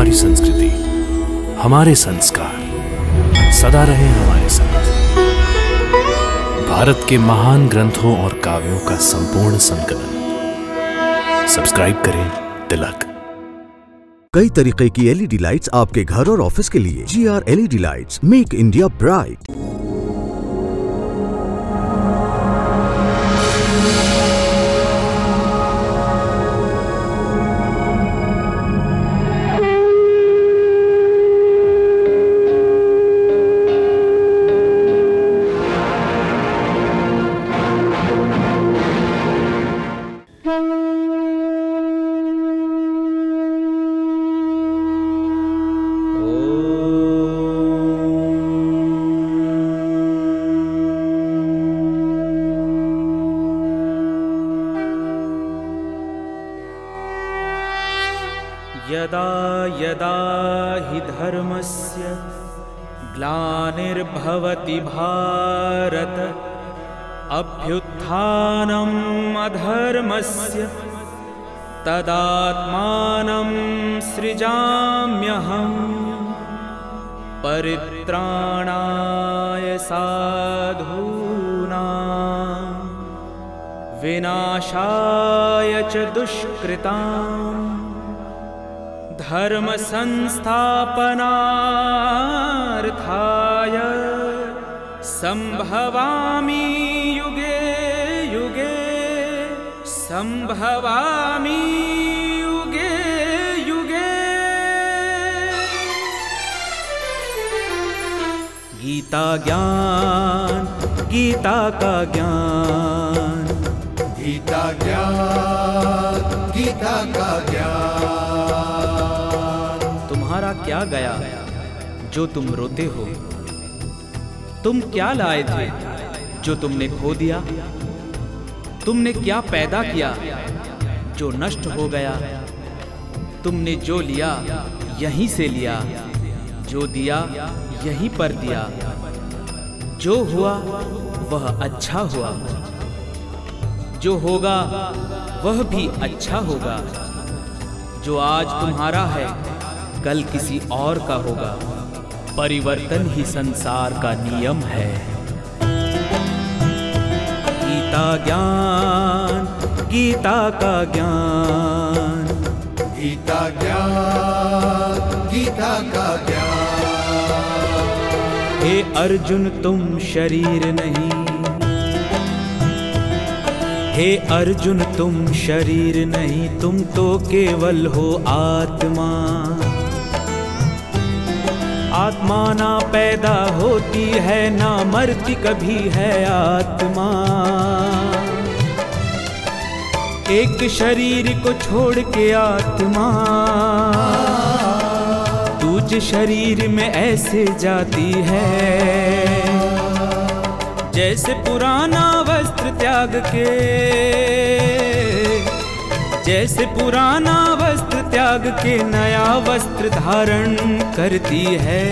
हमारी संस्कृति, हमारे संस्कार सदा रहे हमारे साथ। भारत के महान ग्रंथों और काव्यों का संपूर्ण संकलन। सब्सक्राइब करें तिलक। कई तरीके की एलईडी लाइट्स आपके घर और ऑफिस के लिए। GR LED lights, make India bright. यदा यदा हि धर्मस्य ग्लानिर्भवति भारत, अभ्युत्थानम् अधर्मस्य तदात्मानं सृजाम्यहम्। परित्राणाय साधूनां विनाशाय च दुष्कृताम्, धर्म संस्थापनार्थाय संभवामि युगे युगे, संभवामि युगे युगे। गीता ज्ञान, गीता का ज्ञान, गीता ज्ञान, गीता का ज्ञान। तुम्हारा क्या गया जो तुम रोते हो? तुम क्या लाए थे जो तुमने खो दिया? तुमने क्या पैदा किया जो नष्ट हो गया? तुमने जो लिया यहीं से लिया, जो दिया यहीं पर दिया। जो हुआ वह अच्छा हुआ, जो होगा वह भी अच्छा होगा। जो आज तुम्हारा है कल किसी और का होगा। परिवर्तन ही संसार का नियम है। गीता ज्ञान, गीता का ज्ञान, गीता ज्ञान, गीता का ज्ञान। हे अर्जुन तुम शरीर नहीं, हे अर्जुन तुम शरीर नहीं, तुम तो केवल हो आत्मा। आत्मा ना पैदा होती है ना मरती कभी है आत्मा। एक शरीर को छोड़ के आत्मा दूसरे शरीर में ऐसे जाती है, जैसे पुराना वस्त्र त्याग के, जैसे पुराना वस्त्र त्याग के नया वस्त्र धारण करती है।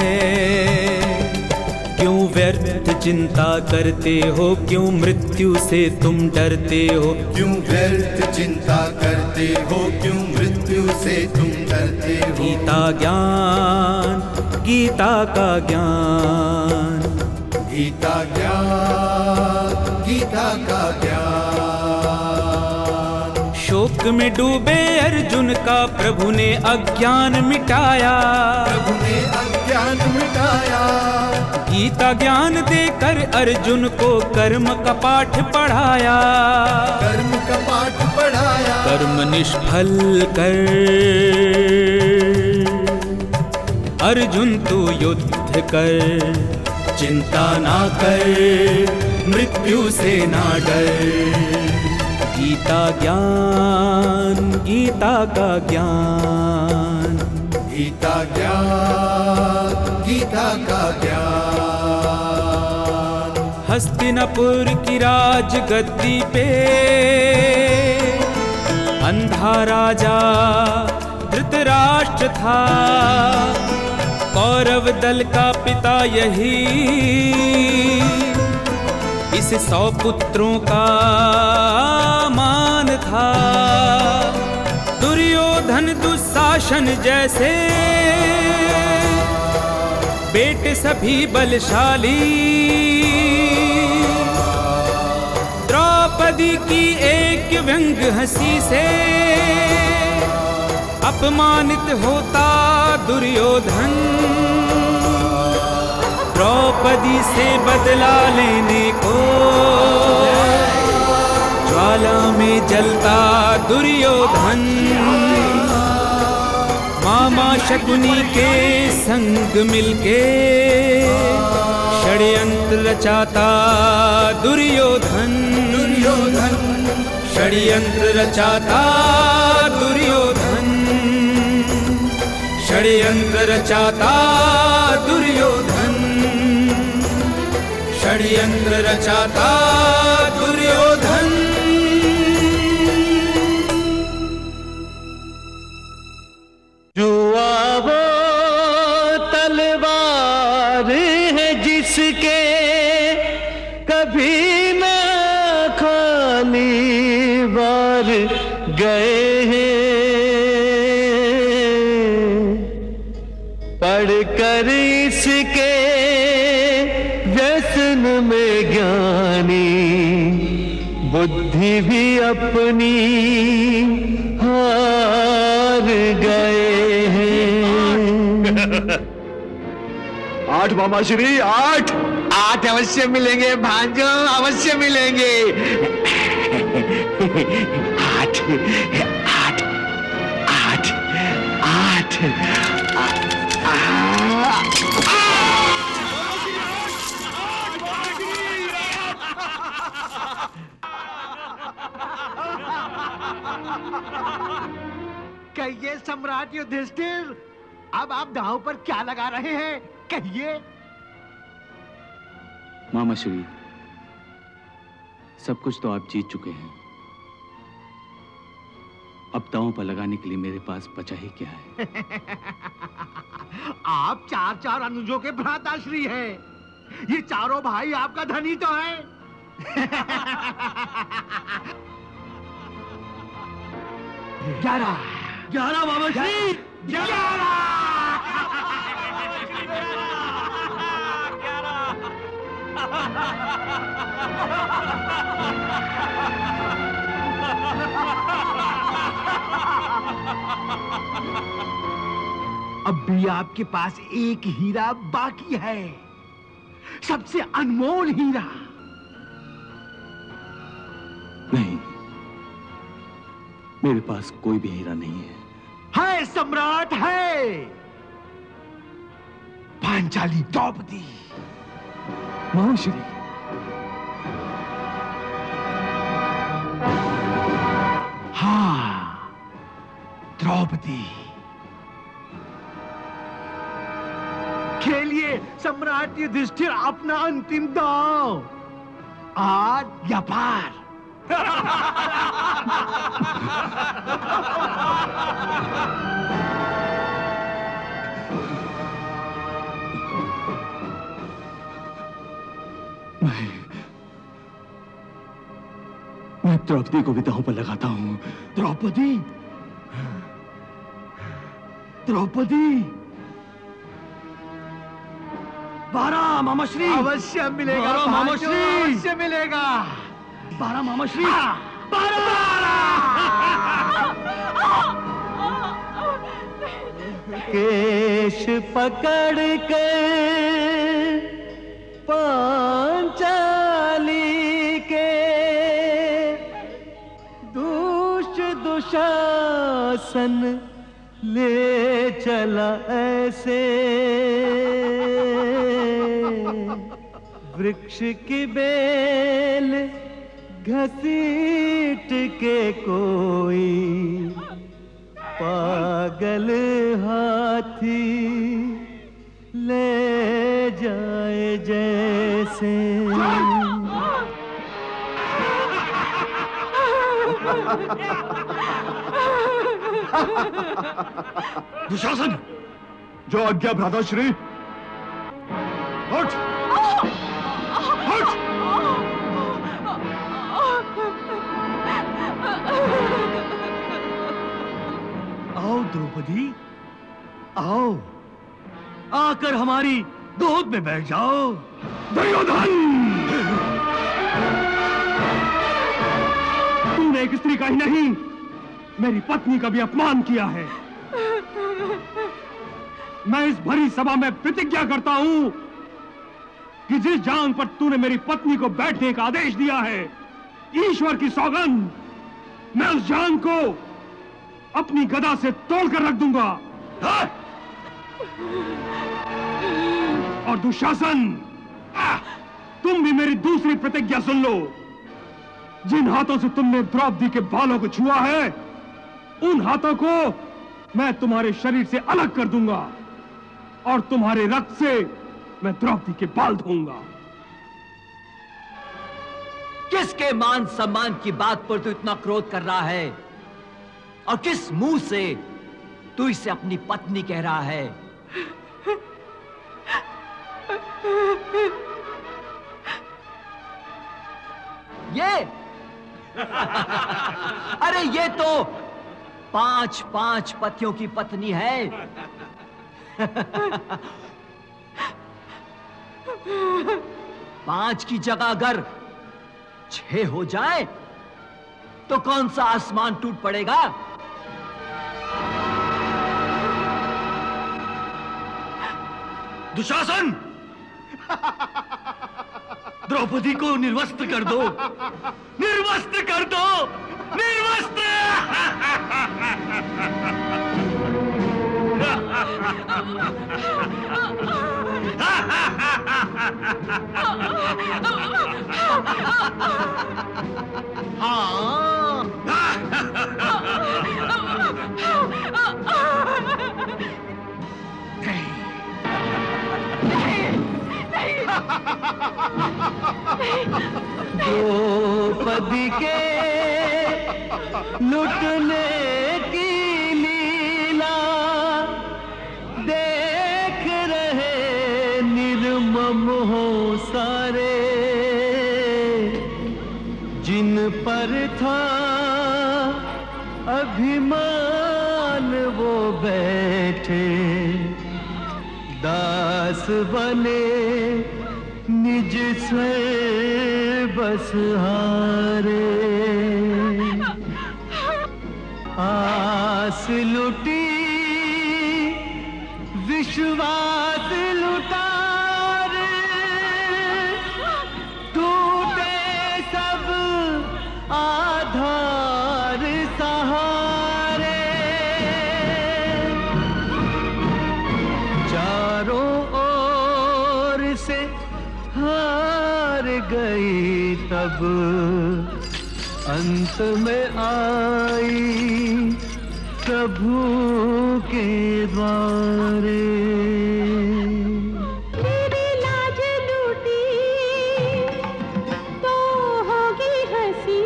क्यों व्यर्थ चिंता करते हो, क्यों मृत्यु से तुम डरते हो? क्यों व्यर्थ चिंता करते हो, क्यों मृत्यु से तुम डरते हो? गीता ज्ञान, गीता का ज्ञान, गीता ज्ञान, गीता का ज्ञान। शोक में डूबे अर्जुन का प्रभु ने अज्ञान मिटाया, प्रभु ने अज्ञान मिटाया। गीता ज्ञान देकर अर्जुन को कर्म का पाठ पढ़ाया, कर्म का पाठ पढ़ाया। कर्म निष्फल कर अर्जुन तू युद्ध कर, चिंता ना कर मृत्यु से ना डर। गीता ज्ञान, गीता का ज्ञान, गीता ज्ञान, गीता का ज्ञान। हस्तिनापुर की राजगद्दी पे अंधा राजा धृतराष्ट्र था। कौरव दल का पिता यही इस 100 पुत्रों का मान था। दुर्योधन दुर्योधन दुशासन जैसे बेटे सभी बलशाली। द्रौपदी की एक व्यंग हंसी से अपमानित होता दुर्योधन। द्रौपदी से बदला लेने को ज्वाला में जलता दुर्योधन। मामा शकुनी के संग मिलके षड्यंत्र रचाता दुर्योधन। षड्यंत्र रचाता दुर्योधन। षड्यंत्र रचाता दुर्योधन। षड्यंत्र रचाता दुर्योधन। जुआ वो तलवार है जिसके कभी न खाली वार गए हैं। पढ़कर इसके व्यसन में ज्ञानी बुद्धि भी अपनी हार गए हैं। 8 मामा श्री 8 अवश्य मिलेंगे भांजो, अवश्य मिलेंगे। 8 8 8 8 कहिए सम्राट युधिष्ठिर, अब आप दांव पर क्या लगा रहे हैं? कहिए। मामा श्री, सब कुछ तो आप जीत चुके हैं। अब दांव पर लगाने के लिए मेरे पास बचा ही क्या है? आप 4 अनुजों के भ्राताश्री हैं। ये चारों भाई आपका धनी तो है। 11 मामा श्री, 11। अब भी आपके पास एक हीरा बाकी है, सबसे अनमोल हीरा। नहीं, मेरे पास कोई भी हीरा नहीं है। है सम्राट, है पांचाली द्रौपदी। महाश्री, हाँ, द्रौपदी। खेलिए सम्राट युधिष्ठिर अपना अंतिम दांव, आर या पार। मैं द्रौपदी को भी दांव पर लगाता हूं। द्रौपदी, द्रौपदी। 12 मामा श्री, अवश्य मिलेगा 12 मामा श्री, अवश्य मिलेगा। 12 मामा श्री, 12। केश पकड़ कर पांचाली के दुशासन ले चला ऐसे। वृक्ष की बेल घसीट के कोई पागल हाथी ले जाए जैसे। दुशासन, जो आज्ञा भ्राताश्री। उठ, उठ। द्रौपदी, आओ, आकर हमारी गोद में बैठ जाओ। दुर्योधन, तुमने एक स्त्री का ही नहीं, मेरी पत्नी का भी अपमान किया है। मैं इस भरी सभा में प्रतिज्ञा करता हूं कि जिस जांग पर तूने मेरी पत्नी को बैठने का आदेश दिया है, ईश्वर की सौगंध, मैं उस जांग को अपनी गदा से तोड़कर रख दूंगा। और दुशासन, तुम भी मेरी दूसरी प्रतिज्ञा सुन लो। जिन हाथों से तुमने द्रौपदी के बालों को छुआ है, उन हाथों को मैं तुम्हारे शरीर से अलग कर दूंगा और तुम्हारे रक्त से मैं द्रौपदी के बाल धोऊंगा। किसके मान सम्मान की बात पर तू इतना क्रोध कर रहा है और किस मुंह से तू इसे अपनी पत्नी कह रहा है? ये अरे ये तो 5 पतियों की पत्नी है। 5 की जगह अगर 6 हो जाए तो कौन सा आसमान टूट पड़ेगा? दुशासन, द्रौपदी को निर्वस्त्र कर दो, निर्वस्त्र कर दो, निर्वस्त्र। द्रौपदी के लुटने की लीला देख रहे निर्मम हो सारे, जिन पर था अभिमान वो बैठे दास बने निज से बस हारे। आस लुटी विश्वास लुटा रे, टूटे सब आधार सहारे। चारों ओर से हार गई तब अंत में आई प्रभु के द्वारे। मेरी लाज लूटी तो होगी हंसी,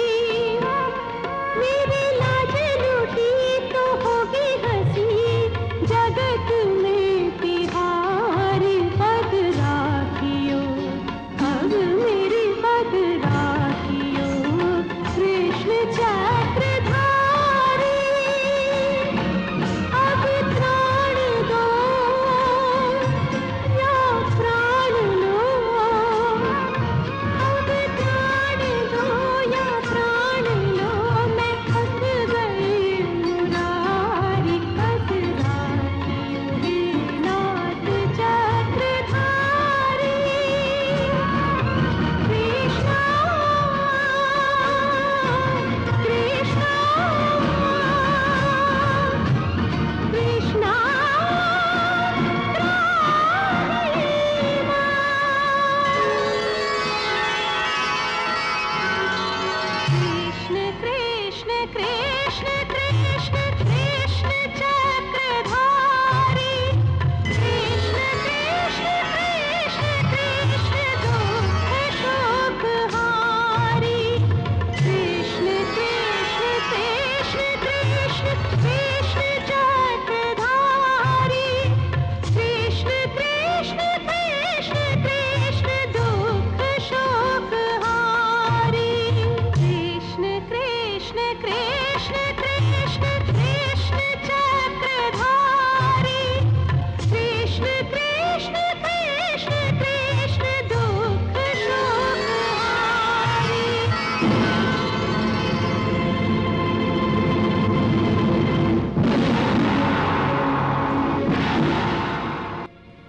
मेरी लाज लूटी तो होगी हंसी, जगत में तिहारी पद राखियो, अब मेरी पद राखियो। कृष्ण चक्रधारी अब त्राण दो,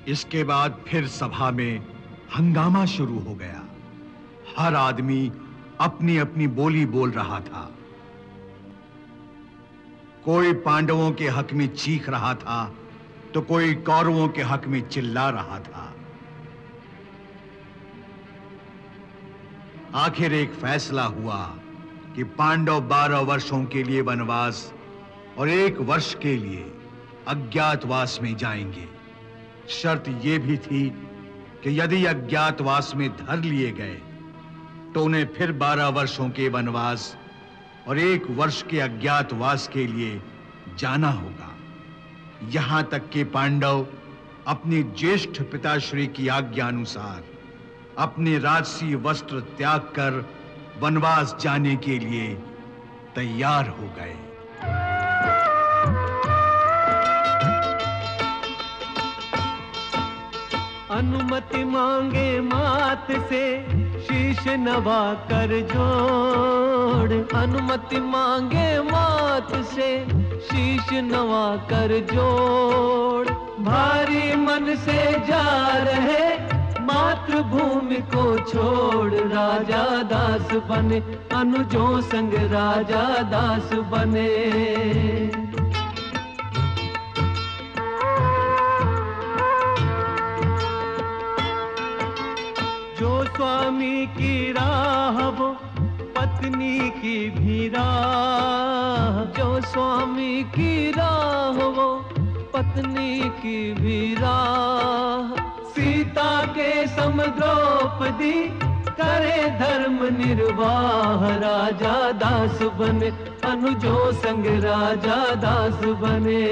इसके बाद फिर सभा में हंगामा शुरू हो गया। हर आदमी अपनी अपनी बोली बोल रहा था। कोई पांडवों के हक में चीख रहा था तो कोई कौरवों के हक में चिल्ला रहा था। आखिर एक फैसला हुआ कि पांडव 12 वर्षों के लिए वनवास और 1 वर्ष के लिए अज्ञातवास में जाएंगे। शर्त यह भी थी कि यदि अज्ञातवास में धर लिए गए तो उन्हें फिर 12 वर्षों के वनवास और 1 वर्ष के अज्ञातवास के लिए जाना होगा। यहां तक कि पांडव अपने ज्येष्ठ पिताश्री की आज्ञा अनुसार अपने राजसी वस्त्र त्याग कर वनवास जाने के लिए तैयार हो गए। अनुमति मांगे मात से शीश नवा कर जोड़। अनुमति मांगे मात से शीश नवा कर जोड़। भारी मन से जा रहे मातृभूमि को छोड़। राजा दास बने अनुजों संग राजा दास बने। जो स्वामी की राह वो पत्नी की भी राह। जो स्वामी की राह वो पत्नी की भी राह। सीता के सम द्रौपदी करे धर्म निर्वाह। राजा दास बने अनुजों संग राजा दास बने।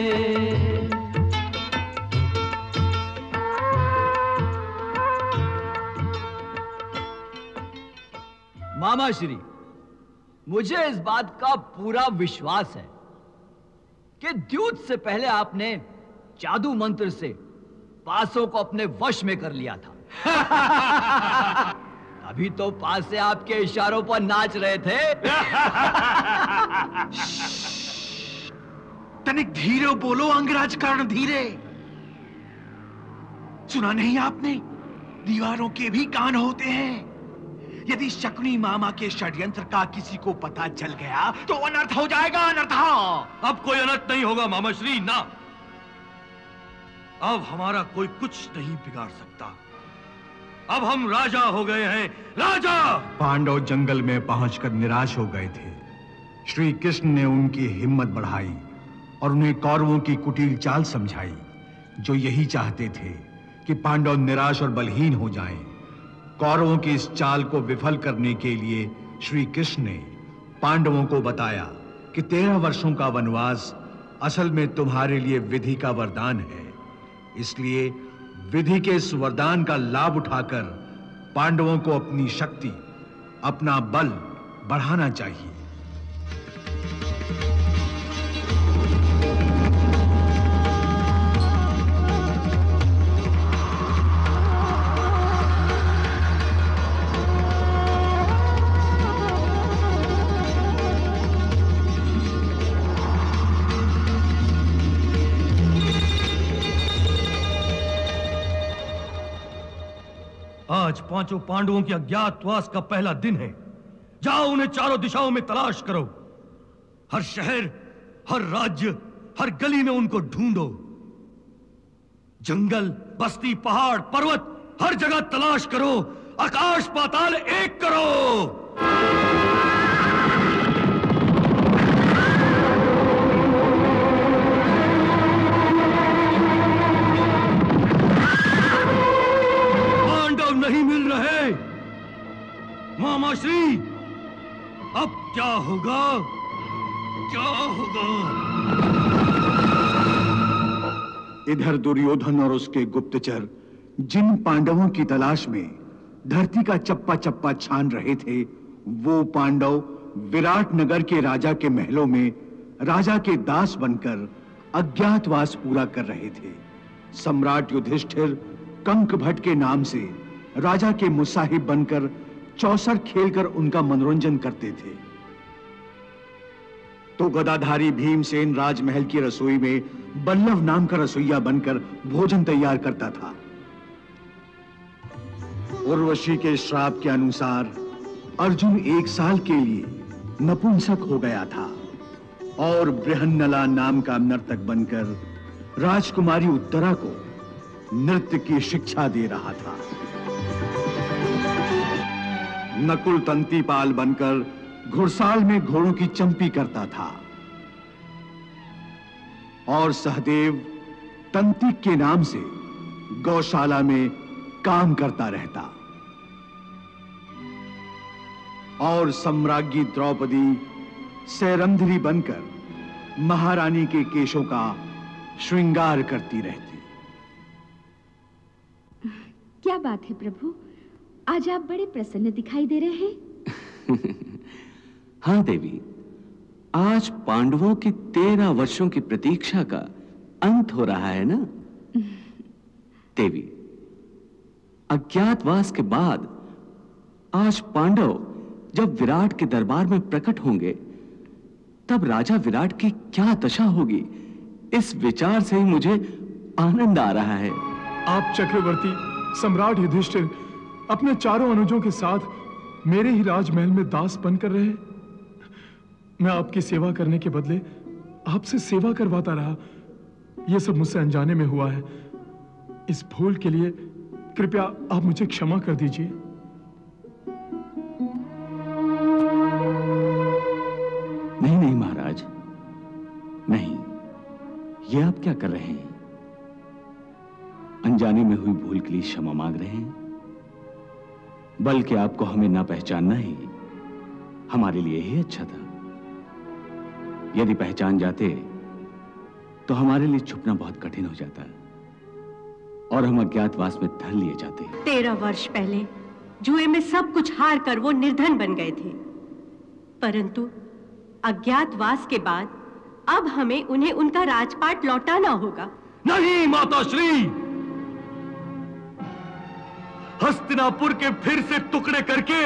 मामा श्री, मुझे इस बात का पूरा विश्वास है कि द्यूत से पहले आपने जादू मंत्र से पासों को अपने वश में कर लिया था। अभी तो पासे आपके इशारों पर नाच रहे थे। तनिक धीरे बोलो अंगराज कर्ण, धीरे। सुना नहीं आपने? दीवारों के भी कान होते हैं। यदि शकुनी मामा के षड्यंत्र का किसी को पता चल गया तो अनर्थ हो जाएगा, अनर्थ। अब कोई अनर्थ नहीं होगा मामा श्री, ना। अब हमारा कोई कुछ नहीं बिगाड़ सकता। अब हम राजा हो गए हैं, राजा। पांडव जंगल में पहुंचकर निराश हो गए थे। श्री कृष्ण ने उनकी हिम्मत बढ़ाई और उन्हें कौरवों की कुटिल चाल समझाई, जो यही चाहते थे कि पांडव निराश और बलहीन हो जाएं। कौरवों की इस चाल को विफल करने के लिए श्री कृष्ण ने पांडवों को बताया कि 13 वर्षों का वनवास असल में तुम्हारे लिए विधि का वरदान है। इसलिए विधि के इस वरदान का लाभ उठाकर पांडवों को अपनी शक्ति, अपना बल बढ़ाना चाहिए। आज 5 पांडवों की अज्ञातवास का पहला दिन है। जाओ, उन्हें चारों दिशाओं में तलाश करो। हर शहर, हर राज्य, हर गली में उनको ढूंढो। जंगल, बस्ती, पहाड़, पर्वत, हर जगह तलाश करो। आकाश पाताल एक करो। नहीं मिल रहे। मामा श्री, अब क्या होगा? क्या होगा? इधर दुर्योधन और उसके गुप्तचर जिन पांडवों की तलाश में धरती का चप्पा चप्पा छान रहे थे, वो पांडव विराट नगर के राजा के महलों में राजा के दास बनकर अज्ञातवास पूरा कर रहे थे। सम्राट युधिष्ठिर कंक भट्ट के नाम से राजा के मुसाहिब बनकर चौसर खेलकर उनका मनोरंजन करते थे। तो गदाधारी भीमसेन राजमहल की रसोई में बल्लभ नाम का रसोइया बनकर भोजन तैयार करता था। उर्वशी के श्राप के अनुसार अर्जुन 1 साल के लिए नपुंसक हो गया था और बृहन्नला नाम का नर्तक बनकर राजकुमारी उत्तरा को नृत्य की शिक्षा दे रहा था। नकुल तंतीपाल बनकर घुड़साल में घोड़ों की चंपी करता था और सहदेव तंतिक के नाम से गौशाला में काम करता रहता और सम्राज्ञी द्रौपदी सैरंध्री बनकर महारानी के केशों का श्रृंगार करती रहती। क्या बात है प्रभु, आज आप बड़े प्रसन्न दिखाई दे रहे हैं। हाँ देवी, आज पांडवों की 13 वर्षों की प्रतीक्षा का अंत हो रहा है ना। देवी, अज्ञातवास के बाद आज पांडव जब विराट के दरबार में प्रकट होंगे तब राजा विराट की क्या दशा होगी, इस विचार से ही मुझे आनंद आ रहा है। आप चक्रवर्ती सम्राट युधिष्ठिर अपने चारों अनुजों के साथ मेरे ही राजमहल में दास बनकर रहे। मैं आपकी सेवा करने के बदले आपसे सेवा करवाता रहा। यह सब मुझसे अनजाने में हुआ है। इस भूल के लिए कृपया आप मुझे क्षमा कर दीजिए। नहीं नहीं महाराज, नहीं, ये आप क्या कर रहे हैं? अनजाने में हुई भूल के लिए क्षमा मांग रहे हैं, बल्कि आपको हमें ना पहचानना ही हमारे लिए ही अच्छा था। यदि पहचान जाते तो हमारे लिए छुपना बहुत कठिन हो जाता और हम अज्ञातवास में धर लिए जाते। 13 वर्ष पहले जुए में सब कुछ हार कर वो निर्धन बन गए थे, परंतु अज्ञातवास के बाद अब हमें उन्हें उनका राजपाट लौटाना होगा। नहीं माताश्री, हस्तिनापुर के फिर से टुकड़े करके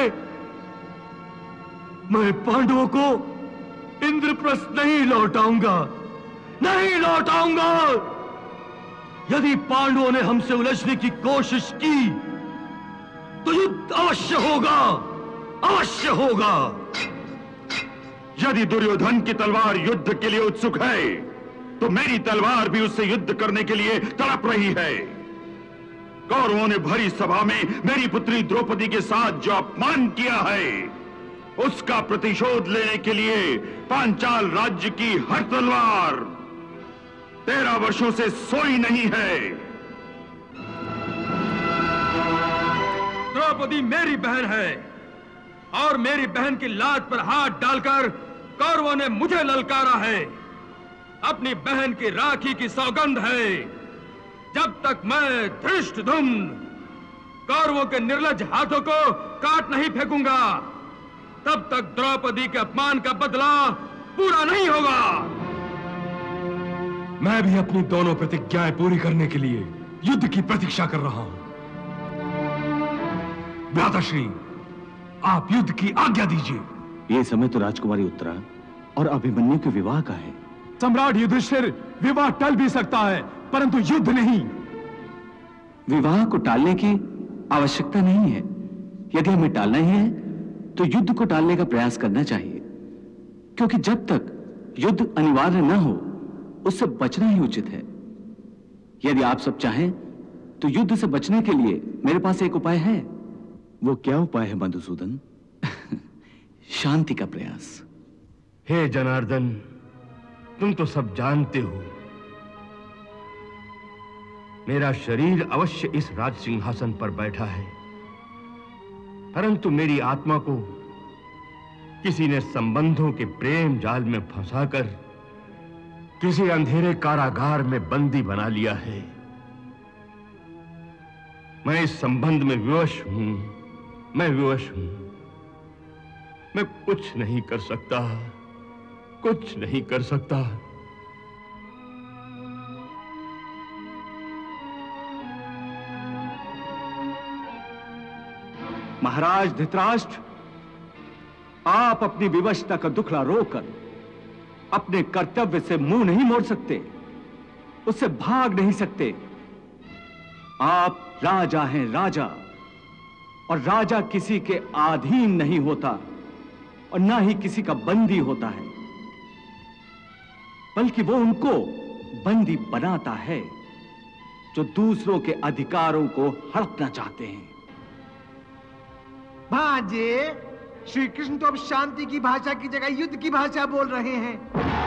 मैं पांडवों को इंद्रप्रस्थ नहीं लौटाऊंगा, नहीं लौटाऊंगा। यदि पांडवों ने हमसे उलझने की कोशिश की तो युद्ध अवश्य होगा, अवश्य होगा। यदि दुर्योधन की तलवार युद्ध के लिए उत्सुक है तो मेरी तलवार भी उससे युद्ध करने के लिए तड़प रही है। कौरवों ने भरी सभा में मेरी पुत्री द्रौपदी के साथ जो अपमान किया है उसका प्रतिशोध लेने के लिए पांचाल राज्य की हर तलवार 13 वर्षों से सोई नहीं है। द्रौपदी मेरी बहन है और मेरी बहन की लाज पर हाथ डालकर कौरवों ने मुझे ललकारा है। अपनी बहन की राखी की सौगंध है, जब तक मैं धृष्टद्युम्न कौरवों के निर्लज हाथों को काट नहीं फेंकूंगा तब तक द्रौपदी के अपमान का बदला पूरा नहीं होगा। मैं भी अपनी दोनों प्रतिज्ञाएं पूरी करने के लिए युद्ध की प्रतीक्षा कर रहा हूं। भ्राताश्री, आप युद्ध की आज्ञा दीजिए। ये समय तो राजकुमारी उत्तरा और अभिमन्यु के विवाह का है। सम्राट युधिष्ठिर, विवाह टल भी सकता है परंतु युद्ध नहीं। विवाह को टालने की आवश्यकता नहीं है। यदि हमें टालना ही है तो युद्ध को टालने का प्रयास करना चाहिए, क्योंकि जब तक युद्ध अनिवार्य न हो उससे बचना ही उचित है। यदि आप सब चाहें तो युद्ध से बचने के लिए मेरे पास एक उपाय है। वो क्या उपाय है मधुसूदन? शांति का प्रयास। हे जनार्दन, तुम तो सब जानते हो, मेरा शरीर अवश्य इस राज सिंहासन पर बैठा है, परंतु मेरी आत्मा को किसी ने संबंधों के प्रेम जाल में फंसाकर किसी अंधेरे कारागार में बंदी बना लिया है। मैं इस संबंध में विवश हूं, मैं विवश हूं। मैं कुछ नहीं कर सकता, कुछ नहीं कर सकता। महाराज धृतराष्ट्र, आप अपनी विवशता का दुखड़ा रोककर अपने कर्तव्य से मुंह नहीं मोड़ सकते, उससे भाग नहीं सकते। आप राजा हैं, राजा, और राजा किसी के अधीन नहीं होता और ना ही किसी का बंदी होता है, बल्कि वो उनको बंदी बनाता है जो दूसरों के अधिकारों को हड़पना चाहते हैं। भांजे, श्री कृष्ण तो अब शांति की भाषा की जगह युद्ध की भाषा बोल रहे हैं।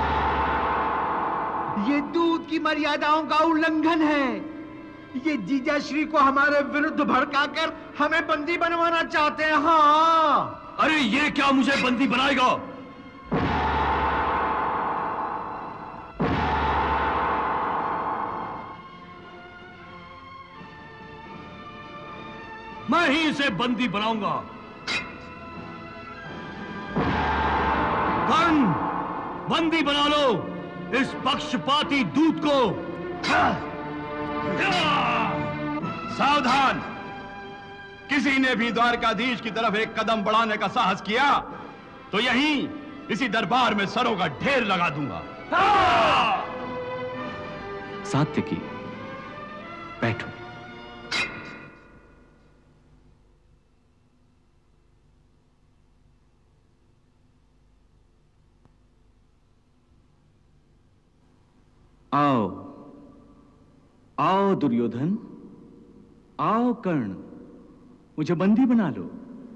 ये दूत की मर्यादाओं का उल्लंघन है। ये जीजा श्री को हमारे विरुद्ध भड़काकर हमें बंदी बनवाना चाहते हैं। हाँ, अरे ये क्या मुझे बंदी बनाएगा? मैं ही इसे बंदी बनाऊंगा। कर्ण, बंदी बना लो इस पक्षपाती दूत को। सावधान! किसी ने भी द्वारकाधीश की तरफ एक कदम बढ़ाने का साहस किया तो यहीं इसी दरबार में सरों का ढेर लगा दूंगा। सात्यकी, बैठो। आओ आओ दुर्योधन, आओ कर्ण, मुझे बंदी बना लो।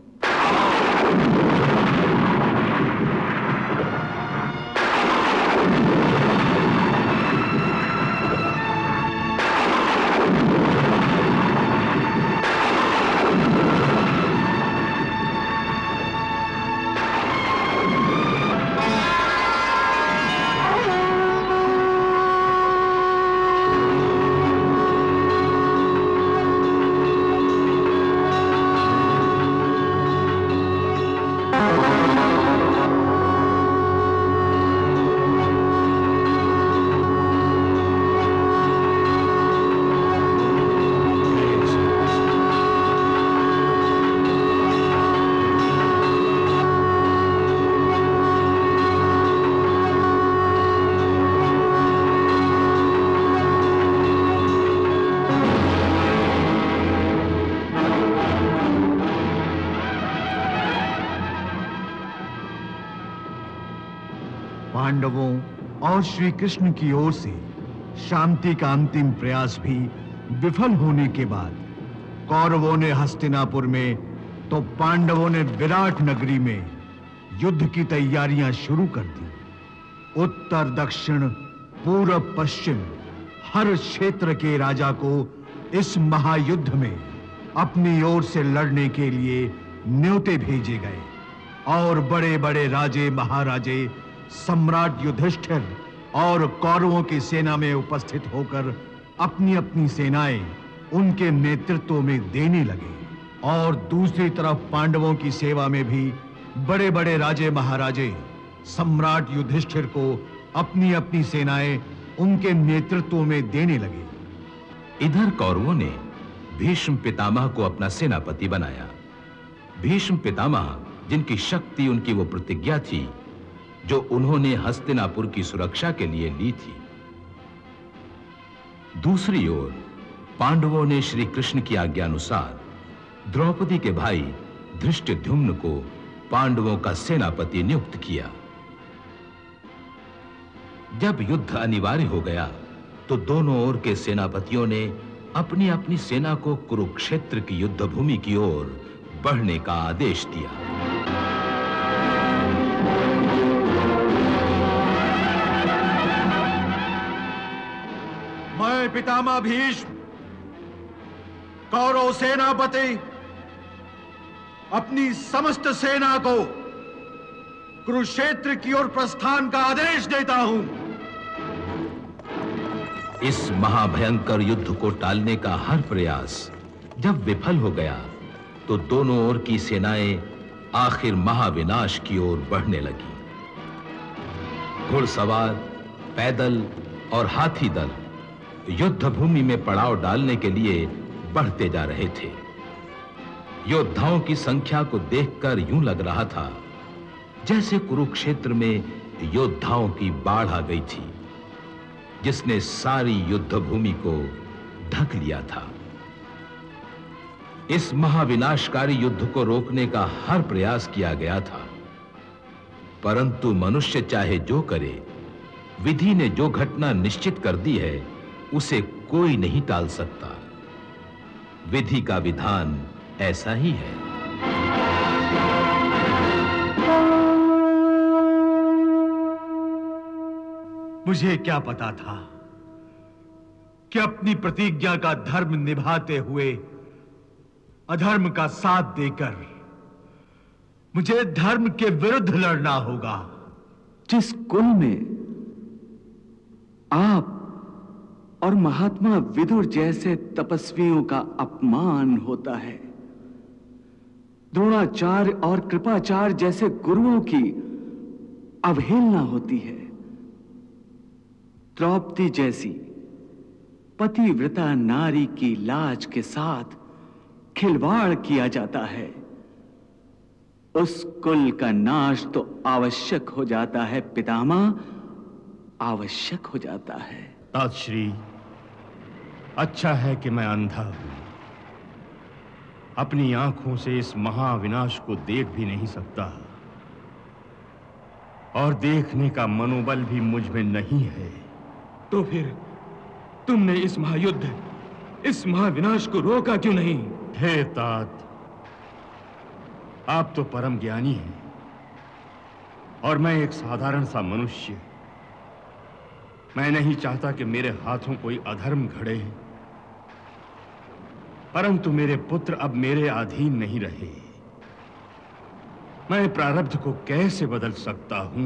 पांडवों और श्री कृष्ण की ओर से शांति का अंतिम प्रयास भी विफल होने के बाद कौरवों ने हस्तिनापुर में तो पांडवों ने विराट नगरी में युद्ध की तैयारियां शुरू कर दी। उत्तर दक्षिण पूर्व पश्चिम हर क्षेत्र के राजा को इस महायुद्ध में अपनी ओर से लड़ने के लिए न्योते भेजे गए और बड़े बड़े राजे महाराजे सम्राट युधिष्ठिर और कौरवों की सेना में उपस्थित होकर अपनी अपनी सेनाएं उनके नेतृत्व में देने लगे। और दूसरी तरफ पांडवों की सेवा में भी बड़े बड़े राजे महाराजे सम्राट युधिष्ठिर को अपनी अपनी सेनाएं उनके नेतृत्व में देने लगे। इधर कौरवों ने भीष्म पितामह को अपना सेनापति बनाया। भीष्म पितामह जिनकी शक्ति उनकी वो प्रतिज्ञा थी जो उन्होंने हस्तिनापुर की सुरक्षा के लिए ली थी। दूसरी ओर पांडवों ने श्री कृष्ण की आज्ञा अनुसार द्रौपदी के भाई धृष्टद्युम्न को पांडवों का सेनापति नियुक्त किया। जब युद्ध अनिवार्य हो गया तो दोनों ओर के सेनापतियों ने अपनी अपनी सेना को कुरुक्षेत्र की युद्ध भूमि की ओर बढ़ने का आदेश दिया। मैं पितामह भीष्म कौरव सेनापति अपनी समस्त सेना को कुरुक्षेत्र की ओर प्रस्थान का आदेश देता हूं। इस महाभयंकर युद्ध को टालने का हर प्रयास जब विफल हो गया तो दोनों ओर की सेनाएं आखिर महाविनाश की ओर बढ़ने लगी। घुड़सवार, पैदल और हाथी दल युद्ध भूमि में पड़ाव डालने के लिए बढ़ते जा रहे थे। योद्धाओं की संख्या को देखकर यूं लग रहा था जैसे कुरुक्षेत्र में योद्धाओं की बाढ़ आ गई थी जिसने सारी युद्ध भूमि को ढक लिया था। इस महाविनाशकारी युद्ध को रोकने का हर प्रयास किया गया था, परंतु मनुष्य चाहे जो करे, विधि ने जो घटना निश्चित कर दी है उसे कोई नहीं टाल सकता। विधि का विधान ऐसा ही है। मुझे क्या पता था कि अपनी प्रतिज्ञा का धर्म निभाते हुए अधर्म का साथ देकर मुझे धर्म के विरुद्ध लड़ना होगा। जिस कुल में आप और महात्मा विदुर जैसे तपस्वियों का अपमान होता है, द्रोणाचार्य और कृपाचार्य जैसे गुरुओं की अवहेलना होती है, द्रौपदी जैसी पतिव्रता नारी की लाज के साथ खिलवाड़ किया जाता है, उस कुल का नाश तो आवश्यक हो जाता है पितामह, आवश्यक हो जाता है। तातश्री, अच्छा है कि मैं अंधा हूं, अपनी आंखों से इस महाविनाश को देख भी नहीं सकता और देखने का मनोबल भी मुझ में नहीं है। तो फिर तुमने इस महायुद्ध, इस महाविनाश को रोका क्यों नहीं? हे तात, आप तो परम ज्ञानी हैं और मैं एक साधारण सा मनुष्य। मैं नहीं चाहता कि मेरे हाथों कोई अधर्म घड़े, परंतु मेरे पुत्र अब मेरे अधीन नहीं रहे। मैं प्रारब्ध को कैसे बदल सकता हूं?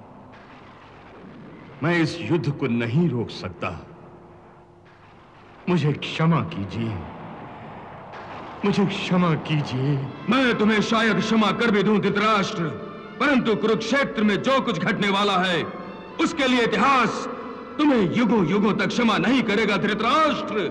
मैं इस युद्ध को नहीं रोक सकता। मुझे क्षमा कीजिए, मुझे क्षमा कीजिए। मैं तुम्हें शायद क्षमा कर भी दूं धृतराष्ट्र, परंतु कुरुक्षेत्र में जो कुछ घटने वाला है उसके लिए इतिहास तुम्हें युगों युगों तक क्षमा नहीं करेगा धृतराष्ट्र।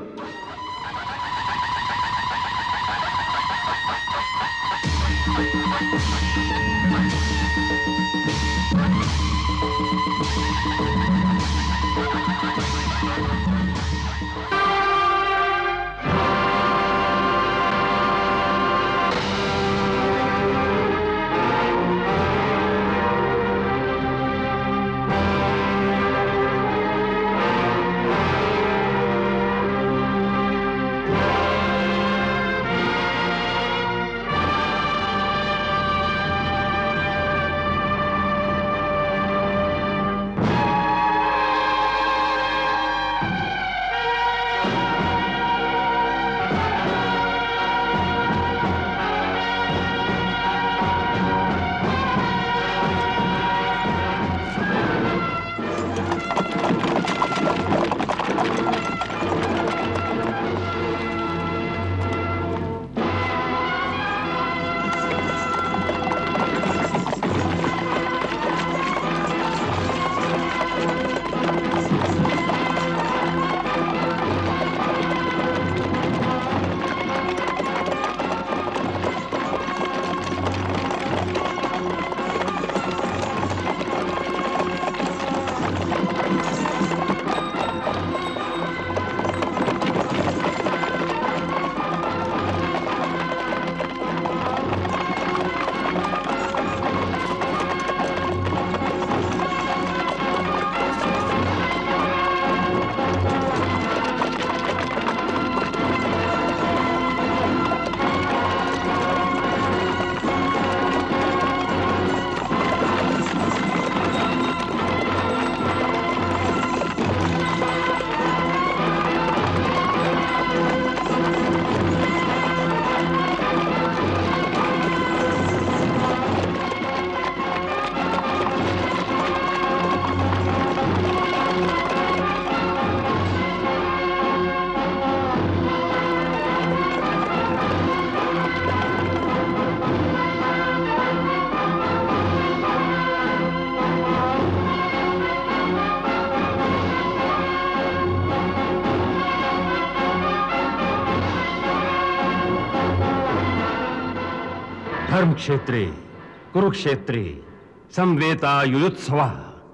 धर्म क्षेत्रे कुरुक्षेत्रे संवेता युयुत्सवा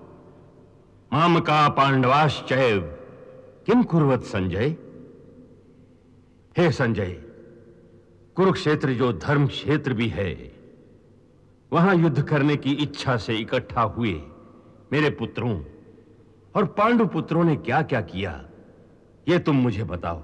मामका पांडवाश्चैव किम कुर्वत संजय। हे संजय, कुरुक्षेत्र जो धर्म क्षेत्र भी है, वहां युद्ध करने की इच्छा से इकट्ठा हुए मेरे पुत्रों और पांडु पुत्रों ने क्या क्या किया, ये तुम मुझे बताओ।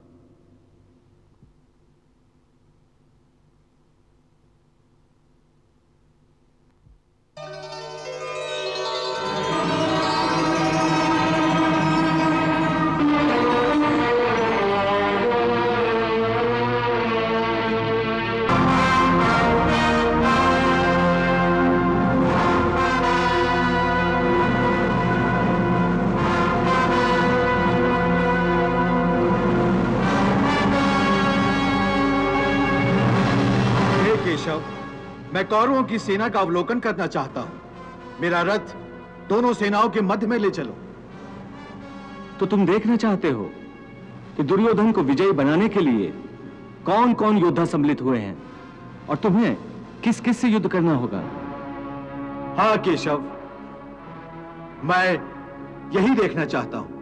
मैं कौरवों की सेना का अवलोकन करना चाहता हूं। मेरा रथ दोनों सेनाओं के मध्य में ले चलो। तो तुम देखना चाहते हो कि दुर्योधन को विजयी बनाने के लिए कौन कौन योद्धा सम्मिलित हुए हैं और तुम्हें किस किस से युद्ध करना होगा? हाँ केशव, मैं यही देखना चाहता हूं।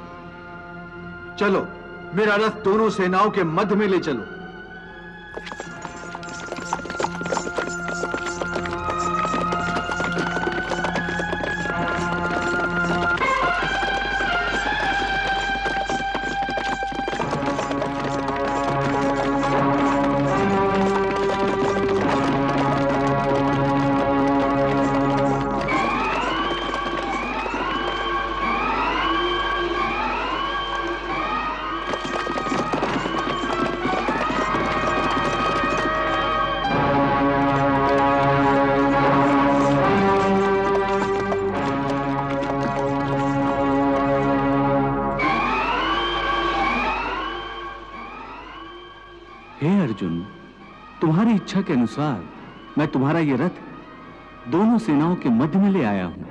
चलो, मेरा रथ दोनों सेनाओं के मध्य में ले चलो। तुम्हारी इच्छा के अनुसार मैं तुम्हारा ये रथ दोनों सेनाओं के मध्य में ले आया हूं।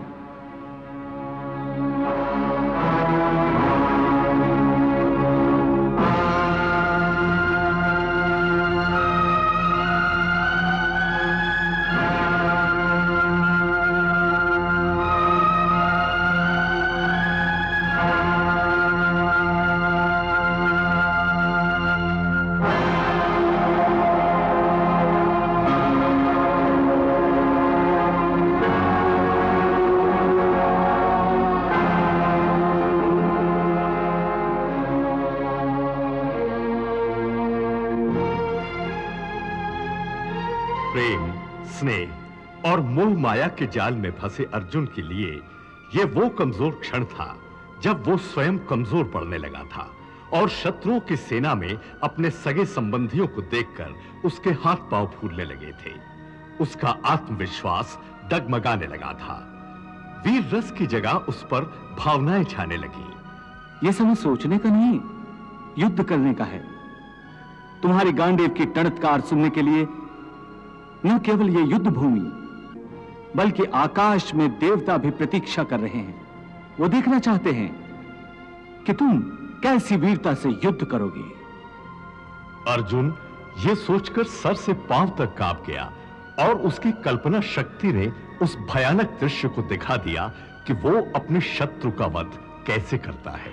माया के जाल में फंसे अर्जुन के लिए यह वो कमजोर क्षण था जब वो स्वयं कमजोर पड़ने लगा था और शत्रुओं की सेना में अपने सगे संबंधियों को देखकर उसके हाथ पांव फूलने लगे थे। उसका आत्मविश्वास डगमगाने लगा था। वीर रस की जगह उस पर भावनाएं छाने लगी। यह समय सोचने का नहीं, युद्ध करने का है। तुम्हारी गांडीव की टणत्कार सुनने के लिए न केवल यह युद्ध भूमि बल्कि आकाश में देवता भी प्रतीक्षा कर रहे हैं। वो देखना चाहते हैं कि तुम कैसी वीरता से युद्ध करोगे। अर्जुन ये सोचकर सर से पांव तक कांप गया और उसकी कल्पना शक्ति ने उस भयानक दृश्य को दिखा दिया कि वो अपने शत्रु का वध कैसे करता है।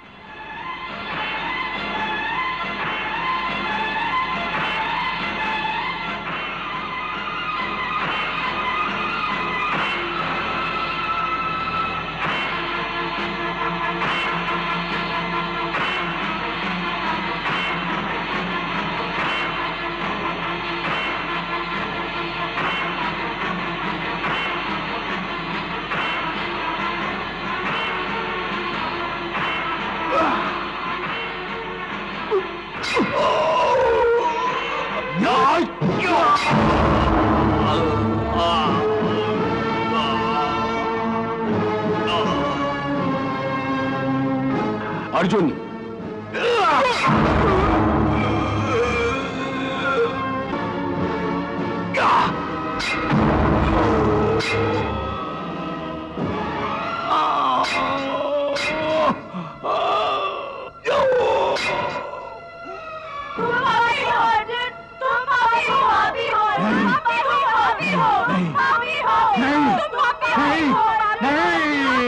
अर्जुन,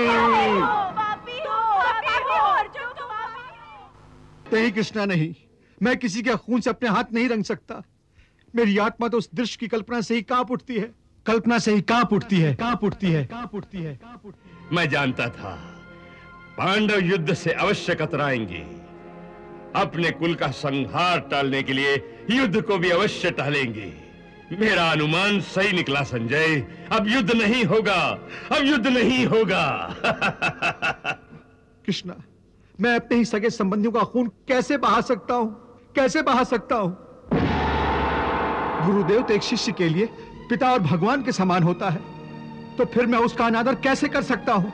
नहीं कृष्णा, नहीं। मैं किसी के खून से अपने हाथ नहीं रंग सकता। मेरी आत्मा तो उस दृश्य की कल्पना से ही कांप उठती है, कल्पना से ही कांप उठती है, कांप उठती है, कांप उठती है। मैं जानता था पांडव युद्ध से अवश्य कतराएंगे। अपने कुल का संहार टालने के लिए युद्ध को भी अवश्य टालेंगे। मेरा अनुमान सही निकला संजय। अब युद्ध नहीं होगा, अब युद्ध नहीं होगा। कृष्णा, मैं अपने ही सगे संबंधियों का खून कैसे बहा सकता हूं, कैसे बहा सकता हूं? गुरुदेव तो एक शिष्य के लिए पिता और भगवान के समान होता है, तो फिर मैं उसका अनादर कैसे कर सकता हूं?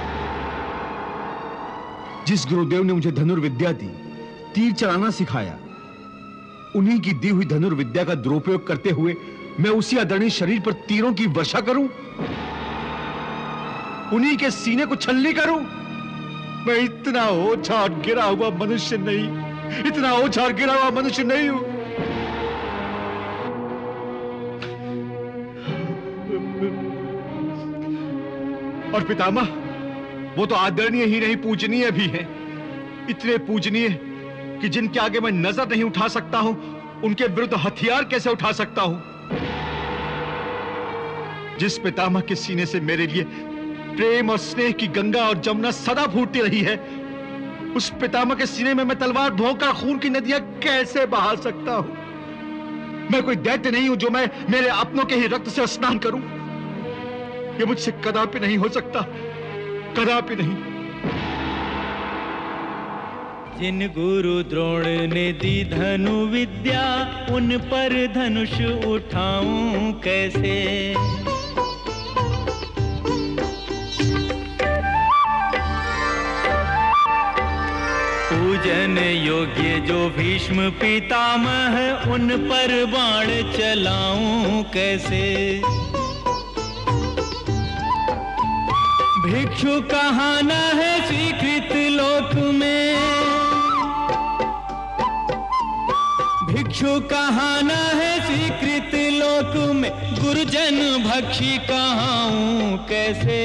जिस गुरुदेव ने मुझे धनुर्विद्या दी, तीर चलाना सिखाया, उन्हीं की दी हुई धनुर्विद्या का दुरुपयोग करते हुए मैं उसी आदरणीय शरीर पर तीरों की वर्षा करूं, उन्हीं के सीने को छलनी करूं? मैं इतना ओछा और गिरा हुआ मनुष्य नहीं, इतना ओछा और गिरा हुआ मनुष्य नहीं हूं। और पितामह, वो तो आदरणीय ही नहीं पूजनीय भी हैं। इतने पूजनीय कि जिनके आगे मैं नजर नहीं उठा सकता हूं, उनके विरुद्ध हथियार कैसे उठा सकता हूं? जिस पितामह के सीने से मेरे लिए प्रेम और स्नेह की गंगा और जमुना सदा फूटती रही है, उस पितामह के सीने में मैं तलवार धोकर खून की नदियां कैसे बहा सकता हूं? मैं कोई दैत्य नहीं हूं जो मैं मेरे अपनों के ही रक्त से स्नान करूं। ये मुझसे कदापि नहीं हो सकता, कदापि नहीं। जिन गुरु द्रोण ने दी धनु विद्या, उन पर धनुष उठाऊं कैसे? पूजन योग्य जो भीष्म पितामह, उन पर बाण चलाऊं कैसे? भिक्षु कहाना है स्वीकृत लोक में, भिक्षु कहाना है स्वीकृत लोक में, गुरुजन भक्षी कहाऊं कैसे?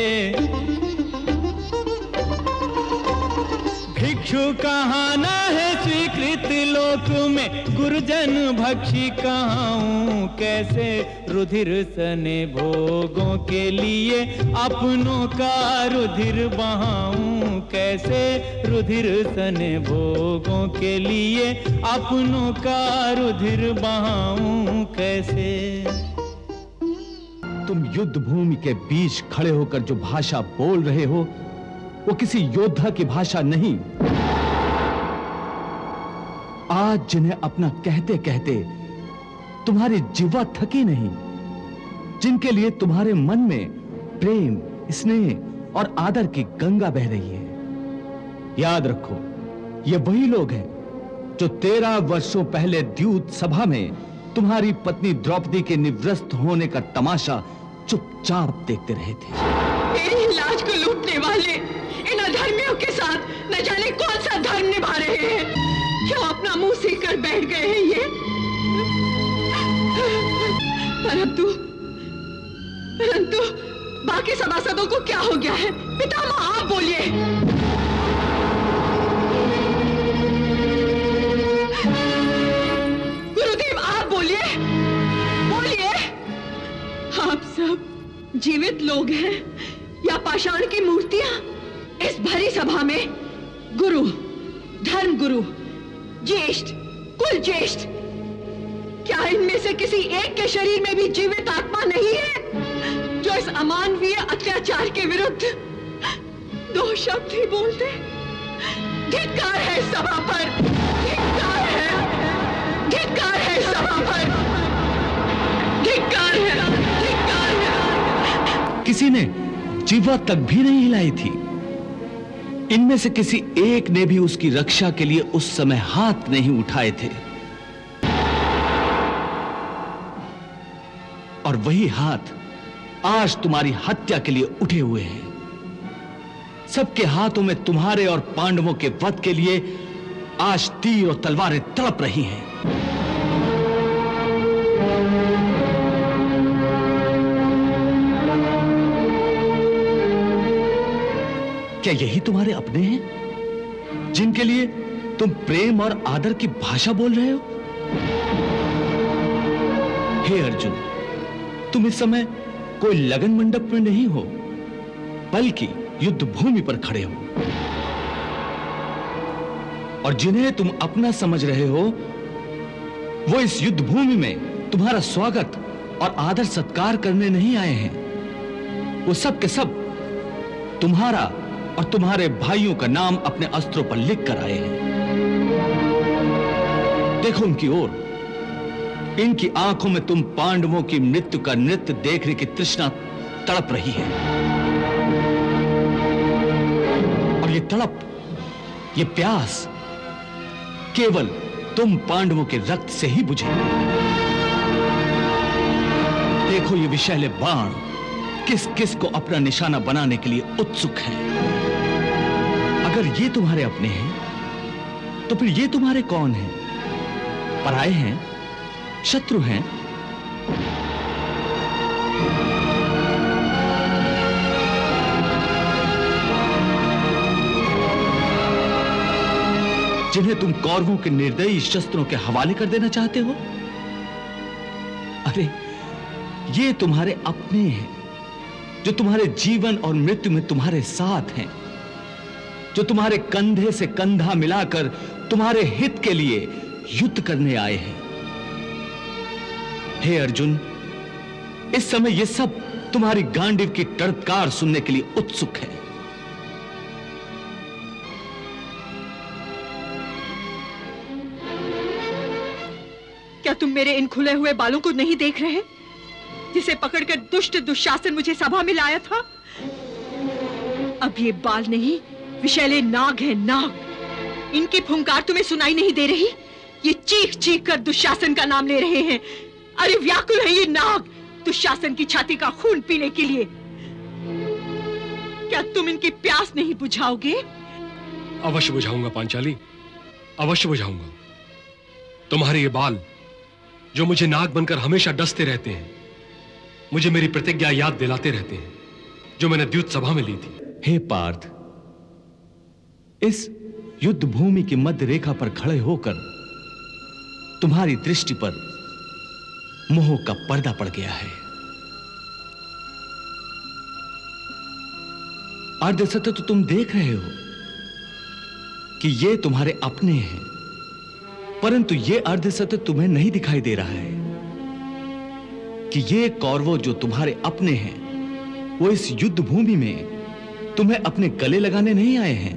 भिक्षु कहाना है स्वीकृत लोक में, गुरुजन भक्षी कहाऊं कैसे? रुधिर सने भोगों के लिए अपनों का रुधिर बहाऊं कैसे? रुधिर सने भोगों के लिए अपनों का रुधिर बहाऊं कैसे? तुम युद्ध भूमि के बीच खड़े होकर जो भाषा बोल रहे हो, वो किसी योद्धा की भाषा नहीं। आज जिन्हें अपना कहते कहते तुम्हारी जिह्वा थकी नहीं, जिनके लिए तुम्हारे मन में प्रेम, स्नेह और आदर की गंगा बह रही है, याद रखो, ये वही लोग हैं जो 13 वर्षों पहले द्यूत सभा में तुम्हारी पत्नी द्रौपदी के निवृत्त होने का तमाशा चुपचाप देखते रहे थे। मेरी लाज को लूटने वाले इन अधर्मियों के साथ न जाने कौन सा धर्म निभा रहे हैं। क्या अपना मुंह सीख कर बैठ गए हैं ये? परंतु बाकी सभासदों को क्या हो गया है? पितामह आप बोलिए। गुरुदेव आप बोलिए, बोलिए। आप सब जीवित लोग हैं या पाषाण की मूर्तियां? इस भरी सभा में गुरु, धर्म गुरु, ज्येष्ठ, कुल ज्येष्ठ, क्या इनमें से किसी एक के शरीर में भी जीवित आत्मा नहीं है जो इस अमानवीय अत्याचार के विरुद्ध 2 शब्द ही बोलते? धिक्कार है सभा पर, धिक्कार है, धिक्कार है सभा पर, धिक्कार है, धिक्कार है। किसी ने जिह्वा तक भी नहीं हिलाई थी। इनमें से किसी एक ने भी उसकी रक्षा के लिए उस समय हाथ नहीं उठाए थे। और वही हाथ आज तुम्हारी हत्या के लिए उठे हुए हैं। सबके हाथों में तुम्हारे और पांडवों के वध के लिए आज तीर और तलवारें तड़प रही हैं। क्या यही तुम्हारे अपने हैं जिनके लिए तुम प्रेम और आदर की भाषा बोल रहे हो? हे अर्जुन, तुम इस समय कोई लगन मंडप में नहीं हो, बल्कि युद्ध भूमि पर खड़े हो। और जिन्हें तुम अपना समझ रहे हो, वो इस युद्ध भूमि में तुम्हारा स्वागत और आदर सत्कार करने नहीं आए हैं। वो सब के सब तुम्हारा और तुम्हारे भाइयों का नाम अपने अस्त्रों पर लिख कर आए हैं। देखो उनकी ओर, इनकी आंखों में तुम पांडवों की मृत्यु का नृत्य देखने की तृष्णा तड़प रही है। और ये तड़प, ये प्यास केवल तुम पांडवों के रक्त से ही बुझे। देखो ये विषैले बाण किस किस को अपना निशाना बनाने के लिए उत्सुक हैं। अगर ये तुम्हारे अपने हैं, तो फिर ये तुम्हारे कौन हैं? पराए हैं? शत्रु हैं? जिन्हें तुम कौरवों के निर्दयी शस्त्रों के हवाले कर देना चाहते हो? अरे ये तुम्हारे अपने हैं, जो तुम्हारे जीवन और मृत्यु में तुम्हारे साथ हैं, जो तुम्हारे कंधे से कंधा मिलाकर तुम्हारे हित के लिए युद्ध करने आए हैं। हे अर्जुन, इस समय ये सब तुम्हारी गांडीव की टड़कार सुनने के लिए उत्सुक है। क्या तुम मेरे इन खुले हुए बालों को नहीं देख रहे, जिसे पकड़कर दुष्ट दुशासन मुझे सभा में लाया था? अब ये बाल नहीं, विषैले नाग हैं, नाग। इनकी फुंकार तुम्हें सुनाई नहीं दे रही? ये चीख चीख कर दुशासन का नाम ले रहे हैं। अरे व्याकुल है ये नाग, दुशासन की छाती का खून पीने के लिए। क्या तुम इनकी प्यास नहीं बुझाओगे? अवश्य बुझाऊंगा पांचाली, अवश्य बुझाऊंगा। तुम्हारे ये बाल जो मुझे नाग बनकर हमेशा डसते रहते हैं, मुझे मेरी प्रतिज्ञा याद दिलाते रहते हैं, जो मैंने द्यूत सभा में ली थी। हे पार्थ, इस युद्ध भूमि की मध्य रेखा पर खड़े होकर तुम्हारी दृष्टि पर मोह का पर्दा पड़ गया है। अर्धसत्य तो तुम देख रहे हो कि ये तुम्हारे अपने हैं, परंतु ये अर्धसत्य तुम्हें नहीं दिखाई दे रहा है कि ये कौरवों जो तुम्हारे अपने हैं, वो इस युद्ध भूमि में तुम्हें अपने गले लगाने नहीं आए हैं,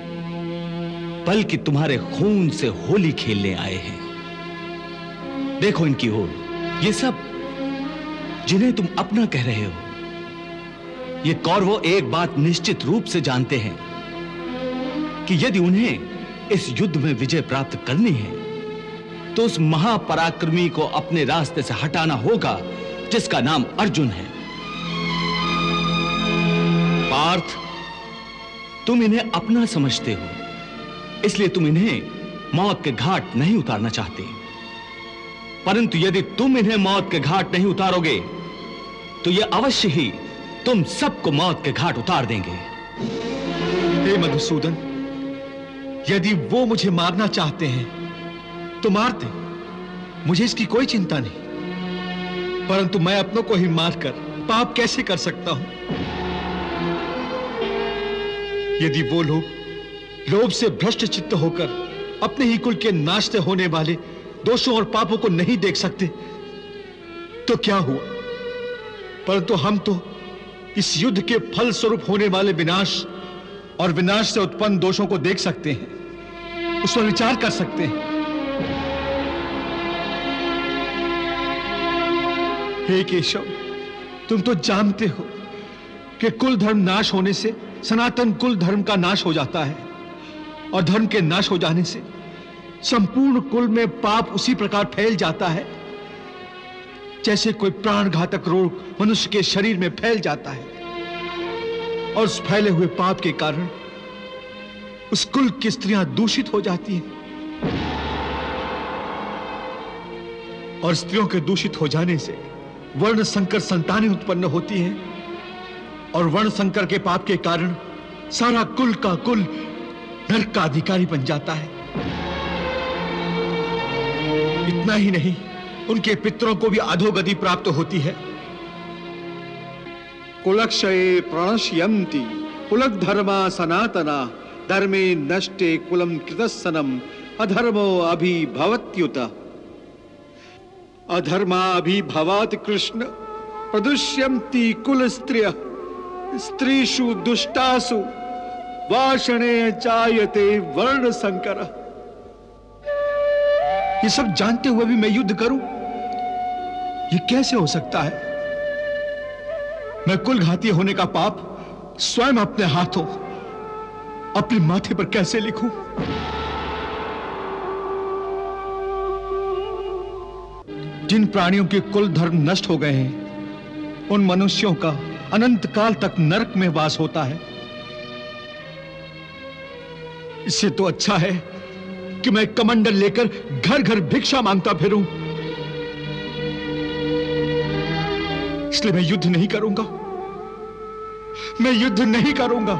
बल्कि तुम्हारे खून से होली खेलने आए हैं। देखो इनकी ओर, ये सब जिन्हें तुम अपना कह रहे हो, ये कौरवों एक बात निश्चित रूप से जानते हैं कि यदि उन्हें इस युद्ध में विजय प्राप्त करनी है, तो उस महापराक्रमी को अपने रास्ते से हटाना होगा, जिसका नाम अर्जुन है। पार्थ, तुम इन्हें अपना समझते हो, इसलिए तुम इन्हें मौत के घाट नहीं उतारना चाहते। परंतु यदि तुम इन्हें मौत के घाट नहीं उतारोगे, तो ये अवश्य ही तुम सबको मौत के घाट उतार देंगे। हे मधुसूदन, यदि वो मुझे मारना चाहते हैं तो मारते, मुझे इसकी कोई चिंता नहीं। परंतु मैं अपनों को ही मारकर पाप कैसे कर सकता हूं? यदि वो लोग लोभ से भ्रष्ट चित्त होकर अपने ही कुल के नाश से होने वाले दोषों और पापों को नहीं देख सकते, तो क्या हुआ? परंतु हम तो इस युद्ध के फल स्वरूप होने वाले विनाश और विनाश से उत्पन्न दोषों को देख सकते हैं, उस पर विचार कर सकते हैं। हे केशव, तुम तो जानते हो कि कुल धर्म नाश होने से सनातन कुल धर्म का नाश हो जाता है, और धर्म के नाश हो जाने से संपूर्ण कुल में पाप उसी प्रकार फैल जाता है जैसे कोई प्राणघातक रोग मनुष्य के शरीर में फैल जाता है। और उस फैले हुए पाप के कारण उस कुल की स्त्रियां दूषित हो जाती हैं, और स्त्रियों के दूषित हो जाने से वर्ण संकर संतानें उत्पन्न होती हैं, और वर्ण संकर के पाप के कारण सारा कुल का कुल नरक का अधिकारी बन जाता है। इतना ही नहीं, उनके पितरों को भी अधोगति प्राप्त होती है। कुलक्षये प्रणश्यन्ति कुलक धर्मा सनातना धर्मे नष्टे कुलम कृतसनम अधर्मो अभिभवत्युत। अधर्मा अभिभवात् कृष्ण प्रदुष्यन्ति कुल स्त्रियः स्त्रीषु दुष्टासु वाषणे चायते वर्ण संकर। ये सब जानते हुए भी मैं युद्ध करूं? ये कैसे हो सकता है? मैं कुलघाती होने का पाप स्वयं अपने हाथों अपने माथे पर कैसे लिखूं? जिन प्राणियों के कुल धर्म नष्ट हो गए हैं, उन मनुष्यों का अनंत काल तक नरक में वास होता है। इससे तो अच्छा है कि मैं कमंडल लेकर घर घर भिक्षा मांगता फिरूं। इसलिए मैं युद्ध नहीं करूंगा, मैं युद्ध नहीं करूंगा।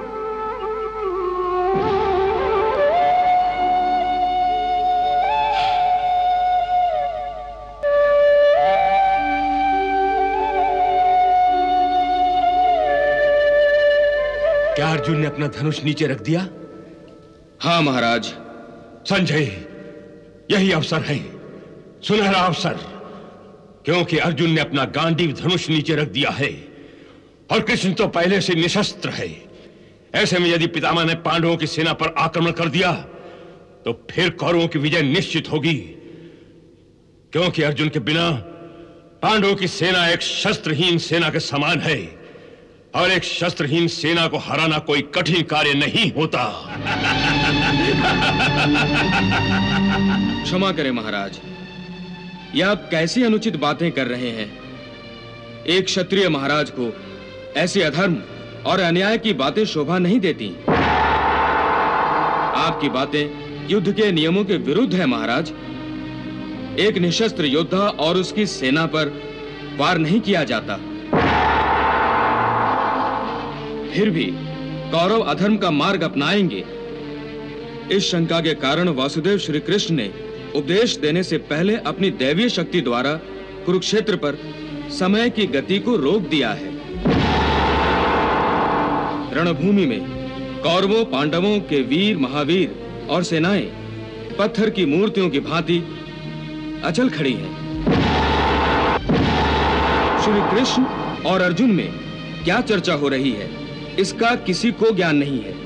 क्या अर्जुन ने अपना धनुष नीचे रख दिया? हाँ महाराज। संजय, यही अवसर है, सुनहरा अवसर, क्योंकि अर्जुन ने अपना गांडीव धनुष नीचे रख दिया है और कृष्ण तो पहले से निशस्त्र है। ऐसे में यदि पितामह ने पांडवों की सेना पर आक्रमण कर दिया तो फिर कौरवों की विजय निश्चित होगी, क्योंकि अर्जुन के बिना पांडवों की सेना एक शस्त्रहीन सेना के समान है और एक शस्त्रहीन सेना को हराना कोई कठिन कार्य नहीं होता। क्षमा करें महाराज, ये आप कैसी अनुचित बातें कर रहे हैं? एक क्षत्रिय महाराज को ऐसे अधर्म और अन्याय की बातें शोभा नहीं देती। आपकी बातें युद्ध के नियमों के विरुद्ध है महाराज। एक निशस्त्र योद्धा और उसकी सेना पर वार नहीं किया जाता। फिर भी कौरव अधर्म का मार्ग अपनाएंगे, इस शंका के कारण वासुदेव श्री कृष्ण ने उपदेश देने से पहले अपनी दैवीय शक्ति द्वारा कुरुक्षेत्र पर समय की गति को रोक दिया है। रणभूमि में कौरवों पांडवों के वीर महावीर और सेनाएं पत्थर की मूर्तियों की भांति अचल खड़ी हैं। श्री कृष्ण और अर्जुन में क्या चर्चा हो रही है, इसका किसी को ज्ञान नहीं है।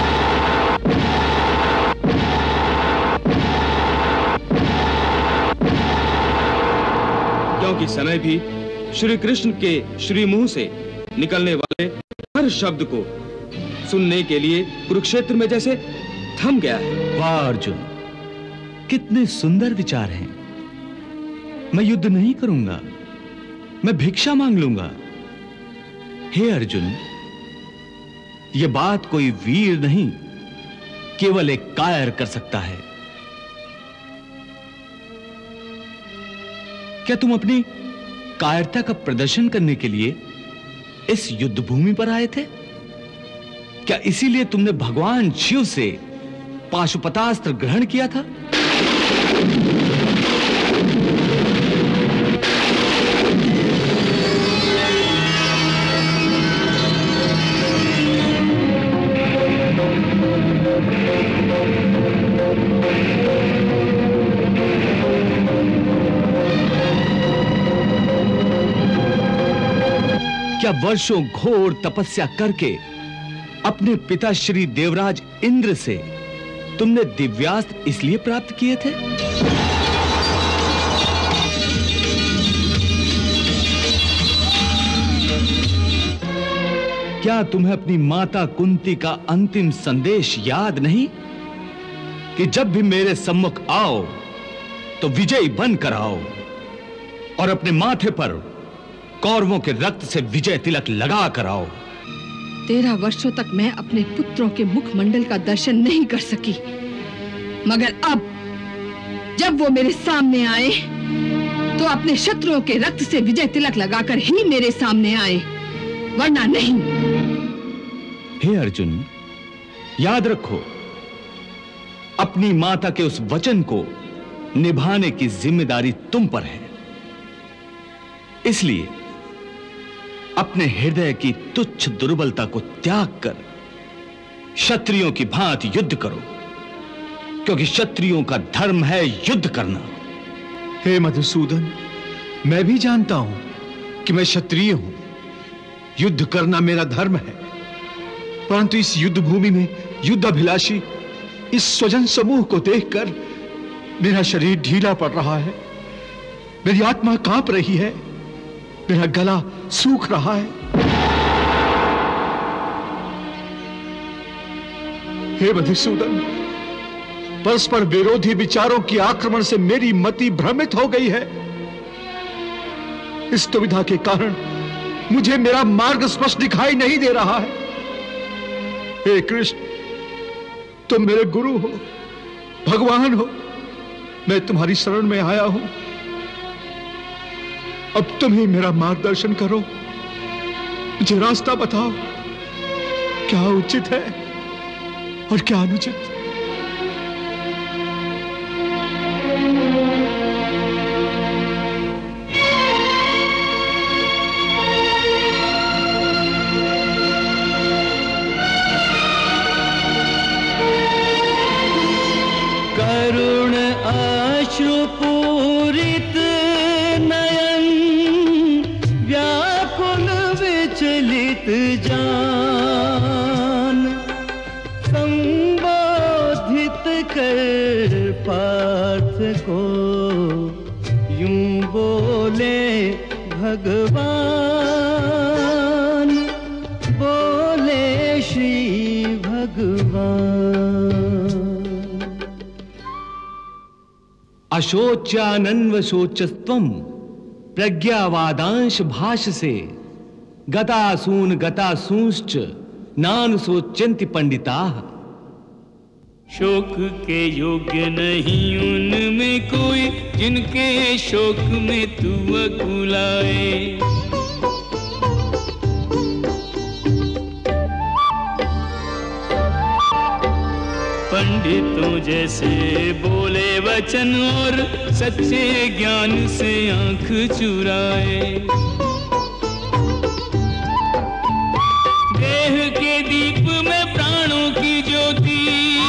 क्योंकि समय भी श्री कृष्ण के श्री मुंह से निकलने वाले हर शब्द को सुनने के लिए कुरुक्षेत्र में जैसे थम गया है। वाह अर्जुन, कितने सुंदर विचार हैं। मैं युद्ध नहीं करूंगा, मैं भिक्षा मांग लूंगा। हे अर्जुन, यह बात कोई वीर नहीं, केवल एक कायर कर सकता है। क्या तुम अपनी कायरता का प्रदर्शन करने के लिए इस युद्ध भूमि पर आए थे? क्या इसीलिए तुमने भगवान शिव से पाशुपतास्त्र ग्रहण किया था? क्या वर्षों घोर तपस्या करके अपने पिता श्री देवराज इंद्र से तुमने दिव्यास्त्र इसलिए प्राप्त किए थे? क्या तुम्हें अपनी माता कुंती का अंतिम संदेश याद नहीं कि जब भी मेरे सम्मुख आओ तो विजयी बनकर आओ और अपने माथे पर कौरवों के रक्त से विजय तिलक लगा कर आओ। 13 वर्षों तक मैं अपने पुत्रों के मुखमंडल का दर्शन नहीं कर सकी, मगर अब जब वो मेरे सामने आए तो अपने शत्रुओं के रक्त से विजय तिलक लगाकर ही मेरे सामने आए, वरना नहीं। हे अर्जुन, याद रखो, अपनी माता के उस वचन को निभाने की जिम्मेदारी तुम पर है। इसलिए अपने हृदय की तुच्छ दुर्बलता को त्याग कर क्षत्रियों की भांति युद्ध करो, क्योंकि क्षत्रियों का धर्म है युद्ध करना। हे मधुसूदन, मैं भी जानता हूं कि मैं क्षत्रिय हूं, युद्ध करना मेरा धर्म है। परंतु इस युद्ध भूमि में युद्ध अभिलाषी इस स्वजन समूह को देखकर मेरा शरीर ढीला पड़ रहा है, मेरी आत्मा कांप रही है, मेरा गला सूख रहा है। हे मधुसूदन, परस्पर विरोधी विचारों के आक्रमण से मेरी मति भ्रमित हो गई है। इस दुविधा के कारण मुझे मेरा मार्ग स्पष्ट दिखाई नहीं दे रहा है। हे कृष्ण, तुम मेरे गुरु हो, भगवान हो, मैं तुम्हारी शरण में आया हूं। अब तुम ही मेरा मार्गदर्शन करो, मुझे रास्ता बताओ, क्या उचित है और क्या अनुचित। करुण अश्रुपूरित नयन, व्याकुल विचलित जान, संबोधित कर पार्थ को यूं बोले भगवान, बोले श्री भगवान। अशोच्यानन्व शोचस्त्वं प्रज्ञावादांश भाष से गतासून गतासूंश्च नानुशोच्यन्ति पंडिताः। शोक के योग्य नहीं उनमें कोई, जिनके शोक में तू अकुलाए। पंडितों जैसे बोले वचन और सच्चे ज्ञान से आंख चुराए। देह के दीप में प्राणों की ज्योति,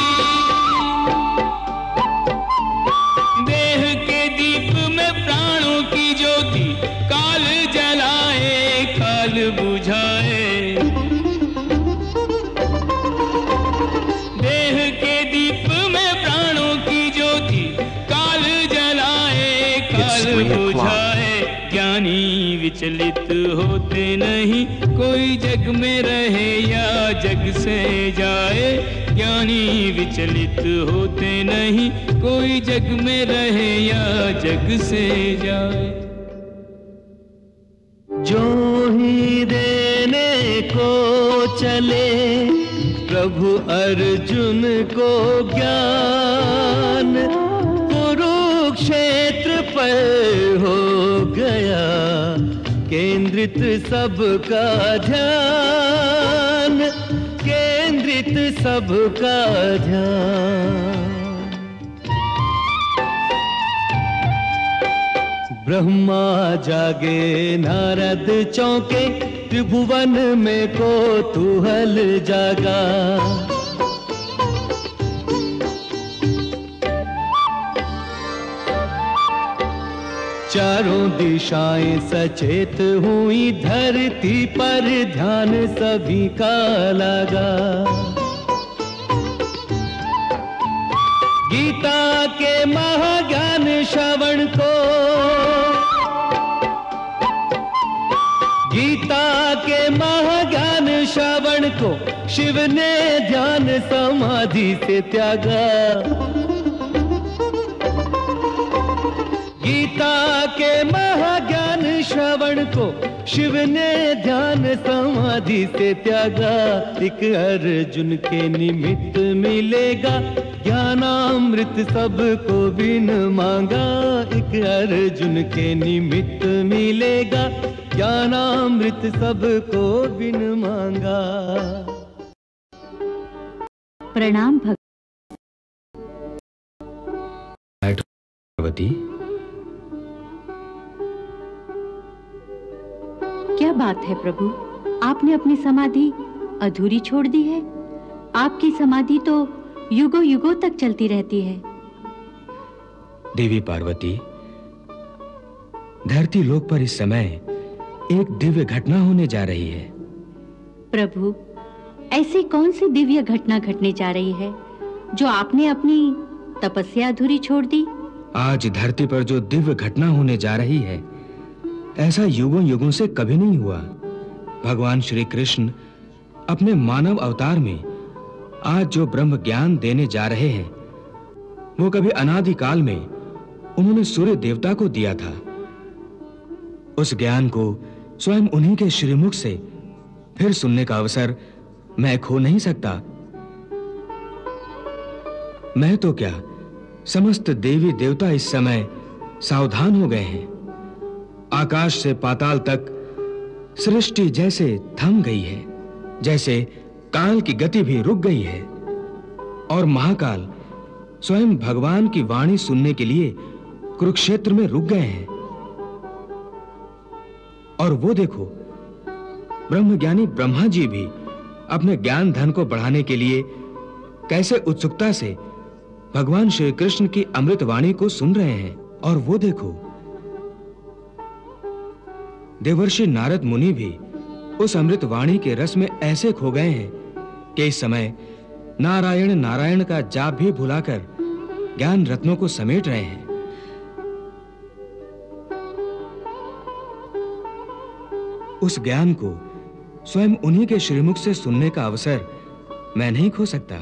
देह के दीप में प्राणों की ज्योति, काल जलाए काल बुझाए। देह के दीप में प्राणों की ज्योति, काल जलाए काल बुझाए। ज्ञानी विचलित होते नहीं, कोई जग में रहे या जग से जाए। ज्ञानी विचलित होते नहीं, कोई जग में रहे या जग से जाए। जो ही देने को चले प्रभु अर्जुन को ज्ञान, कुरुक्षेत्र पर हो गया केंद्रित सबका ध्यान, केंद्रित सबका ध्यान। ब्रह्मा जागे नारद चौंके, त्रिभुवन में कौतूहल जागा। चारों दिशाएं सचेत हुई, धरती पर ध्यान सभी का लगा। गीता के महाज्ञान श्रवण को, गीता के महाज्ञान श्रवण को शिव ने ध्यान समाधि से त्यागा। गीता के महाज्ञान श्रवण को शिव ने ध्यान समाधि से त्यागा। एक अर्जुन के निमित्त मिलेगा ज्ञानामृत सबको बिन मांगा। एक अर्जुन के निमित्त मिलेगा ज्ञानामृत सबको बिन मांगा। प्रणाम भक्त। पार्वती, क्या बात है प्रभु, आपने अपनी समाधि अधूरी छोड़ दी है? आपकी समाधि तो युगों युगों तक चलती रहती है। देवी पार्वती, धरती लोक पर इस समय एक दिव्य घटना होने जा रही है। प्रभु, ऐसी कौन सी दिव्य घटना घटने जा रही है जो आपने अपनी तपस्या अधूरी छोड़ दी? आज धरती पर जो दिव्य घटना होने जा रही है, ऐसा युगों युगों से कभी नहीं हुआ। भगवान श्री कृष्ण अपने मानव अवतार में आज जो ब्रह्म ज्ञान देने जा रहे हैं, वो कभी अनादि काल में उन्होंने सूर्य देवता को दिया था। उस ज्ञान को स्वयं उन्हीं के श्रीमुख से फिर सुनने का अवसर मैं खो नहीं सकता। मैं तो क्या, समस्त देवी देवता इस समय सावधान हो गए हैं। आकाश से पाताल तक सृष्टि जैसे थम गई है, जैसे काल की गति भी रुक गई है। और महाकाल स्वयं भगवान की वाणी सुनने के लिए कुरुक्षेत्र में रुक गए हैं। और वो देखो, ब्रह्मज्ञानी ब्रह्मा जी भी अपने ज्ञान धन को बढ़ाने के लिए कैसे उत्सुकता से भगवान श्री कृष्ण की अमृत वाणी को सुन रहे हैं। और वो देखो, देवर्षि नारद मुनि भी उस अमृत वाणी के रस में ऐसे खो गए हैं कि इस समय नारायण नारायण का जाप भी भुलाकर ज्ञान रत्नों को समेट रहे हैं। उस ज्ञान को स्वयं उन्हीं के श्रीमुख से सुनने का अवसर मैं नहीं खो सकता।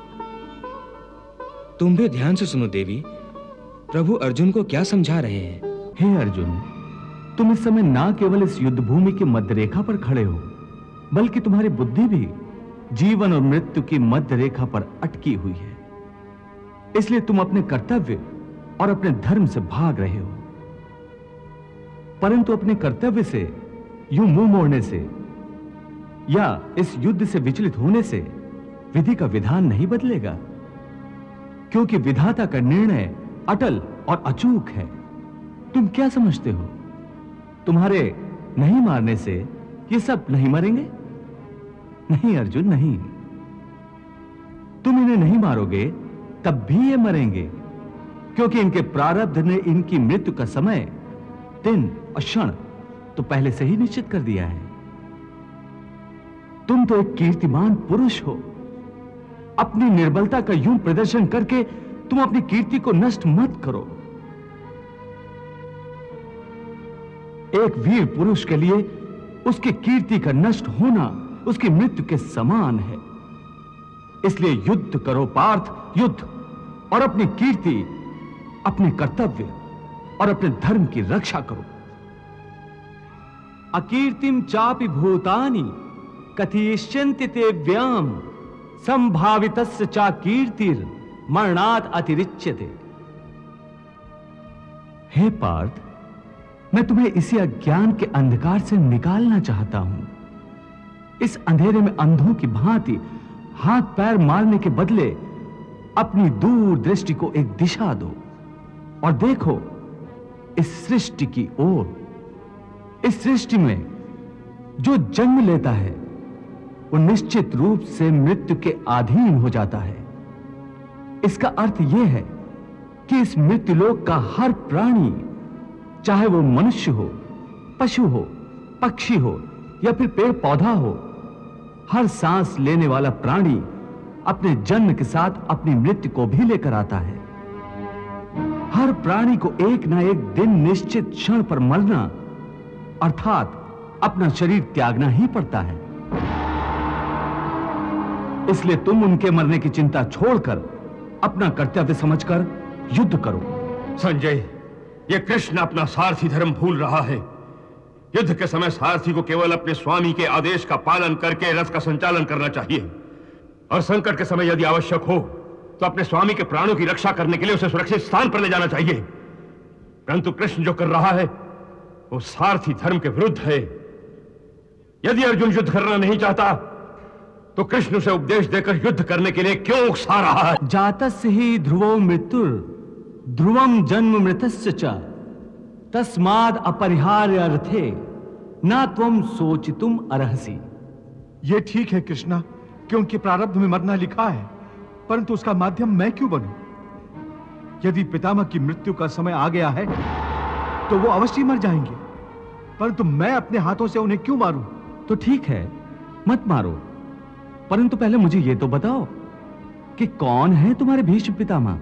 तुम भी ध्यान से सुनो देवी, प्रभु अर्जुन को क्या समझा रहे हैं। हे अर्जुन, तुम इस समय ना केवल इस युद्ध भूमि की मध्य रेखा पर खड़े हो, बल्कि तुम्हारी बुद्धि भी जीवन और मृत्यु की मध्य रेखा पर अटकी हुई है। इसलिए तुम अपने कर्तव्य और अपने धर्म से भाग रहे हो। परंतु अपने कर्तव्य से यूं मुंह मोड़ने से या इस युद्ध से विचलित होने से विधि का विधान नहीं बदलेगा, क्योंकि विधाता का निर्णय अटल और अचूक है। तुम क्या समझते हो, तुम्हारे नहीं मारने से ये सब नहीं मरेंगे? नहीं अर्जुन, नहीं। तुम इन्हें नहीं मारोगे तब भी ये मरेंगे, क्योंकि इनके प्रारब्ध ने इनकी मृत्यु का समय, दिन और क्षण तो पहले से ही निश्चित कर दिया है। तुम तो एक कीर्तिमान पुरुष हो। अपनी निर्बलता का यूं प्रदर्शन करके तुम अपनी कीर्ति को नष्ट मत करो। एक वीर पुरुष के लिए उसकी कीर्ति का नष्ट होना उसकी मृत्यु के समान है। इसलिए युद्ध करो पार्थ, युद्ध, और अपनी कीर्ति, अपने कर्तव्य और अपने धर्म की रक्षा करो। अकीर्तिम चापि भूतानि कथयिष्यन्ति ते व्याम संभावितस्य चा कीर्तिर मरणात् अतिरिच्यते। हे पार्थ, मैं तुम्हें इसी अज्ञान के अंधकार से निकालना चाहता हूं। इस अंधेरे में अंधों की भांति हाथ पैर मारने के बदले अपनी दूर दृष्टि को एक दिशा दो और देखो इस सृष्टि की ओर। इस सृष्टि में जो जन्म लेता है वो निश्चित रूप से मृत्यु के अधीन हो जाता है। इसका अर्थ यह है कि इस मृत्युलोक का हर प्राणी, चाहे वो मनुष्य हो, पशु हो, पक्षी हो या फिर पेड़ पौधा हो, हर सांस लेने वाला प्राणी अपने जन्म के साथ अपनी मृत्यु को भी लेकर आता है। हर प्राणी को एक ना एक दिन निश्चित क्षण पर मरना अर्थात अपना शरीर त्यागना ही पड़ता है। इसलिए तुम उनके मरने की चिंता छोड़कर अपना कर्तव्य समझकर युद्ध करो। संजय, ये कृष्ण अपना सारथी धर्म भूल रहा है। युद्ध के समय सारथी को केवल अपने स्वामी के आदेश का पालन करके रथ का संचालन करना चाहिए, और संकट के समय यदि आवश्यक हो तो अपने स्वामी के प्राणों की रक्षा करने के लिए उसे सुरक्षित स्थान पर ले जाना चाहिए। परंतु कृष्ण जो कर रहा है वो सारथी धर्म के विरुद्ध है। यदि अर्जुन युद्ध करना नहीं चाहता तो कृष्ण उसे उपदेश देकर युद्ध करने के लिए क्यों उकसा रहा है? जातस्य ही ध्रुवो मृत्युर ध्रुवम जन्म मृतस्य च तस्माद अपरिहार्य अर्थे ना त्वम सोचितुम अर्हसि। ये ठीक है कृष्णा कि उनके प्रारब्ध में मरना लिखा है, परंतु उसका माध्यम मैं क्यों बनूं? यदि पितामह की मृत्यु का समय आ गया है तो वो अवश्य मर जाएंगे, परंतु मैं अपने हाथों से उन्हें क्यों मारूं? तो ठीक है, मत मारो, परंतु पहले मुझे ये तो बताओ कि कौन है तुम्हारे भीष्म पितामह?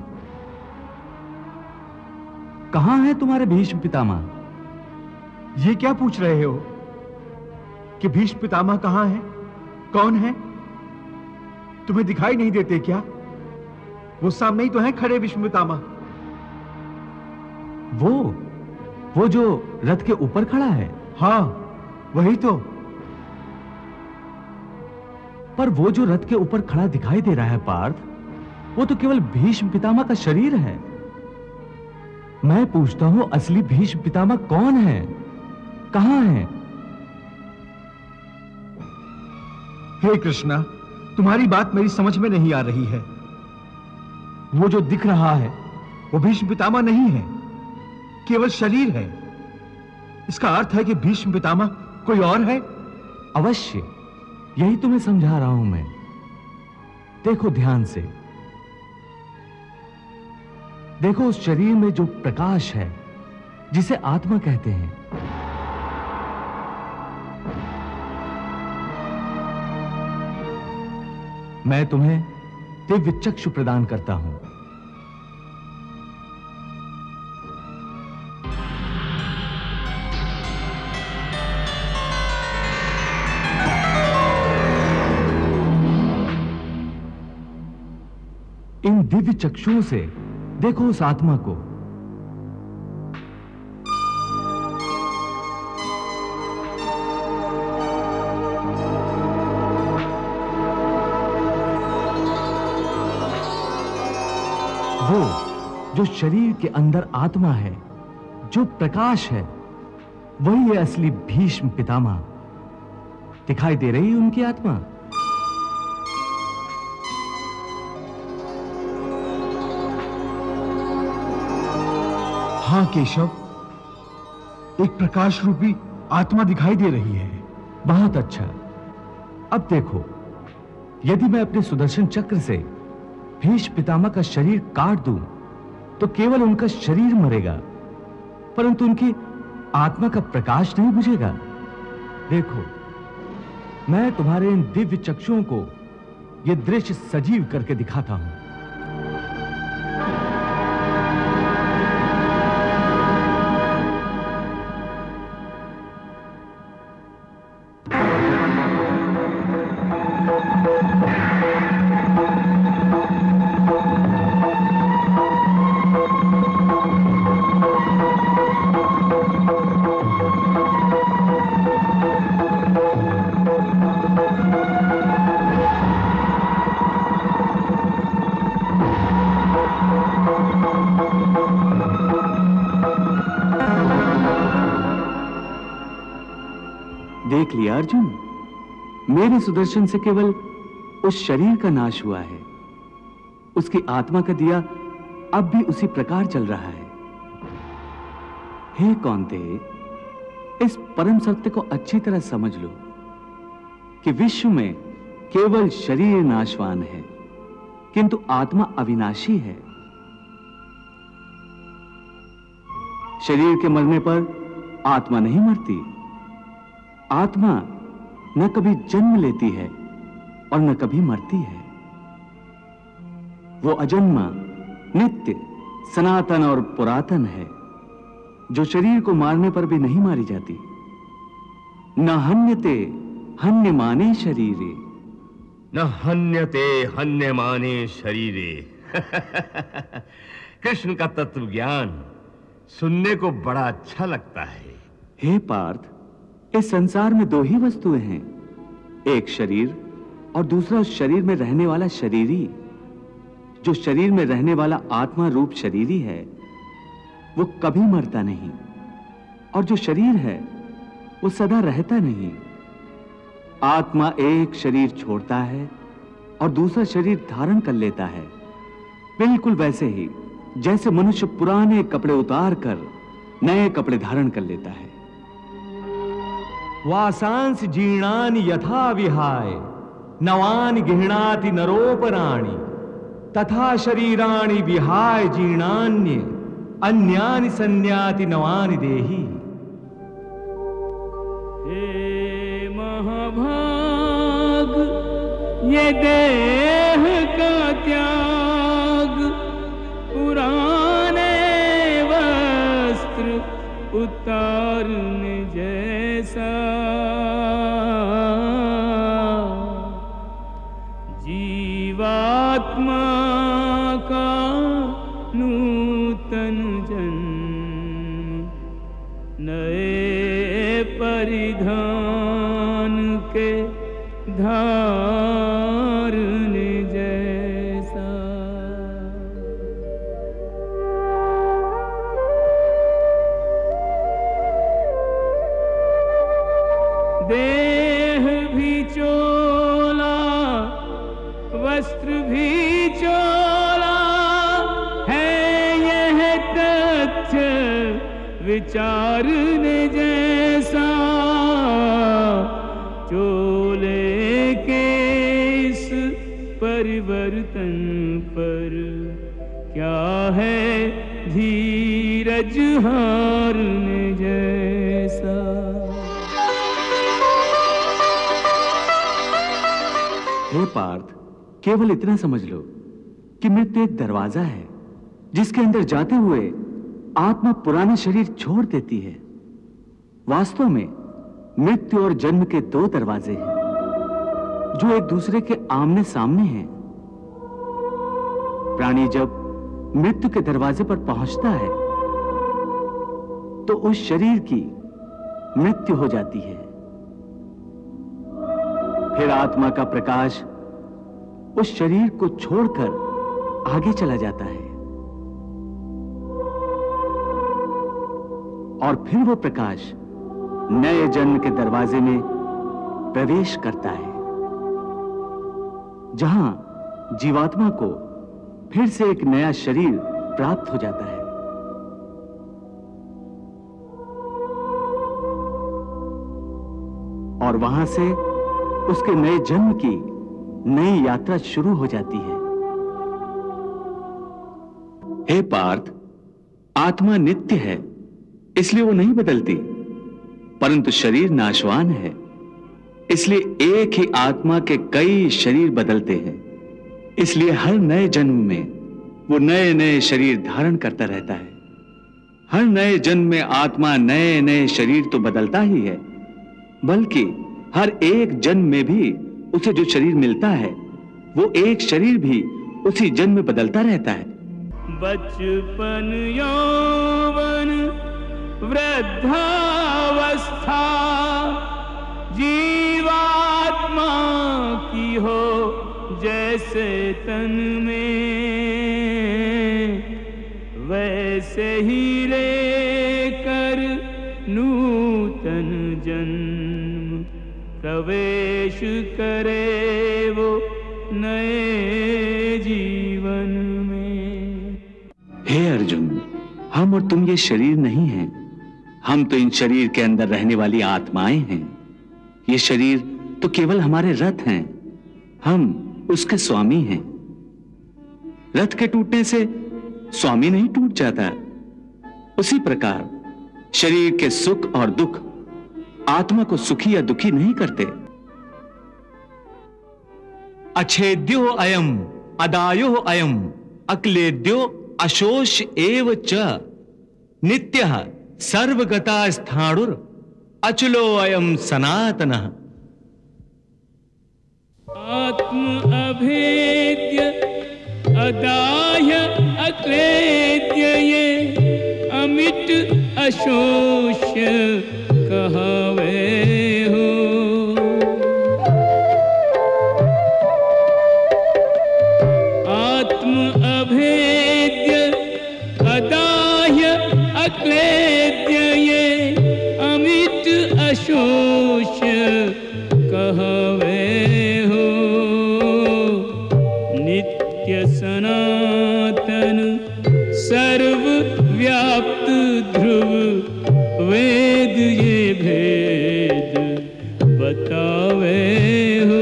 कहां है तुम्हारे भीष्म पितामह? ये क्या पूछ रहे हो कि भीष्म पितामह कहां है, कौन है? तुम्हें दिखाई नहीं देते क्या? वो सामने ही तो है खड़े भीष्म पितामह। वो जो रथ के ऊपर खड़ा है? हाँ, वही तो। पर वो जो रथ के ऊपर खड़ा दिखाई दे रहा है पार्थ, वो तो केवल भीष्म पितामह का शरीर है। मैं पूछता हूं असली भीष्म पितामह कौन है, कहां है? हे कृष्णा, तुम्हारी बात मेरी समझ में नहीं आ रही है। वो जो दिख रहा है वो भीष्म पितामह नहीं है, केवल शरीर है। इसका अर्थ है कि भीष्म पितामह कोई और है। अवश्य, यही तुम्हें समझा रहा हूं मैं। देखो ध्यान से, देखो उस शरीर में जो प्रकाश है जिसे आत्मा कहते हैं। मैं तुम्हें दिव्य चक्षु प्रदान करता हूं। इन दिव्य चक्षुओं से देखो उस आत्मा को। वो जो शरीर के अंदर आत्मा है, जो प्रकाश है, वही है असली भीष्म पितामह। दिखाई दे रही है उनकी आत्मा? हाँ केशव, एक प्रकाश रूपी आत्मा दिखाई दे रही है। बहुत अच्छा। अब देखो, यदि मैं अपने सुदर्शन चक्र से भीष्म पितामह का शरीर काट दूं तो केवल उनका शरीर मरेगा, परंतु उनकी आत्मा का प्रकाश नहीं बुझेगा। देखो, मैं तुम्हारे इन दिव्य चक्षुओं को यह दृश्य सजीव करके दिखाता हूं। देख लिया अर्जुन, मेरे सुदर्शन से केवल उस शरीर का नाश हुआ है, उसकी आत्मा का दिया अब भी उसी प्रकार जल रहा है। हे कौन्ते, इस परम सत्य को अच्छी तरह समझ लो कि विश्व में केवल शरीर नाशवान है, किंतु आत्मा अविनाशी है। शरीर के मरने पर आत्मा नहीं मरती। आत्मा न कभी जन्म लेती है और न कभी मरती है। वो अजन्मा, नित्य, सनातन और पुरातन है, जो शरीर को मारने पर भी नहीं मारी जाती। न हन्यते हन्यमाने शरीरे, न हन्यते हन्यमाने शरीरे। कृष्ण का तत्व ज्ञान सुनने को बड़ा अच्छा लगता है। हे पार्थ, इस संसार में दो ही वस्तुएं हैं, एक शरीर और दूसरा उस शरीर में रहने वाला शरीरी। जो शरीर में रहने वाला आत्मा रूप शरीरी है वो कभी मरता नहीं, और जो शरीर है वो सदा रहता नहीं। आत्मा एक शरीर छोड़ता है और दूसरा शरीर धारण कर लेता है। बिल्कुल वैसे ही जैसे मनुष्य पुराने कपड़े उतार कर नए कपड़े धारण कर लेता है। वासांस जीर्णानि यथा विहाय नवानि गृह्णाति नरोपराणि तथा शरीराणि विहाय जीर्णान्य अन्यानि संन्याति नवानि देहि। हे महाभाग, ये देह का त्याग पुराने वस्त्र उतारने जैसा। जीवात्मा का नूतन जन्म नए परिधान के धारने जैसा। देह भी चोला वस्त्र भी चोला है, यह तथ्य विचारने जैसा। चोले के इस परिवर्तन पर क्या है धीरज हारने जैसा। हे पार्थ, केवल इतना समझ लो कि मृत्यु एक दरवाजा है जिसके अंदर जाते हुए आत्मा पुराना शरीर छोड़ देती है। वास्तव में मृत्यु और जन्म के दो दरवाजे हैं जो एक दूसरे के आमने सामने हैं। प्राणी जब मृत्यु के दरवाजे पर पहुंचता है तो उस शरीर की मृत्यु हो जाती है। फिर आत्मा का प्रकाश उस शरीर को छोड़कर आगे चला जाता है और फिर वो प्रकाश नए जन्म के दरवाजे में प्रवेश करता है, जहां जीवात्मा को फिर से एक नया शरीर प्राप्त हो जाता है। और वहां से उसके नए जन्म की नई यात्रा शुरू हो जाती है। हे पार्थ, आत्मा नित्य है इसलिए वो नहीं बदलती, परंतु शरीर नाशवान है इसलिए एक ही आत्मा के कई शरीर बदलते हैं। इसलिए हर नए जन्म में वो नए नए शरीर धारण करता रहता है। हर नए जन्म में आत्मा नए नए शरीर तो बदलता ही है, बल्कि हर एक जन्म में भी उसे जो शरीर मिलता है वो एक शरीर भी उसी जन्म में बदलता रहता है। बचपन यौवन वृद्धावस्था जीवात्मा की हो जैसे तन में, वैसे ही लेकर नूतन जन्म प्रवेश करे वो नए जीवन में। हे अर्जुन, हम और तुम ये शरीर नहीं हैं, हम तो इन शरीर के अंदर रहने वाली आत्माएं हैं। ये शरीर तो केवल हमारे रथ हैं, हम उसके स्वामी हैं। रथ के टूटने से स्वामी नहीं टूट जाता, उसी प्रकार शरीर के सुख और दुख आत्मा को सुखी या दुखी नहीं करते। अच्छेद्यो अयम अदायो अयम अक्लेद्यो अशोष एव च नित्यः सर्वगता स्थाणुर अचलो अयम सनातनः। आत्म अभेद्य अदाह्य अक्लेद्य ये अमिट अशोष्य कहवे हो। आत्म अभेद्य अदाह्य अक्लेद्य ये अमिट अशोष्य कहवे हो। नित्य सनातन सर्वव्याप्त ध्रुव वेद ये भेद बतावे हो।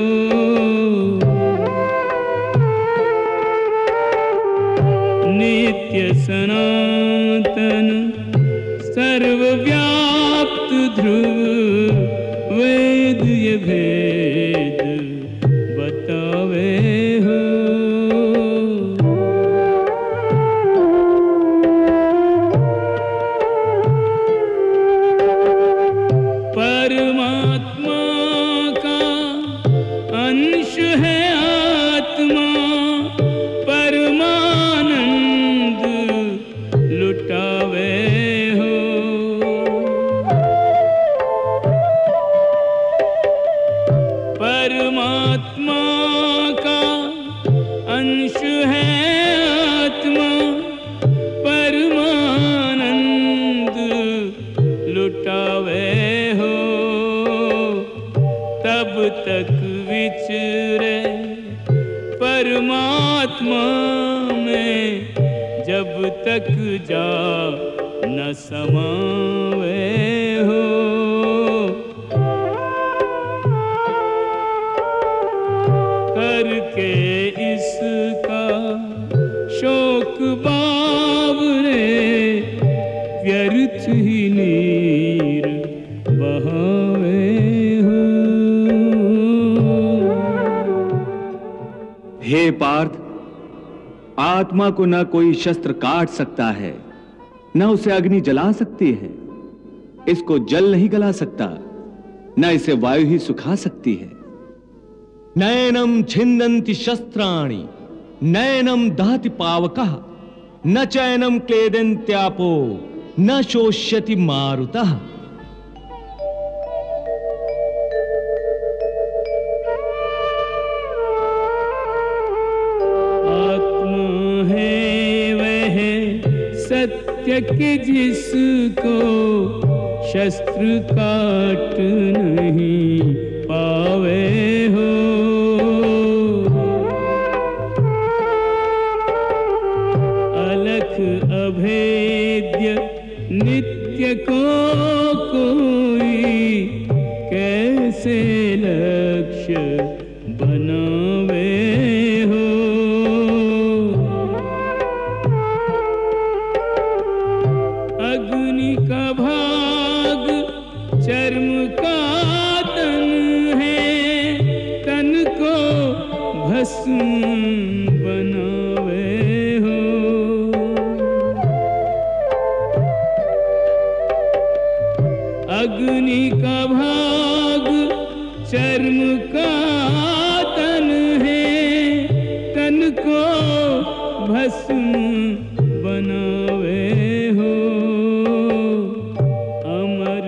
नित्य सनातन सर्वव्याप्त ध्रुव वेद ये भेद बतावे हो। परमात्मा का अंश है आत्मा, परमानंद लुटावे हो। परमात्मा का अंश है आत्मा, परमानंद लुटावे हो। तब तक विचरे परमात्मा में, जब तक जा न समावे हो। करके इसका शोक बावरे, व्यर्थ ही नीर बहावे हो। हे पार्थ, आत्मा को न कोई शस्त्र काट सकता है, न उसे अग्नि जला सकती है। इसको जल नहीं गला सकता, न इसे वायु ही सुखा सकती है। नयनम छिन्दन्ति शस्त्राणि, नयनम दहति पावकः, न चैनम क्लेदन्त्यापो, न शोष्यति मारुतः। आत्मा है वह सत्य कि जिसको शस्त्र काट नहीं पावे हो। अलख अभेद्य नित्य को कोई कैसे लक्ष्य बनावे हो। अग्नि का भाग चर्म का तन है, तन को भस्म बनावे हो। अग्नि का भाग चर्म का तन है, तन को भस्म बनावे हो। अमर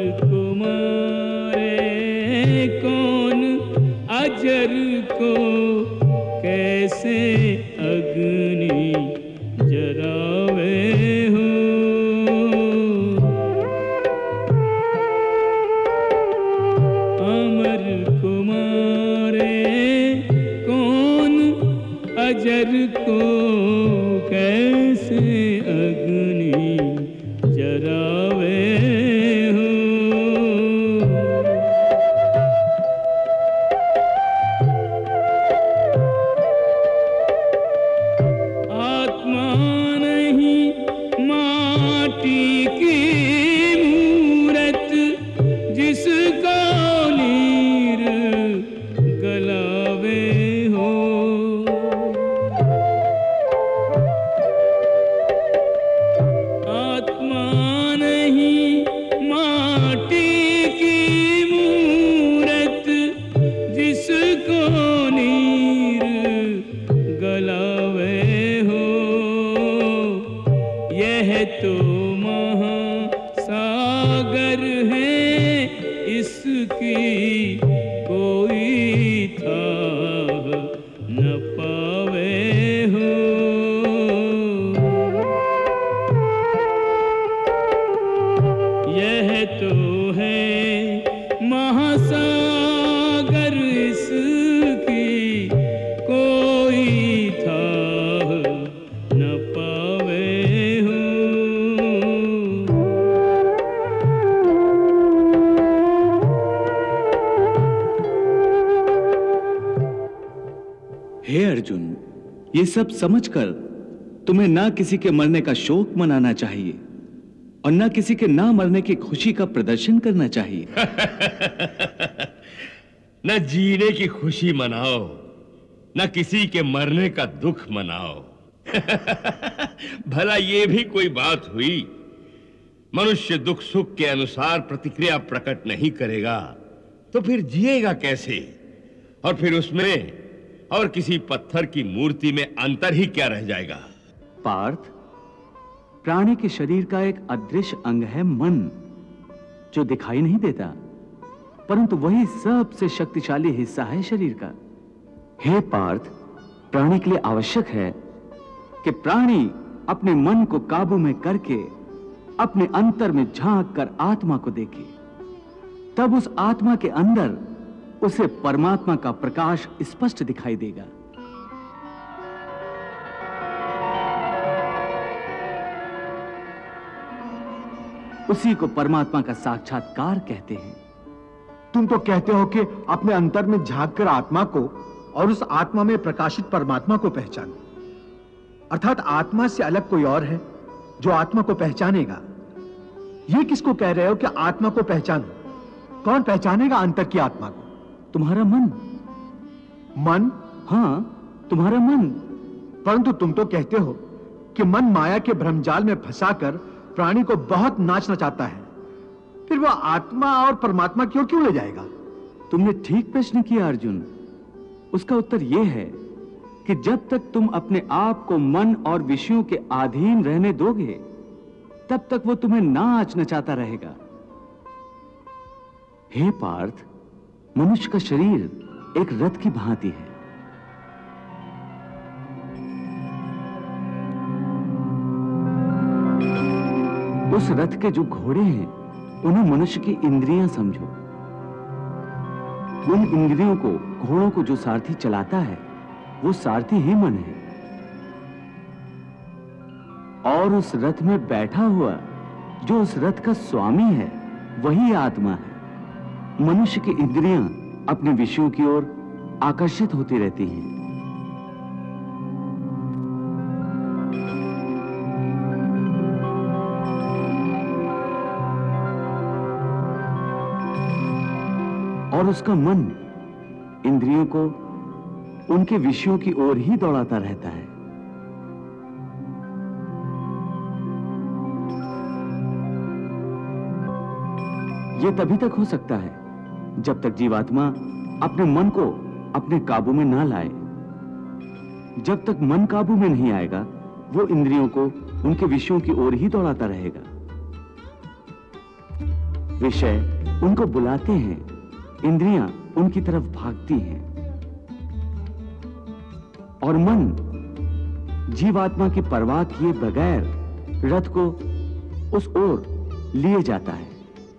कुमारे कौन अजर को कैसे अग्नि जरावे हो। अमर कुमारे कौन अजर को कैसे अग्नि जरावे हो। आत्मा नहीं माटी की मूरत, जिसका नीर गलावे हो। आत्मा नहीं माटी की मूरत, जिसको नीर गलावे हो। यह तो महासागर है, इसकी कोई थाह न पावे हो। यह तो है महासागर, इसकी कोई थाह न पावे ये सब समझकर तुम्हें ना किसी के मरने का शोक मनाना चाहिए और ना किसी के ना मरने की खुशी का प्रदर्शन करना चाहिए। न जीने की खुशी मनाओ, न किसी के मरने का दुख मनाओ। भला ये भी कोई बात हुई? मनुष्य दुख सुख के अनुसार प्रतिक्रिया प्रकट नहीं करेगा तो फिर जिएगा कैसे? और फिर उसमें और किसी पत्थर की मूर्ति में अंतर ही क्या रह जाएगा? पार्थ, प्राणी के शरीर का एक अदृश्य अंग है मन, जो दिखाई नहीं देता, परंतु वही सबसे शक्तिशाली हिस्सा है शरीर का। हे पार्थ, प्राणी के लिए आवश्यक है कि प्राणी अपने मन को काबू में करके अपने अंतर में झांक कर आत्मा को देखे। तब उस आत्मा के अंदर उसे परमात्मा का प्रकाश स्पष्ट दिखाई देगा। उसी को परमात्मा का साक्षात्कार कहते हैं। तुम तो कहते हो कि अपने अंतर में झांक कर आत्मा को और उस आत्मा में प्रकाशित परमात्मा को पहचानो, अर्थात आत्मा से अलग कोई और है जो आत्मा को पहचानेगा। ये किसको कह रहे हो कि आत्मा को पहचानो? कौन पहचानेगा अंतर की आत्मा को? तुम्हारा मन। मन? हाँ, तुम्हारा मन। परंतु तुम तो कहते हो कि मन माया के भ्रमजाल में फंसाकर प्राणी को बहुत नाच नचाता है, फिर वह आत्मा और परमात्मा की ओर क्यों ले जाएगा? तुमने ठीक प्रश्न किया अर्जुन। उसका उत्तर यह है कि जब तक तुम अपने आप को मन और विषयों के अधीन रहने दोगे, तब तक वो तुम्हें नाच नचाता रहेगा। हे पार्थ, मनुष्य का शरीर एक रथ की भांति है। उस रथ के जो घोड़े हैं, उन्हें मनुष्य की इंद्रियां समझो। उन इंद्रियों को, घोड़ों को जो सारथी चलाता है, वो सारथी ही मन है। और उस रथ में बैठा हुआ जो उस रथ का स्वामी है, वही आत्मा है। मनुष्य की इंद्रियां अपने विषयों की ओर आकर्षित होती रहती हैं। और उसका मन इंद्रियों को उनके विषयों की ओर ही दौड़ाता रहता है। यह तभी तक हो सकता है जब तक जीवात्मा अपने मन को अपने काबू में ना लाए। जब तक मन काबू में नहीं आएगा, वो इंद्रियों को उनके विषयों की ओर ही दौड़ाता रहेगा। विषय उनको बुलाते हैं, इंद्रियां उनकी तरफ भागती हैं और मन जीवात्मा की परवाह किए बगैर रथ को उस ओर लिए जाता है।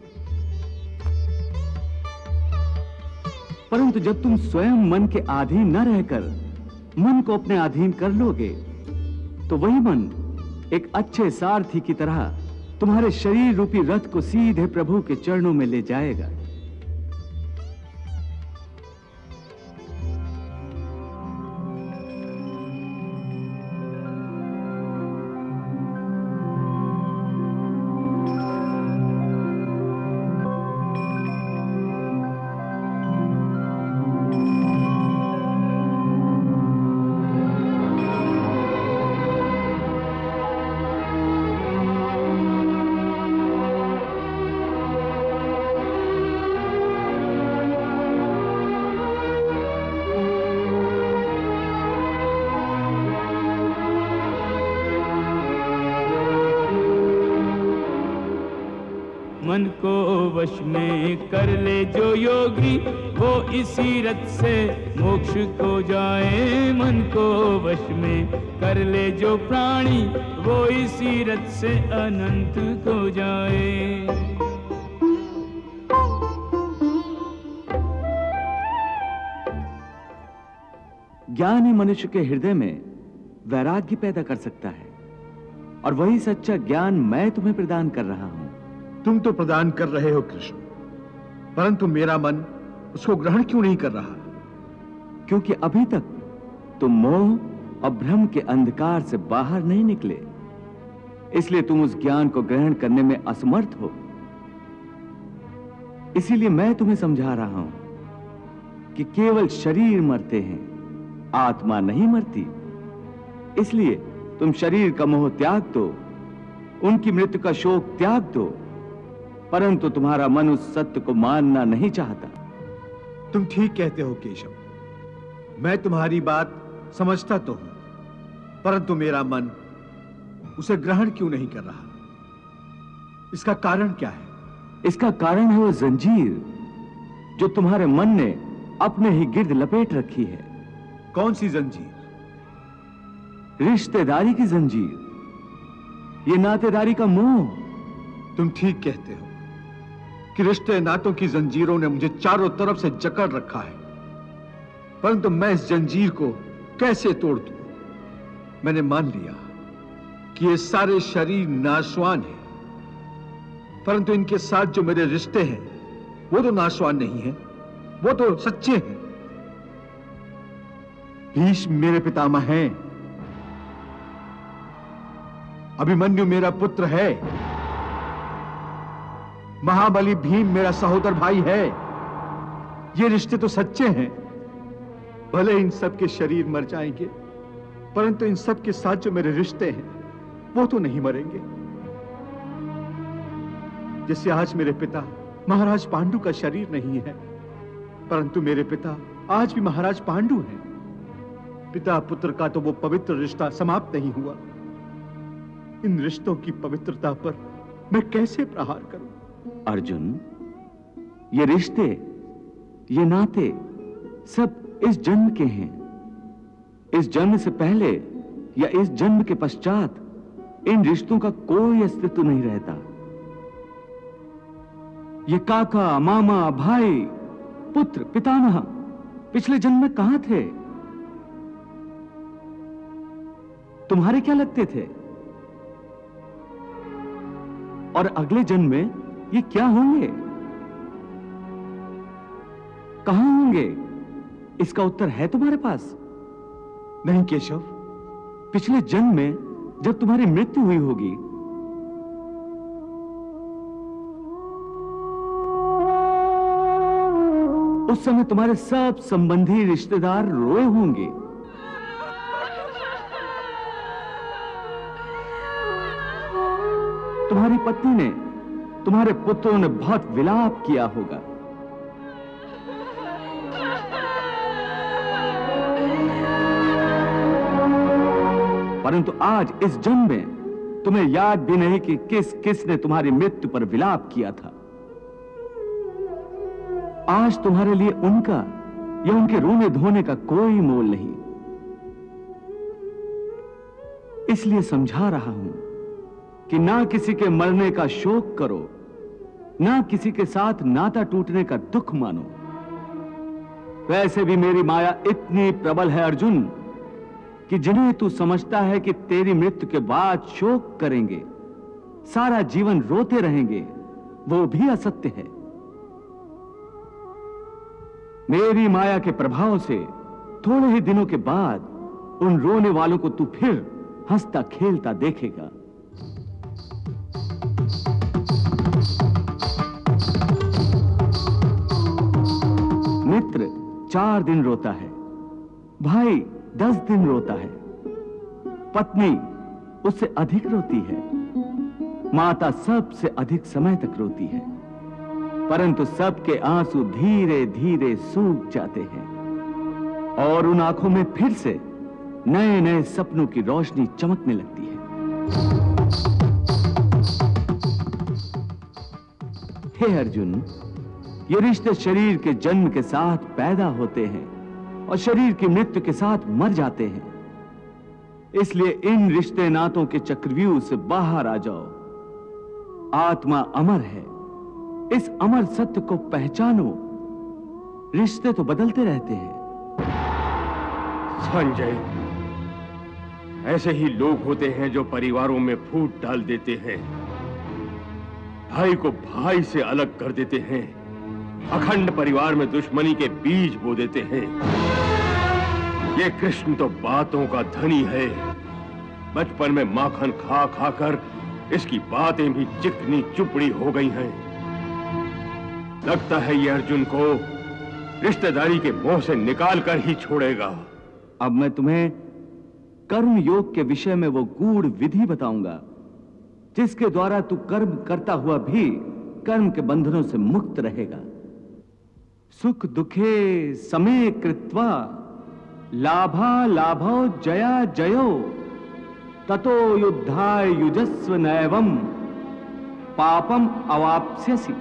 परंतु जब तुम स्वयं मन के अधीन न रहकर मन को अपने अधीन कर लोगे, तो वही मन एक अच्छे सारथी की तरह तुम्हारे शरीर रूपी रथ को सीधे प्रभु के चरणों में ले जाएगा। मन को वश में कर ले जो योगी, वो इसी रथ से मोक्ष को जाए। मन को वश में कर ले जो प्राणी, वो इसी रथ से अनंत को जाए। ज्ञान ही मनुष्य के हृदय में वैराग्य पैदा कर सकता है, और वही सच्चा ज्ञान मैं तुम्हें प्रदान कर रहा हूं। तुम तो प्रदान कर रहे हो कृष्ण, परंतु मेरा मन उसको ग्रहण क्यों नहीं कर रहा? क्योंकि अभी तक तुम मोह और भ्रम के अंधकार से बाहर नहीं निकले, इसलिए तुम उस ज्ञान को ग्रहण करने में असमर्थ हो। इसीलिए मैं तुम्हें समझा रहा हूं कि केवल शरीर मरते हैं, आत्मा नहीं मरती। इसलिए तुम शरीर का मोह त्याग दो, उनकी मृत्यु का शोक त्याग दो, परंतु तुम्हारा मन उस सत्य को मानना नहीं चाहता। तुम ठीक कहते हो केशव, मैं तुम्हारी बात समझता तो हूं, परंतु मेरा मन उसे ग्रहण क्यों नहीं कर रहा? इसका कारण क्या है? इसका कारण है वो जंजीर जो तुम्हारे मन ने अपने ही गिर्द लपेट रखी है। कौन सी जंजीर? रिश्तेदारी की जंजीर, ये नातेदारी का मोह। तुम ठीक कहते हो कि रिश्ते नातों की जंजीरों ने मुझे चारों तरफ से जकड़ रखा है, परंतु मैं इस जंजीर को कैसे तोड़ दूं? मैंने मान लिया कि ये सारे शरीर नाशवान हैं, परंतु इनके साथ जो मेरे रिश्ते हैं वो तो नाशवान नहीं है, वो तो सच्चे हैं। भीष्म मेरे पितामह हैं, अभिमन्यु मेरा पुत्र है, महाबली भीम मेरा सहोदर भाई है। ये रिश्ते तो सच्चे हैं। भले इन सब के शरीर मर जाएंगे, परंतु इन सब के साथ जो मेरे रिश्ते हैं वो तो नहीं मरेंगे। जैसे आज मेरे पिता महाराज पांडु का शरीर नहीं है, परंतु मेरे पिता आज भी महाराज पांडु हैं। पिता पुत्र का तो वो पवित्र रिश्ता समाप्त नहीं हुआ। इन रिश्तों की पवित्रता पर मैं कैसे प्रहार करूं? अर्जुन, ये रिश्ते, ये नाते सब इस जन्म के हैं। इस जन्म से पहले या इस जन्म के पश्चात इन रिश्तों का कोई अस्तित्व नहीं रहता। ये काका, मामा, भाई, पुत्र, पितामह पिछले जन्म में कहां थे? तुम्हारे क्या लगते थे? और अगले जन्म में ये क्या होंगे, कहां होंगे? इसका उत्तर है तुम्हारे पास? नहीं केशव, पिछले जन्म में जब तुम्हारी मृत्यु हुई होगी, उस समय तुम्हारे सब संबंधी रिश्तेदार रोए होंगे। तुम्हारी पत्नी ने, तुम्हारे पुत्रों ने बहुत विलाप किया होगा। परंतु आज इस जन्म में तुम्हें याद भी नहीं कि किस किस ने तुम्हारी मृत्यु पर विलाप किया था। आज तुम्हारे लिए उनका या उनके रोने धोने का कोई मोल नहीं। इसलिए समझा रहा हूं कि ना किसी के मरने का शोक करो, ना किसी के साथ नाता टूटने का दुख मानो। वैसे भी मेरी माया इतनी प्रबल है अर्जुन कि जिन्हें तू समझता है कि तेरी मृत्यु के बाद शोक करेंगे, सारा जीवन रोते रहेंगे, वो भी असत्य है। मेरी माया के प्रभाव से थोड़े ही दिनों के बाद उन रोने वालों को तू फिर हंसता खेलता देखेगा। मित्र 4 दिन रोता है, भाई 10 दिन रोता है, पत्नी उससे अधिक रोती है, माता सबसे अधिक समय तक रोती है, परंतु सबके आंसू धीरे धीरे सूख जाते हैं और उन आंखों में फिर से नए नए सपनों की रोशनी चमकने लगती है। हे अर्जुन, ये रिश्ते शरीर के जन्म के साथ पैदा होते हैं और शरीर की मृत्यु के साथ मर जाते हैं। इसलिए इन रिश्ते नातों के चक्रव्यूह से बाहर आ जाओ। आत्मा अमर है, इस अमर सत्य को पहचानो। रिश्ते तो बदलते रहते हैं। संजय, ऐसे ही लोग होते हैं जो परिवारों में फूट डाल देते हैं, भाई को भाई से अलग कर देते हैं, अखंड परिवार में दुश्मनी के बीज बो देते हैं। ये कृष्ण तो बातों का धनी है। बचपन में माखन खा खाकर इसकी बातें भी चिकनी चुपड़ी हो गई हैं। लगता है ये अर्जुन को रिश्तेदारी के मोह से निकाल कर ही छोड़ेगा। अब मैं तुम्हें कर्म योग के विषय में वो गूढ़ विधि बताऊंगा जिसके द्वारा तू कर्म करता हुआ भी कर्म के बंधनों से मुक्त रहेगा। सुख दुखे समे कृत्वा लाभा लाभो जया जयो ततो युद्धाय युजस्व नैवम पापम अवाप्स्यसि।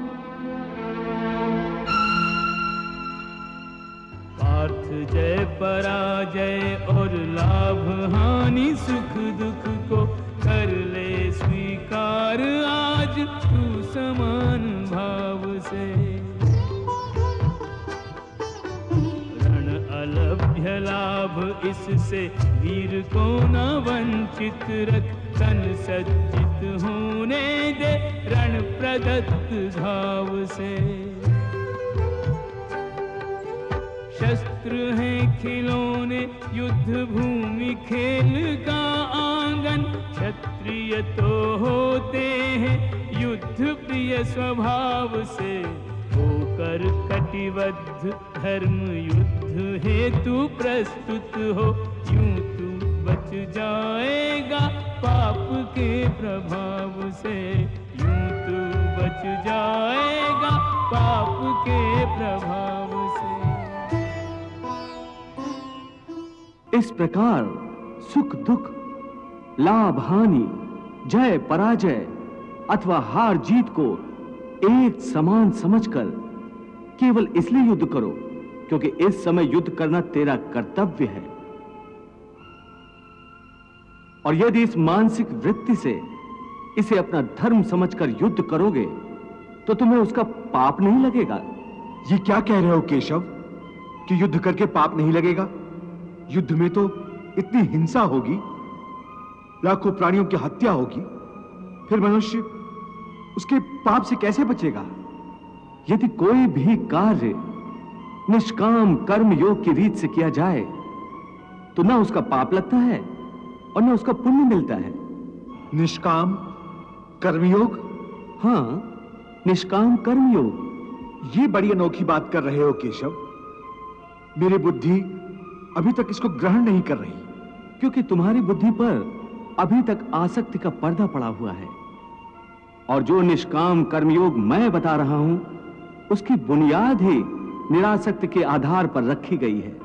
पार्थ जय पराजय और लाभ हानि सुख दुख को कर ले स्वीकार आज तू समान भाव से। रण अलभ्य लाभ इससे वीर को न वंचित रख तन सज्जित होने दे रण प्रदत्त घाव से। शस्त्र हैं खिलौने युद्ध भूमि खेल का आंगन क्षत्रिय तो होते हैं युद्ध प्रिय स्वभाव से। होकर कटिबद्ध धर्म युद्ध हेतु प्रस्तुत हो यूं तू बच जाएगा पाप के प्रभाव से। यूं तू बच जाएगा पाप के प्रभाव से। इस प्रकार सुख दुख लाभ हानि जय पराजय अथवा हार जीत को एक समान समझकर केवल इसलिए युद्ध करो क्योंकि इस समय युद्ध करना तेरा कर्तव्य है। और यदि इस मानसिक वृत्ति से इसे अपना धर्म समझकर युद्ध करोगे तो तुम्हें उसका पाप नहीं लगेगा। ये क्या कह रहे हो केशव कि युद्ध करके पाप नहीं लगेगा? युद्ध में तो इतनी हिंसा होगी, लाखों प्राणियों की हत्या होगी, फिर मनुष्य उसके पाप से कैसे बचेगा? यदि कोई भी कार्य निष्काम कर्म योग की रीत से किया जाए तो ना उसका पाप लगता है और ना उसका पुण्य मिलता है। निष्काम कर्मयोग? हाँ, निष्काम कर्मयोग। ये बड़ी अनोखी बात कर रहे हो केशव। मेरी बुद्धि अभी तक इसको ग्रहण नहीं कर रही। क्योंकि तुम्हारी बुद्धि पर अभी तक आसक्ति का पर्दा पड़ा हुआ है और जो निष्काम कर्मयोग मैं बता रहा हूं उसकी बुनियाद ही निरासक्ति के आधार पर रखी गई है।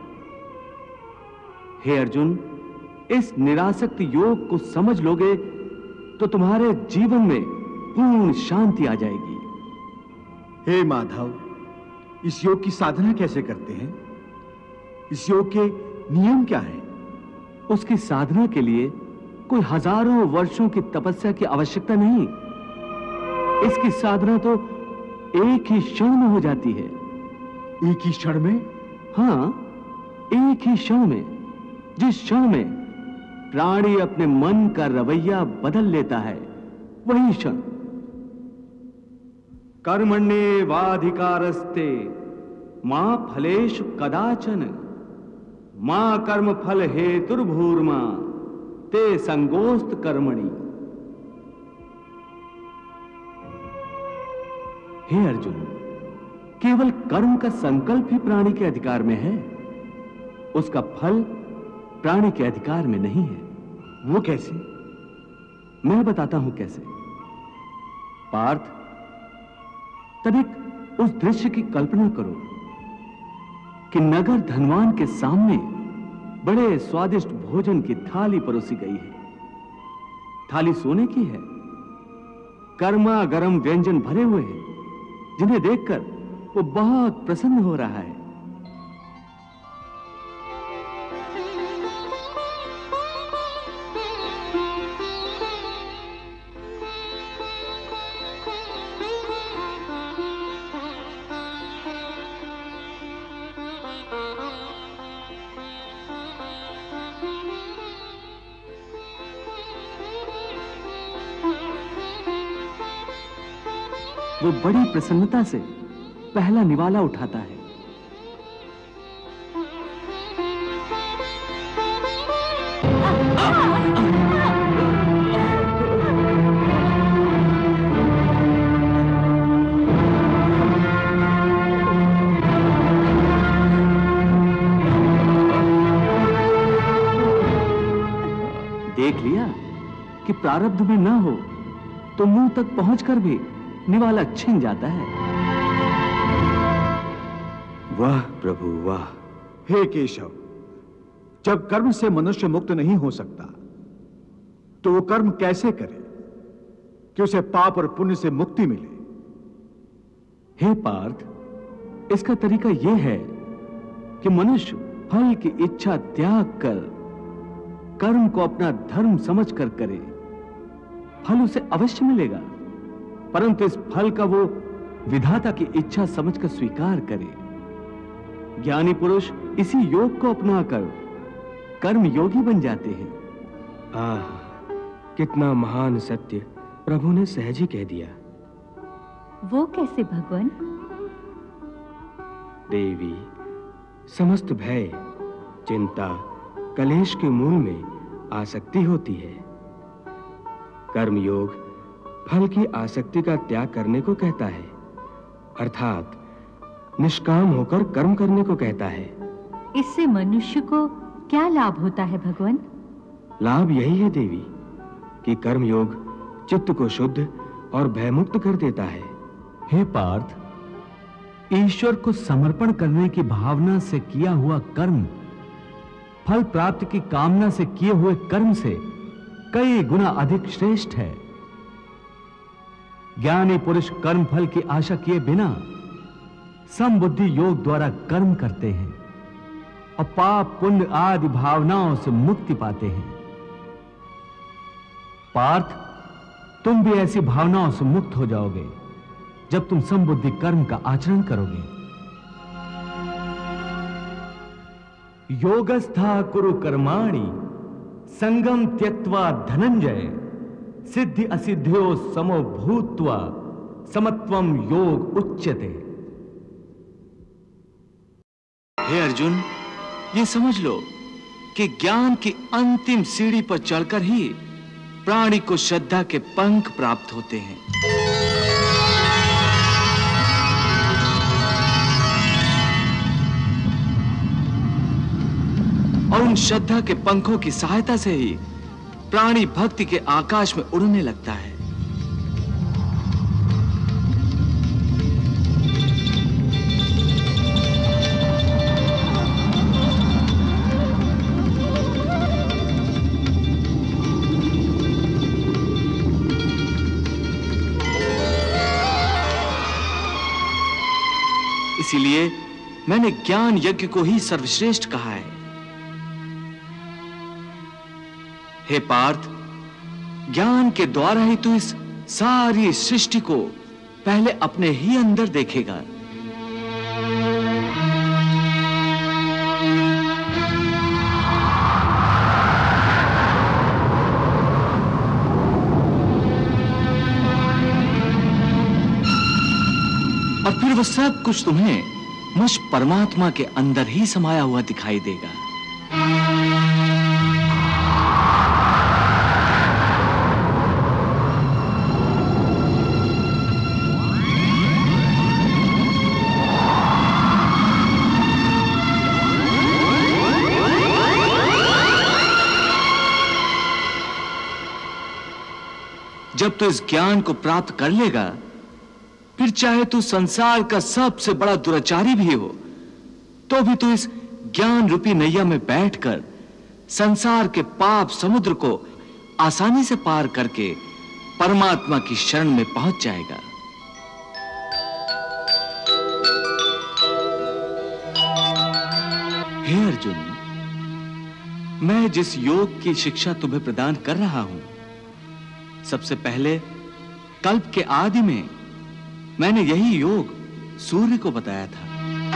हे अर्जुन, इस निरासक्ति योग को समझ लोगे तो तुम्हारे जीवन में पूर्ण शांति आ जाएगी। हे माधव, इस योग की साधना कैसे करते हैं? इस योग के नियम क्या हैं? उसकी साधना के लिए कोई हजारों वर्षों की तपस्या की आवश्यकता नहीं। इसकी साधना तो एक ही क्षण में हो जाती है। एक ही क्षण में? हाँ, एक ही क्षण में। जिस क्षण में प्राणी अपने मन का रवैया बदल लेता है वही क्षण। कर्मण्येवाधिकारस्ते मां फलेषु कदाचन मां कर्म फल हेतुर्भूर्मा ते संगोस्त कर्मणि। हे अर्जुन, केवल कर्म का संकल्प ही प्राणी के अधिकार में है, उसका फल प्राणी के अधिकार में नहीं है। वो कैसे? मैं बताता हूं कैसे। पार्थ, तब एक उस दृश्य की कल्पना करो कि नगर धनवान के सामने बड़े स्वादिष्ट भोजन की थाली परोसी गई है। थाली सोने की है, गर्मा गर्म व्यंजन भरे हुए हैं जिन्हें देखकर वो बहुत प्रसन्न हो रहा है। वो बड़ी प्रसन्नता से पहला निवाला उठाता है। प्रारब्ध में न हो तो मुंह तक पहुंचकर भी निवाला छिन जाता है। वाह प्रभु वाह। हे केशव, जब कर्म से मनुष्य मुक्त नहीं हो सकता तो वो कर्म कैसे करे कि उसे पाप और पुण्य से मुक्ति मिले? हे पार्थ, इसका तरीका यह है कि मनुष्य फल की इच्छा त्याग कर कर्म को अपना धर्म समझकर करे। फल उसे अवश्य मिलेगा, परंतु इस फल का वो विधाता की इच्छा समझकर स्वीकार करे। ज्ञानी पुरुष इसी योग को अपनाकर कर्म योगी बन जाते हैं। आह, कितना महान सत्य प्रभु ने सहज ही कह दिया। वो कैसे भगवान? देवी, समस्त भय, चिंता, कलेश के मूल में आसक्ति होती है। कर्मयोग फल की आसक्ति का त्याग करने को कहता है, अर्थात निष्काम होकर कर्म करने को कहता है। इससे मनुष्य को क्या लाभ होता है भगवान? लाभ यही है देवी कि कर्मयोग चित्त को शुद्ध और भयमुक्त कर देता है। हे पार्थ, ईश्वर को समर्पण करने की भावना से किया हुआ कर्म फल प्राप्ति की कामना से किए हुए कर्म से कई गुना अधिक श्रेष्ठ है। ज्ञानी पुरुष कर्म फल की आशा किए बिना समबुद्धि योग द्वारा कर्म करते हैं और पाप पुण्य आदि भावनाओं से मुक्ति पाते हैं। पार्थ, तुम भी ऐसी भावनाओं से मुक्त हो जाओगे जब तुम समबुद्धि कर्म का आचरण करोगे। योगस्था कुरु कर्माणि संगम त्यक्त्वा धनंजय सिद्धि असिद्ध्यो समो भूत्वा समत्वम योग उच्यते। हे अर्जुन, ये समझ लो कि ज्ञान की अंतिम सीढ़ी पर चढ़कर ही प्राणी को श्रद्धा के पंख प्राप्त होते हैं। और उन श्रद्धा के पंखों की सहायता से ही प्राणी भक्ति के आकाश में उड़ने लगता है। इसीलिए मैंने ज्ञान यज्ञ को ही सर्वश्रेष्ठ कहा है। हे पार्थ, ज्ञान के द्वारा ही तू इस सारी सृष्टि को पहले अपने ही अंदर देखेगा। और फिर वो सब कुछ तुम्हें मुझ परमात्मा के अंदर ही समाया हुआ दिखाई देगा। जब तू इस ज्ञान को प्राप्त कर लेगा, फिर चाहे तू संसार का सबसे बड़ा दुराचारी भी हो, तो भी तू इस ज्ञान रूपी नैया में बैठकर संसार के पाप समुद्र को आसानी से पार करके परमात्मा की शरण में पहुंच जाएगा। हे अर्जुन, मैं जिस योग की शिक्षा तुम्हें प्रदान कर रहा हूं, सबसे पहले कल्प के आदि में मैंने यही योग सूर्य को बताया था।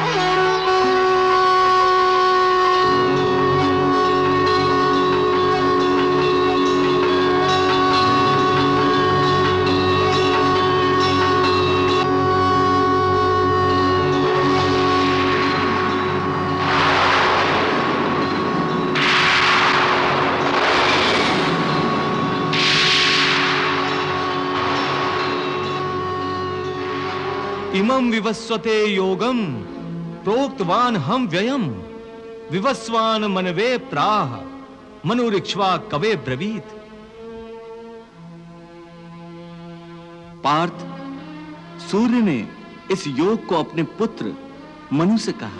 इमं विवस्वते योगम प्रोक्तवान हम व्ययम विवस्वान मनवे प्राह मनुरिक्ष्वा कवे ब्रवीत। पार्थ, सूर्य ने इस योग को अपने पुत्र मनु से कहा।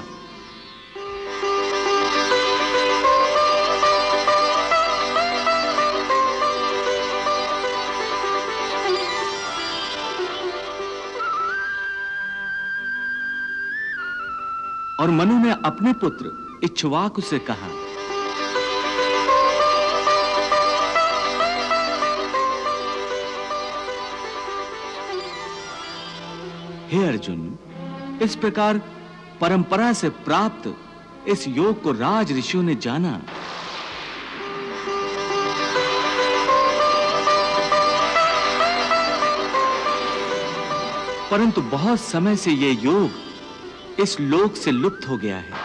और मनु ने अपने पुत्र इक्ष्वाकु से कहा। हे अर्जुन, इस प्रकार परंपरा से प्राप्त इस योग को राज ऋषियों ने जाना। परंतु बहुत समय से यह योग इस लोक से लुप्त हो गया है।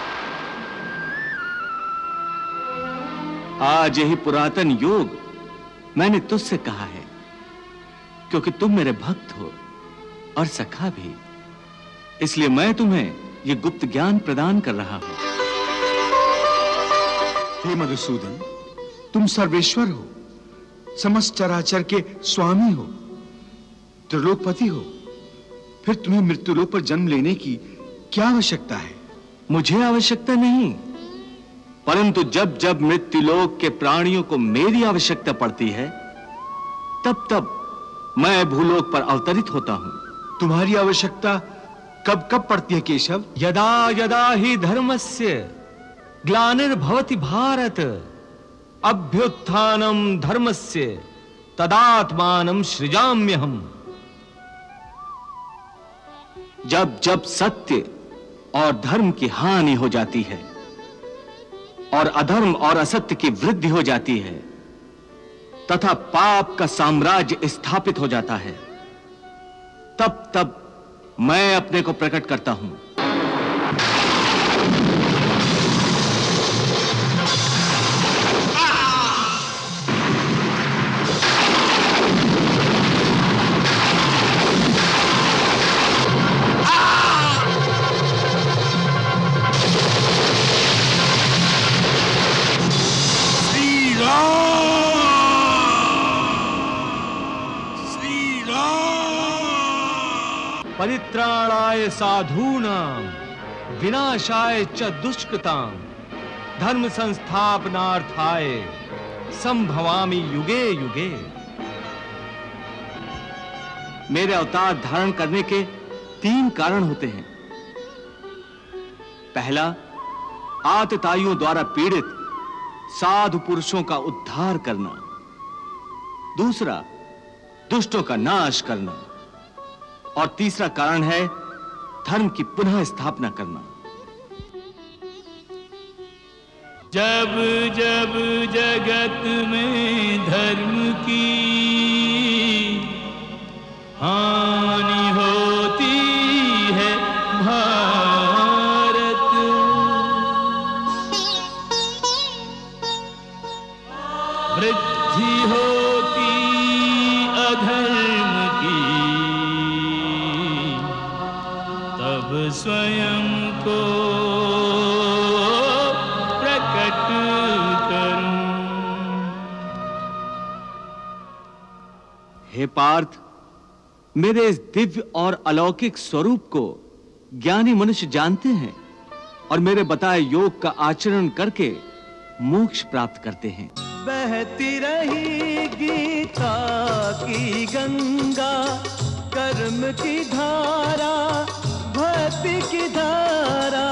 आज यही पुरातन योग मैंने तुझसे कहा है, क्योंकि तुम मेरे भक्त हो और सखा भी, इसलिए मैं तुम्हें यह गुप्त ज्ञान प्रदान कर रहा हूं। हे मधुसूदन, तुम सर्वेश्वर हो, समस्त चराचर के स्वामी हो, त्रिलोकपति हो, फिर तुम्हें मृत्युलोक पर जन्म लेने की क्या आवश्यकता है? मुझे आवश्यकता नहीं, परंतु जब जब मृत्युलोक के प्राणियों को मेरी आवश्यकता पड़ती है, तब तब मैं भूलोक पर अवतरित होता हूं। तुम्हारी आवश्यकता कब कब पड़ती है केशव? यदा यदा ही धर्मस्य ग्लानिर्भवति भारत, अभ्युत्थानम धर्मस्य तदात्मानं सृजाम्यहम्। जब जब सत्य और धर्म की हानि हो जाती है और अधर्म और असत्य की वृद्धि हो जाती है तथा पाप का साम्राज्य स्थापित हो जाता है, तब तब मैं अपने को प्रकट करता हूं। परित्राणाय साधूनां विनाशाय च दुष्कृतां धर्म संस्थापनार्थाय संभवामि युगे युगे। मेरे अवतार धारण करने के 3 कारण होते हैं। पहला, आतताइयों द्वारा पीड़ित साधु पुरुषों का उद्धार करना। दूसरा, दुष्टों का नाश करना। और तीसरा कारण है धर्म की पुनः स्थापना करना। जब जब जगत में धर्म की हानि होती है भारत, वृद्धि होती अधर्म की, तब स्वयं को प्रकट करूं। हे पार्थ, मेरे इस दिव्य और अलौकिक स्वरूप को ज्ञानी मनुष्य जानते हैं और मेरे बताए योग का आचरण करके मोक्ष प्राप्त करते हैं। बहती रही गीता की गंगा, कर्म की धारा, भक्ति की धारा,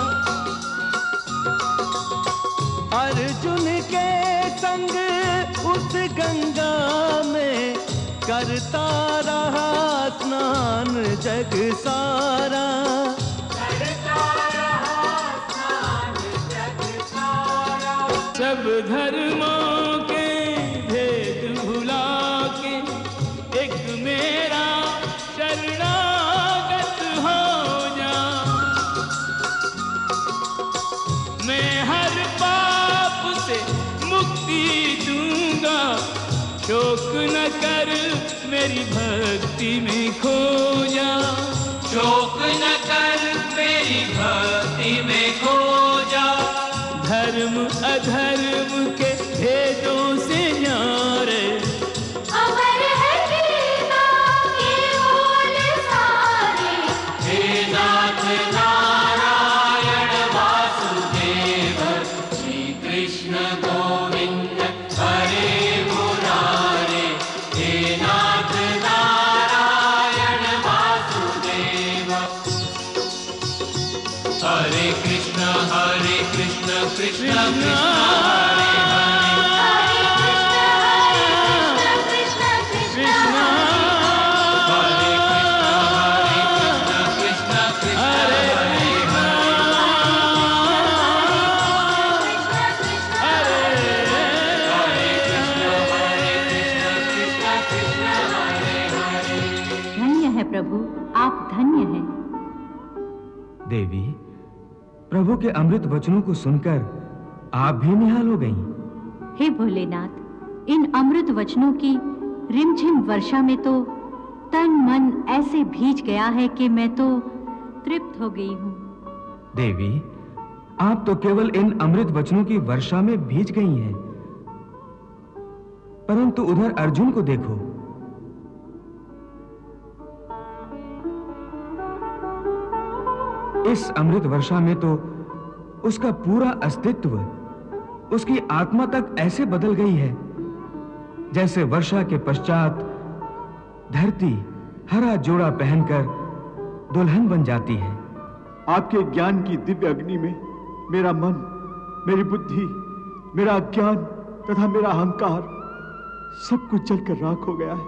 अर्जुन के संग उस गंगा में करता रहा स्नान जग सारा। सब धर्मों के भेद भुला के एक मेरा शरणागत हो जा। मैं हर पाप से मुक्ति दूंगा, शोक न कर मेरी भक्ति में खो जा। शोक न कर मेरी भक्ति में खो जा। धर्म अधर्म के भेदों से न्यारे, अमर है गीता है प्रभु, आप धन्य हैं। देवी, प्रभु के अमृत वचनों को सुनकर आप भी निहाल हो गईं। हे भोलेनाथ, इन अमृत वचनों की रिमझिम वर्षा में तो तन मन ऐसे भीज गया है कि मैं तो तृप्त हो गई हूँ। देवी, आप तो केवल इन अमृत वचनों की वर्षा में भीज गई हैं, परंतु उधर अर्जुन को देखो। इस अमृत वर्षा में तो उसका पूरा अस्तित्व, उसकी आत्मा तक ऐसे बदल गई है जैसे वर्षा के पश्चात धरती हरा जोड़ा पहनकर दुल्हन बन जाती है। आपके ज्ञान की दिव्य अग्नि में मेरा मन, मेरी बुद्धि, मेरा अज्ञान तथा मेरा अहंकार सब कुछ जलकर राख हो गया है।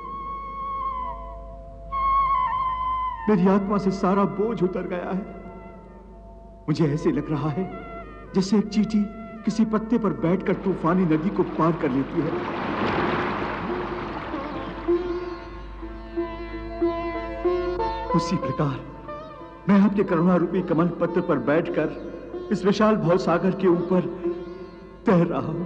मेरी आत्मा से सारा बोझ उतर गया है। मुझे ऐसे लग रहा है जैसे एक चींटी किसी पत्ते पर बैठकर तूफानी नदी को पार कर लेती है। उसी प्रकार मैं आपके करुणा रूपी कमल पत्र पर बैठकर इस विशाल भवसागर के ऊपर तैर रहा हूं।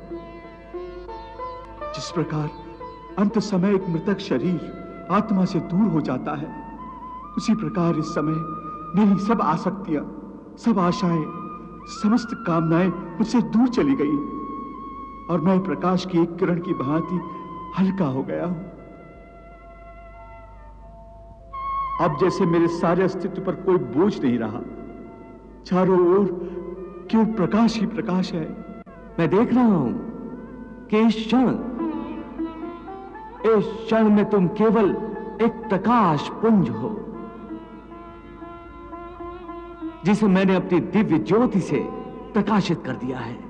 जिस प्रकार अंत समय एक मृतक शरीर आत्मा से दूर हो जाता है, उसी प्रकार इस समय मेरी सब आसक्तियां, सब आशाएं, समस्त कामनाएं मुझसे दूर चली गई और मैं प्रकाश की एक किरण की भांति हल्का हो गया हूं। अब जैसे मेरे सारे अस्तित्व पर कोई बोझ नहीं रहा। चारों ओर केवल प्रकाश ही प्रकाश है। मैं देख रहा हूं कि इस क्षण में तुम केवल एक प्रकाश पुंज हो, जिसे मैंने अपनी दिव्य ज्योति से प्रकाशित कर दिया है।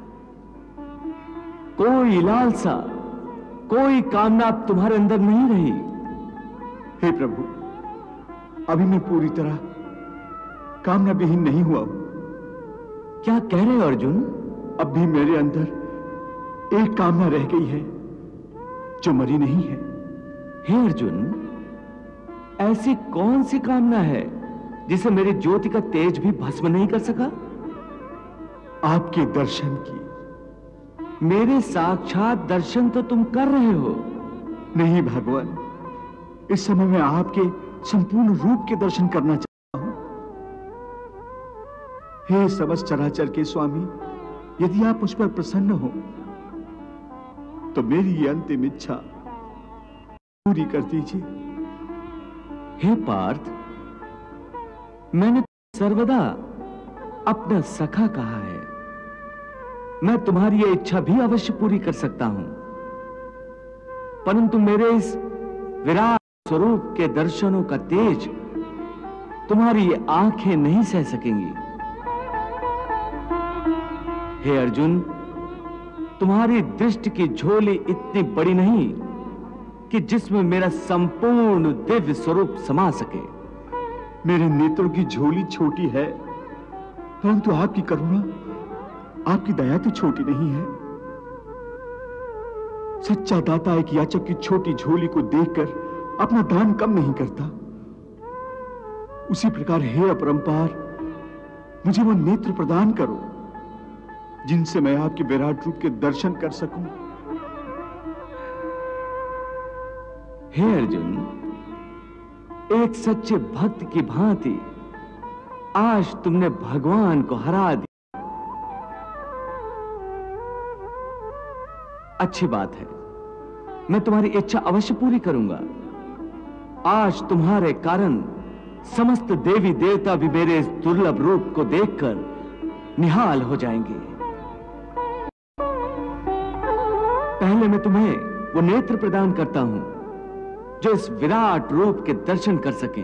कोई लालसा, कोई कामना अब तुम्हारे अंदर नहीं रही। हे प्रभु, अभी मैं पूरी तरह कामना विहीन नहीं हुआ हूं। क्या कह रहे हो अर्जुन? अब भी मेरे अंदर एक कामना रह गई है जो मरी नहीं है। हे अर्जुन, ऐसी कौन सी कामना है जिसे मेरी ज्योति का तेज भी भस्म नहीं कर सका? आपके दर्शन की। मेरे साक्षात दर्शन तो तुम कर रहे हो। नहीं भगवान, इस समय मैं आपके संपूर्ण रूप के दर्शन करना चाहता हूं। हे समस्त चराचर के स्वामी, यदि आप मुझ पर प्रसन्न हो तो मेरी ये अंतिम इच्छा पूरी कर दीजिए। हे पार्थ, मैंने सर्वदा अपना सखा कहा है। मैं तुम्हारी ये इच्छा भी अवश्य पूरी कर सकता हूं, परंतु मेरे इस विराट स्वरूप के दर्शनों का तेज तुम्हारी ये आंखें नहीं सह सकेंगी। हे अर्जुन, तुम्हारी दृष्टि की झोली इतनी बड़ी नहीं कि जिसमें मेरा संपूर्ण दिव्य स्वरूप समा सके। मेरे नेत्रों की झोली छोटी है, परंतु आपकी करुणा, आपकी दया तो छोटी नहीं है। सच्चा दाता एक याचक की छोटी झोली को देखकर अपना दान कम नहीं करता। उसी प्रकार हे अपरंपार, मुझे वो नेत्र प्रदान करो जिनसे मैं आपके विराट रूप के दर्शन कर सकूं। हे अर्जुन, एक सच्चे भक्त की भांति आज तुमने भगवान को हरा दिया। अच्छी बात है, मैं तुम्हारी इच्छा अवश्य पूरी करूंगा। आज तुम्हारे कारण समस्त देवी देवता भी मेरे इस दुर्लभ रूप को देखकर निहाल हो जाएंगे। पहले मैं तुम्हें वो नेत्र प्रदान करता हूं जो इस विराट रूप के दर्शन कर सकें।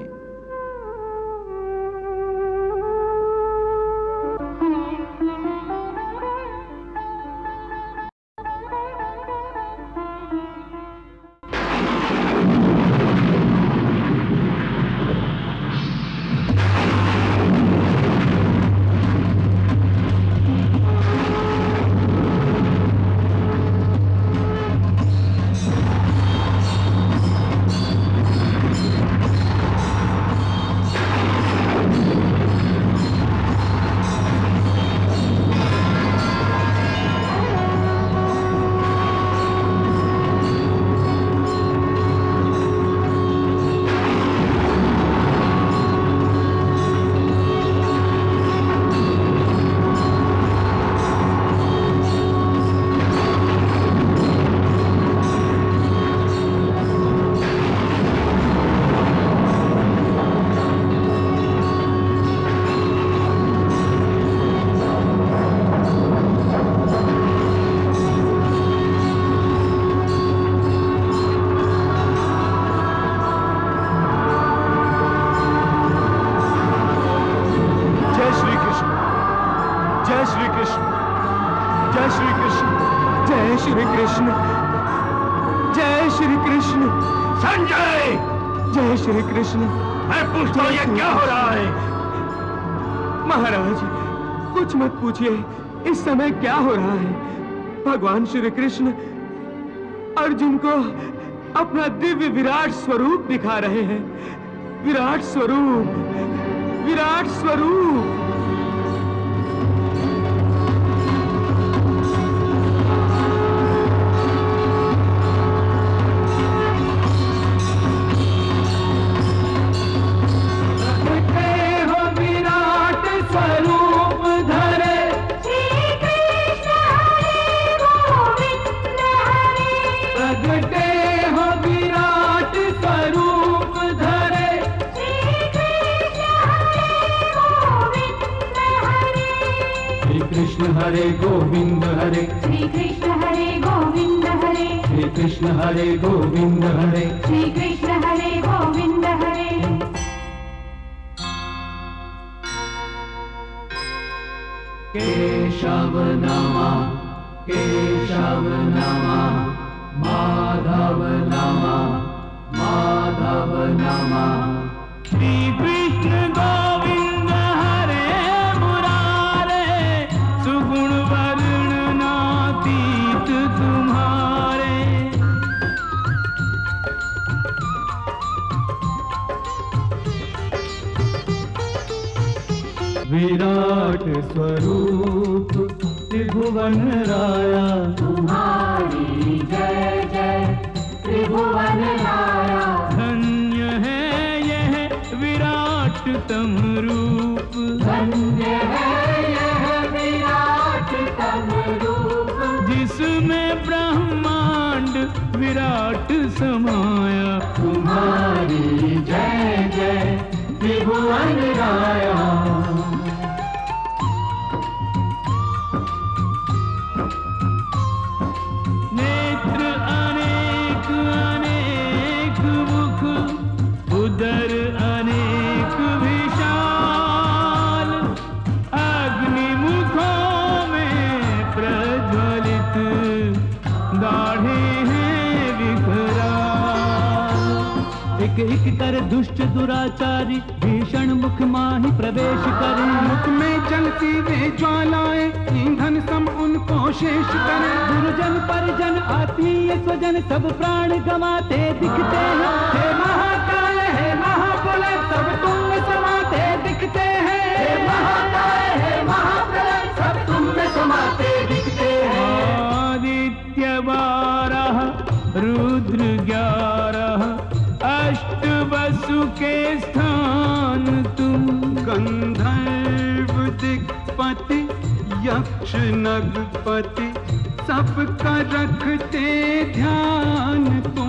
कृष्ण, जय श्री कृष्ण। संजय! जय श्री कृष्ण। मैं पूछता हूँ, ये क्या हो रहा है? महाराज, कुछ मत पूछिए, इस समय क्या हो रहा है। भगवान श्री कृष्ण अर्जुन को अपना दिव्य विराट स्वरूप दिखा रहे हैं। विराट स्वरूप, विराट स्वरूप। हरे गोविंद हरे श्री कृष्ण हरे गोविंद हरे श्री कृष्ण हरे गोविंद हरे श्री कृष्ण हरे गोविंद हरे। केशव नमः केशव नमः माधव नमः माधव नमः। श्री कृष्ण गोविंद हरे मुरारे सुगुण वर्ण नातीत तुम्हारे। विराट स्वरूप त्रिभुवन राया तुम्हारी जय जय त्रिभुवन राया। धन्य है यह विराट तम रूप, धन्य है यह विराट तम रूप, जिसमें ब्रह्मांड विराट समाया। तुम्हारी जय जय त्रिभुवन राया। नेत्र अनेक अनेक मुख, उदर अनेक विशाल, अग्नि मुखों में प्रज्वलित दाढ़े हैं विकराल। एक एक कर दुष्ट दुराचारी भीषण मुख माही प्रवेश करे। मुख में जलती वे ज्वालाएं ईंधन सम उनको शेष करे। गुरुजन परिजन आत्मीय स्वजन सब प्राण गंवाते दिखते हैं। हे महाकाल हे महाप्रलय सब तुम में समाते दिखते हैं। हे महाकाल हे महाप्रलय सब तुम में समाते दिखते हैं। आदित्य 12 रुद्र 11 अष्ट वसु के स्थान तुम। गंधर्व दिक्पति यक्ष नगपति सबका रखते ध्यान तुम।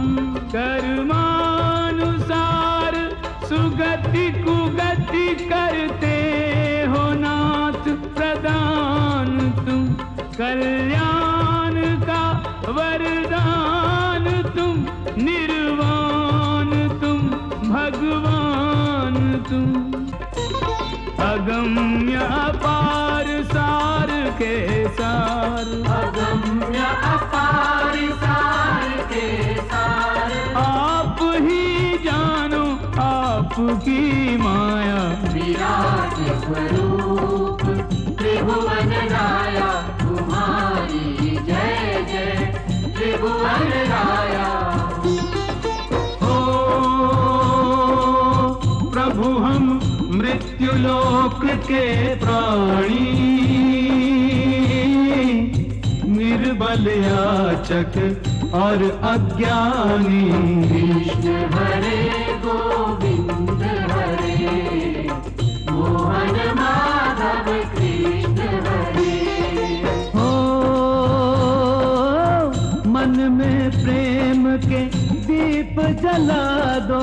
कर्मानुसार सुगति कुगति करते हो नाथ प्रदान तुम। कल्याण का वरदान तुम, निर्वाण तुम, भगवान तुम। अगम्य अपार सार के सार, अगम्य अपार सार के सार, आप ही जानो आपकी माया। विराट स्वरूप त्रिभुवन राया। तुम्हारी जय जय त्रिभुवन राया। प्रभु हम मृत्युलोक के प्राणी, निर्बल याचक और अज्ञानी। कृष्ण हरे गोविंद हरे मोहन माधव कृष्ण हरे। हो मन में प्रेम के दीप जला दो,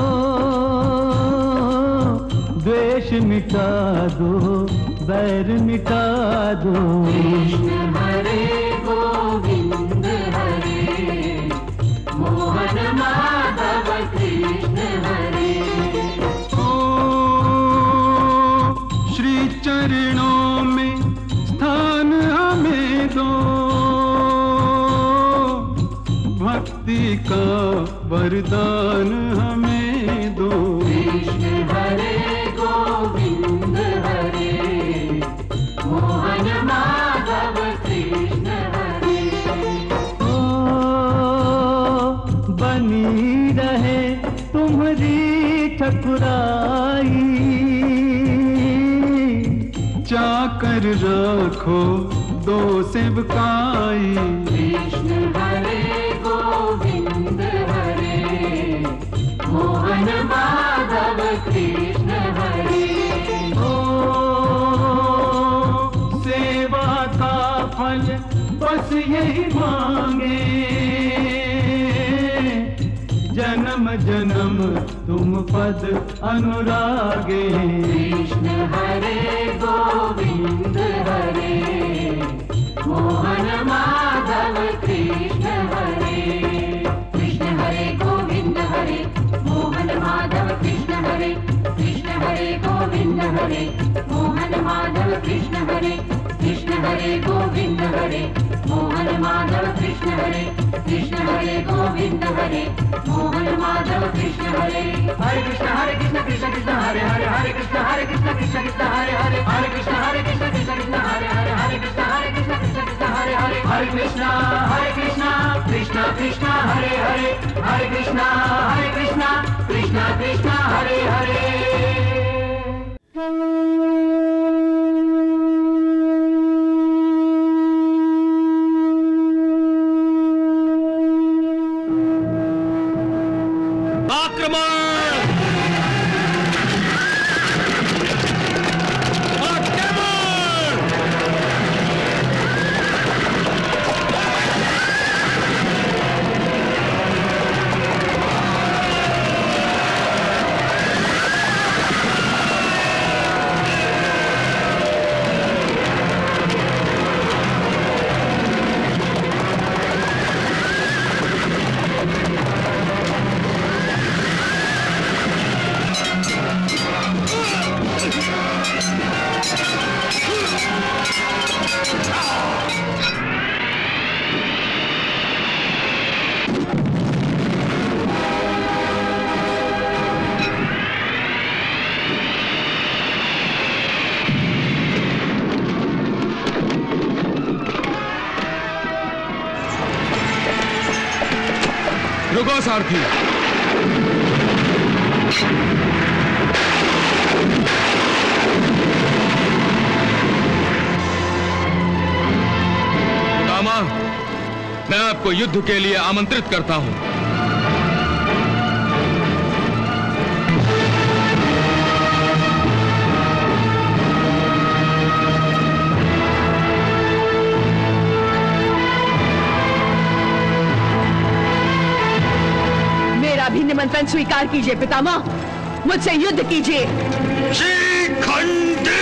द्वेष मिटा दो, बैर मिटा दो। कृष्ण हरे गोविंद हरे मोहन माधव कृष्ण हरे। श्री चरणों में स्थान हमें दो, वरदान हमें दो। कृष्ण हरे गोविंद हरे मोहन माधव कृष्ण हरे। ओ बनी रहे तुम्हारी ठकुराई, चाकर रखो दो सेवकाई। कृष्ण हरे गोविंद हरे मोहन माधव कृष्ण हरे। ओ सेवा का फल बस यही मांगे, जन्म जन्म तुम पद अनुरागे। कृष्ण हरे गोविंद हरे मोहन माधव कृष्ण हरे। कृष्ण हरे गोविंद हरे मोहन माधव कृष्ण हरे। कृष्ण हरे गोविंद हरे मोहन माधव कृष्ण हरे। कृष्ण हरे गोविंद हरे मोहन माधव कृष्ण हरे। कृष्ण हरे गोविंद हरे मोहन माधव कृष्ण हरे। हरे कृष्ण कृष्ण कृष्ण हरे हरे, हरे कृष्ण कृष्ण हरे हरे, हरे कृष्ण कृष्ण हरे हरे, हरे कृष्ण कृष्ण हरे हरे, हरे कृष्ण कृष्ण कृष्ण हरे हरे, हरे कृष्ण कृष्ण कृष्ण हरे हरे। रुको सारथी। दामा, मैं आपको युद्ध के लिए आमंत्रित करता हूं। भी निमंत्रण स्वीकार कीजिए पितामह, मुझसे युद्ध कीजिए। शिखंडी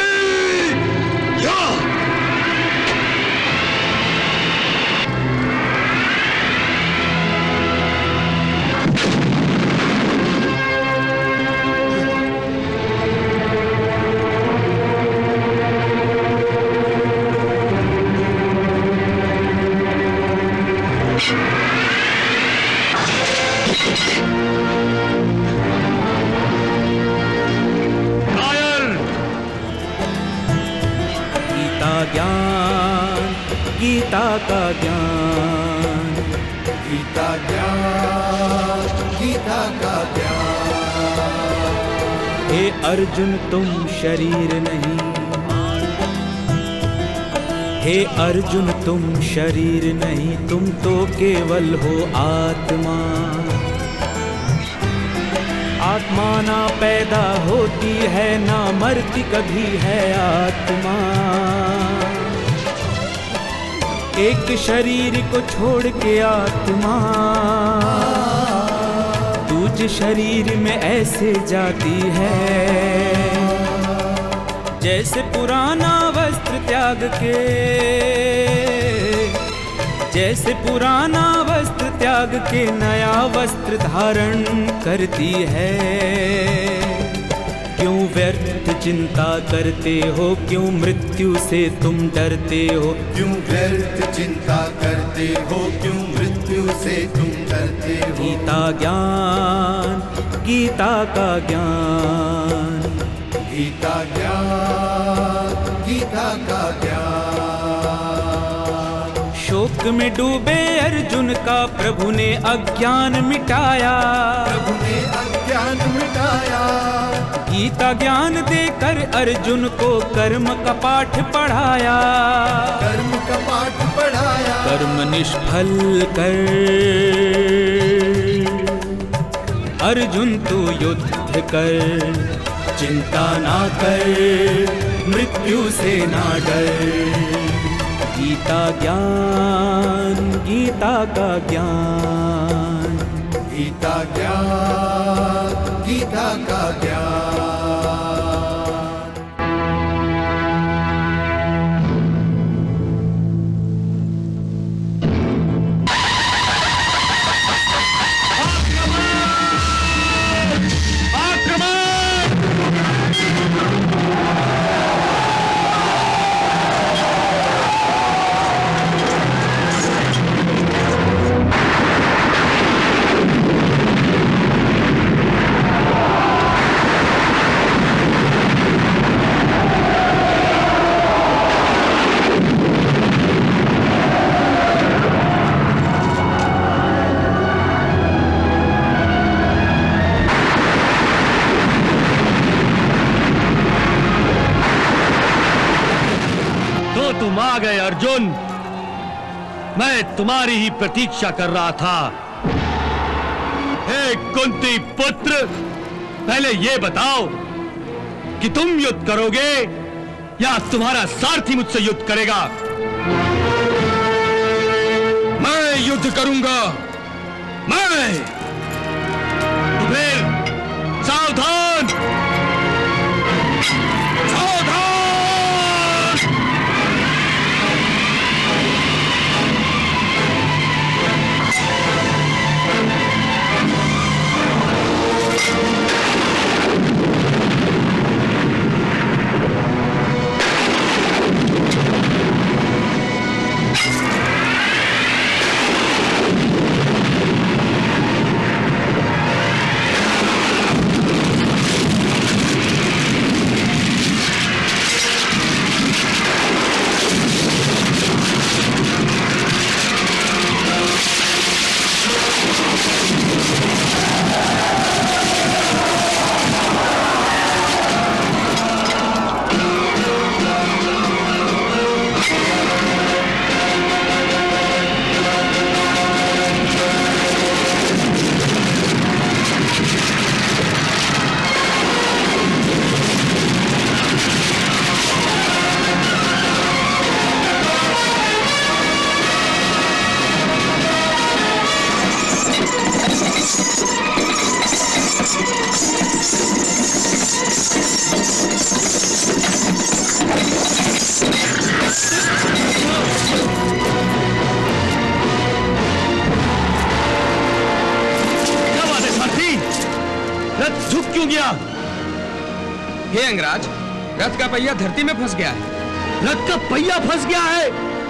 गीता का ज्ञान, गीता ज्ञान, गीता का ज्ञान। हे अर्जुन तुम शरीर नहीं, हे अर्जुन तुम शरीर नहीं, तुम तो केवल हो आत्मा। आत्मा ना पैदा होती है, ना मरती कभी है आत्मा। एक शरीर को छोड़ के आत्मा दूसरे शरीर में ऐसे जाती है, जैसे पुराना वस्त्र त्याग के, जैसे पुराना वस्त्र त्याग के नया वस्त्र धारण करती है। क्यों व्यर्थ चिंता करते हो, क्यों मृत्यु से तुम डरते हो? क्यों व्यर्थ चिंता करते हो, क्यों मृत्यु से तुम डरते हो? गीता ज्ञान, गीता का ज्ञान, गीता ज्ञान, गीता का ज्ञान। शोक में डूबे अर्जुन का प्रभु ने अज्ञान मिटाया, प्रभु ने अज्ञान मिटाया। गीता ज्ञान देकर अर्जुन को कर्म का पाठ पढ़ाया, कर्म का पाठ पढ़ाया। कर्म निष्फल कर अर्जुन तू युद्ध कर, चिंता ना कर मृत्यु से ना डर। गीता ज्ञान, गीता का ज्ञान, गीता ज्ञान, गीता का ज्ञान। तुम आ गए अर्जुन, मैं तुम्हारी ही प्रतीक्षा कर रहा था। हे कुंती पुत्र, पहले ये बताओ कि तुम युद्ध करोगे या तुम्हारा सारथी मुझसे युद्ध करेगा? मैं युद्ध करूंगा, मैं। तो फिर सावधान, सावधान। रथ झुक क्यों गया? हे अंगराज, रथ का पहिया धरती में फंस गया है। रथ का पहिया फंस गया है?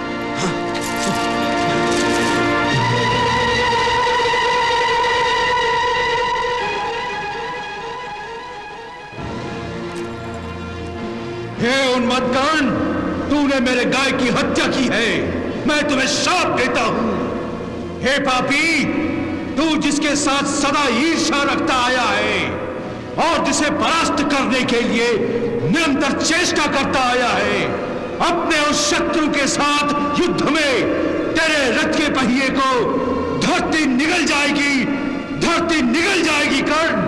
हे उन्मत्तकान, तूने मेरे गाय की हत्या की है, मैं तुम्हें श्राप देता हूं। हे पापी, तू जिसके साथ सदा ईर्ष्या रखता आया है और जिसे परास्त करने के लिए निरंतर चेष्टा करता आया है, अपने उस शत्रु के साथ युद्ध में तेरे रथ के पहिए को धरती निगल जाएगी, धरती निगल जाएगी कर्ण।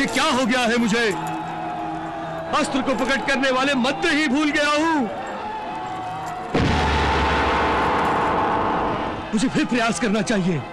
ये क्या हो गया है मुझे? अस्त्र को प्रकट करने वाले मंत्र ही भूल गया हूं। मुझे फिर प्रयास करना चाहिए।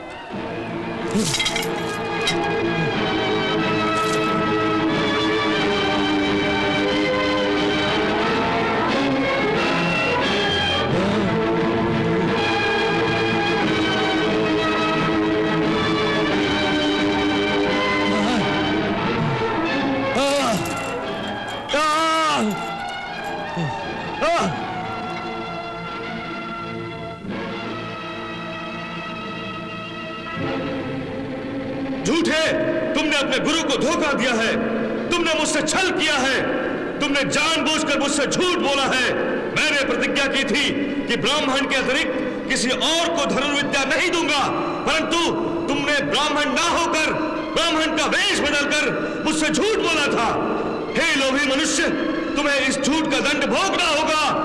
झूठे, तुमने अपने गुरु को धोखा दिया है, तुमने मुझसे छल किया है, तुमने जानबूझकर मुझसे झूठ बोला है। मैंने प्रतिज्ञा की थी कि ब्राह्मण के अतिरिक्त किसी और को धनुर्विद्या नहीं दूंगा, परंतु तुमने ब्राह्मण ना होकर ब्राह्मण का वेश बदलकर मुझसे झूठ बोला था। हे लोभी मनुष्य, तुम्हें इस झूठ का दंड भोगना होगा।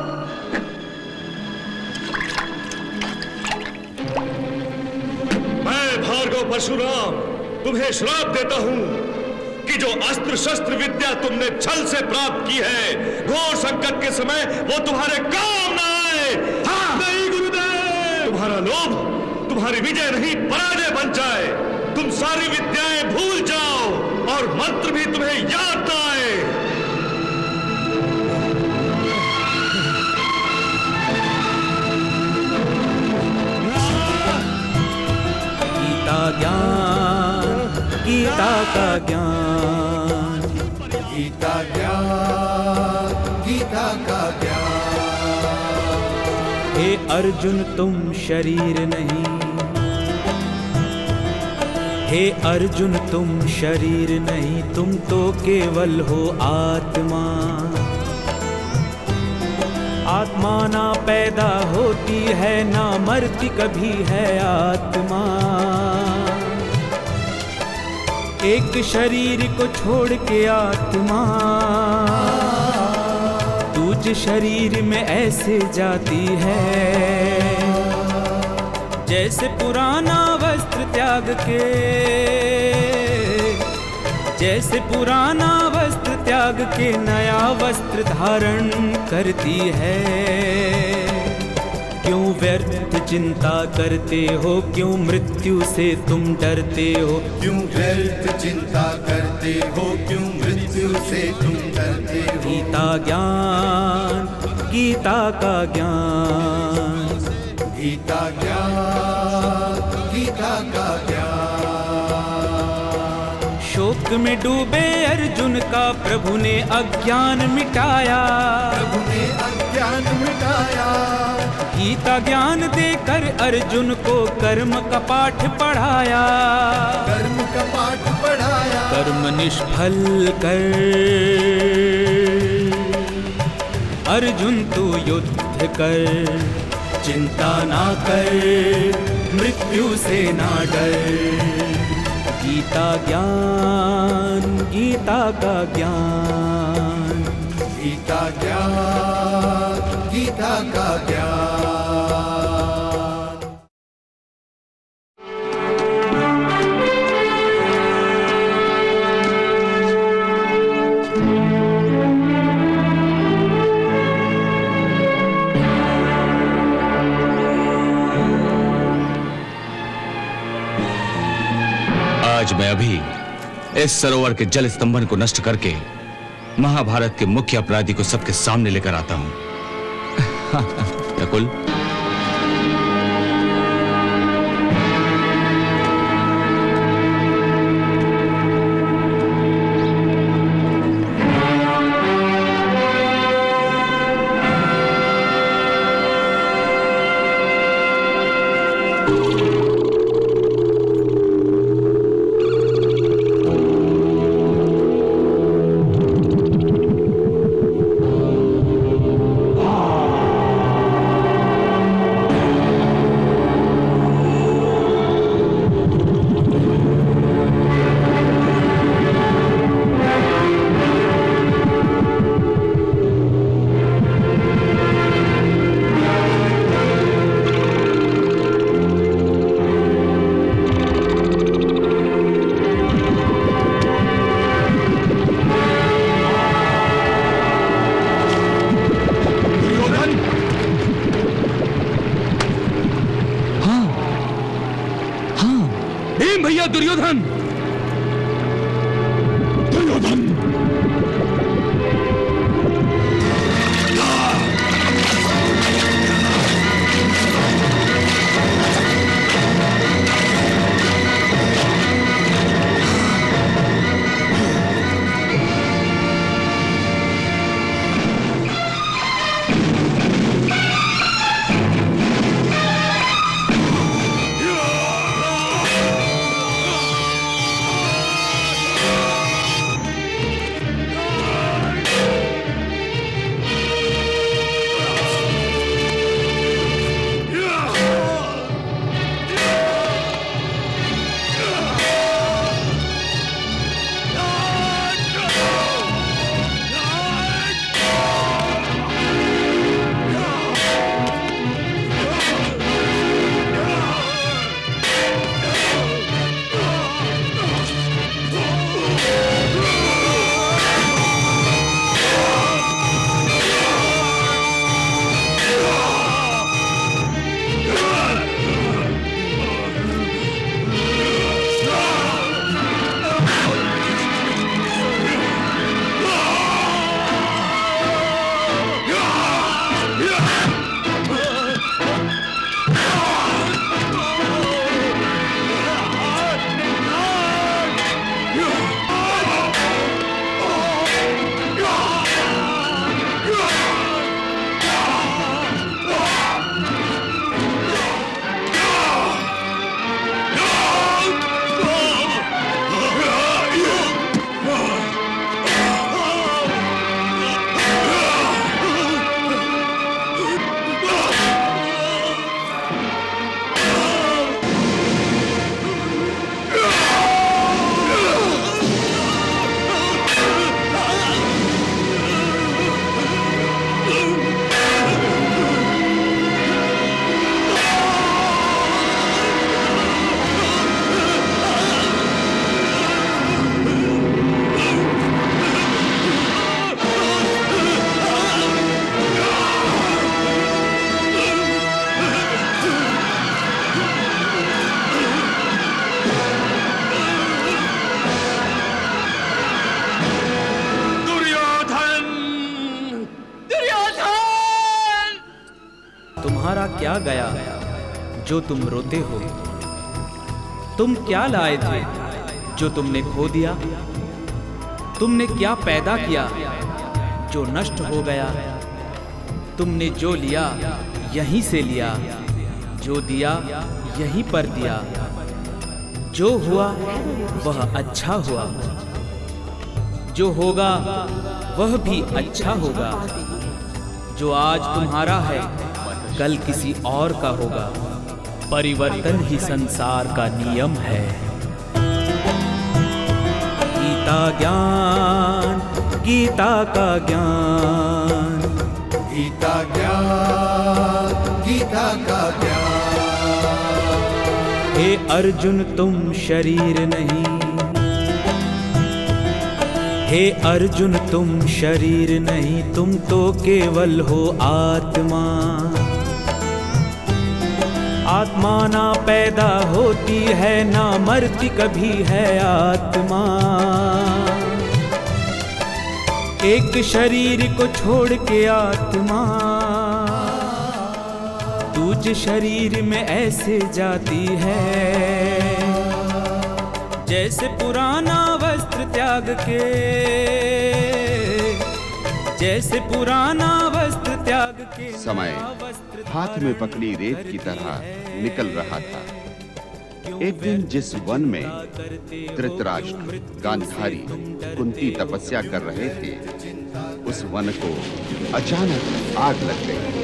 मैं भार्गव परशुराम तुम्हें श्राप देता हूं कि जो अस्त्र शस्त्र विद्या तुमने छल से प्राप्त की है, घोर संकट के समय वो तुम्हारे काम ना आए। हाँ। नहीं गुरुदेव, तुम्हारा लोभ तुम्हारी विजय नहीं पराजय बन जाए। तुम सारी विद्याएं भूल जाओ और मंत्र भी तुम्हें याद ना आए। ज्ञान, गीता का ज्ञान, गीता ज्ञान, गीता का ज्ञान। हे अर्जुन तुम शरीर नहीं, हे अर्जुन तुम शरीर नहीं, तुम तो केवल हो आत्मा। आत्मा ना पैदा होती है, ना मरती कभी है आत्मा। एक शरीर को छोड़ के आत्मा दूसरे शरीर में ऐसे जाती है, जैसे पुराना वस्त्र त्याग के, जैसे पुराना वस्त्र त्याग के नया वस्त्र धारण करती है। क्यों व्यर्थ चिंता करते हो, क्यों मृत्यु से तुम डरते हो? क्यों व्यर्थ चिंता करते हो, क्यों मृत्यु से तुम डरते हो? गीता ज्ञान, गीता का ज्ञान, गीता ज्ञान, गीता का ज्ञान। शोक में डूबे अर्जुन का प्रभु ने अज्ञान मिटाया, प्रभु ने अज्ञान मिटाया। गीता ज्ञान देकर अर्जुन को कर्म का पाठ पढ़ाया, कर्म का पाठ पढ़ाया। कर्म निष्फल कर अर्जुन तू युद्ध कर, चिंता ना कर मृत्यु से ना डर। गीता ज्ञान, गीता का ज्ञान, गीता ज्ञान, गीता का ज्ञान। आज मैं अभी इस सरोवर के जल स्तंभन को नष्ट करके महाभारत के मुख्य अपराधी को सबके सामने लेकर आता हूं। नकुल, दुर्योधन! दुर्योधन! तुम्हारा क्या गया जो तुम रोते हो? तुम क्या लाए थे जो तुमने खो दिया? तुमने क्या पैदा किया जो नष्ट हो गया? तुमने जो लिया यहीं से लिया, जो दिया यहीं पर दिया। जो हुआ वह अच्छा हुआ, जो होगा वह भी अच्छा होगा। जो आज तुम्हारा है कल किसी और का होगा। परिवर्तन ही संसार का नियम है। गीता ज्ञान, गीता का ज्ञान, गीता ज्ञान, गीता का ज्ञान। हे अर्जुन तुम शरीर नहीं, हे अर्जुन तुम शरीर नहीं, तुम तो केवल हो आत्मा। आत्मा ना पैदा होती है ना मरती कभी है आत्मा। एक शरीर को छोड़ के आत्मा दूसरे शरीर में ऐसे जाती है जैसे पुराना वस्त्र त्याग के, जैसे पुराना वस्त्र त्याग के। समय हाथ में पकड़ी रेत की तरह निकल रहा था। एक दिन जिस वन में धृतराष्ट्र, गांधारी, कुंती तपस्या कर रहे थे, उस वन को अचानक आग लग गई।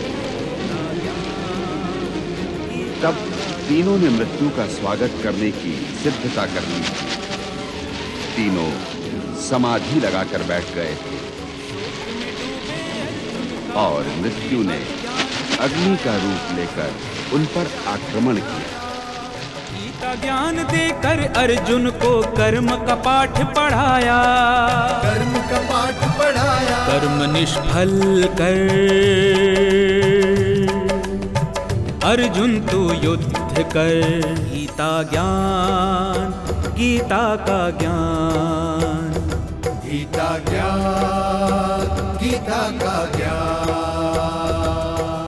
तब तीनों ने मृत्यु का स्वागत करने की सिद्धता कर ली। तीनों समाधि लगाकर बैठ गए थे और मृत्यु ने अग्नि का रूप लेकर उन पर आक्रमण किया। गीता ज्ञान देकर अर्जुन को कर्म का पाठ पढ़ाया, कर्म का पाठ पढ़ाया। कर्म निष्फल कर अर्जुन तू युद्ध कर। गीता ज्ञान, गीता का ज्ञान, गीता ज्ञान, गीता का ज्ञान।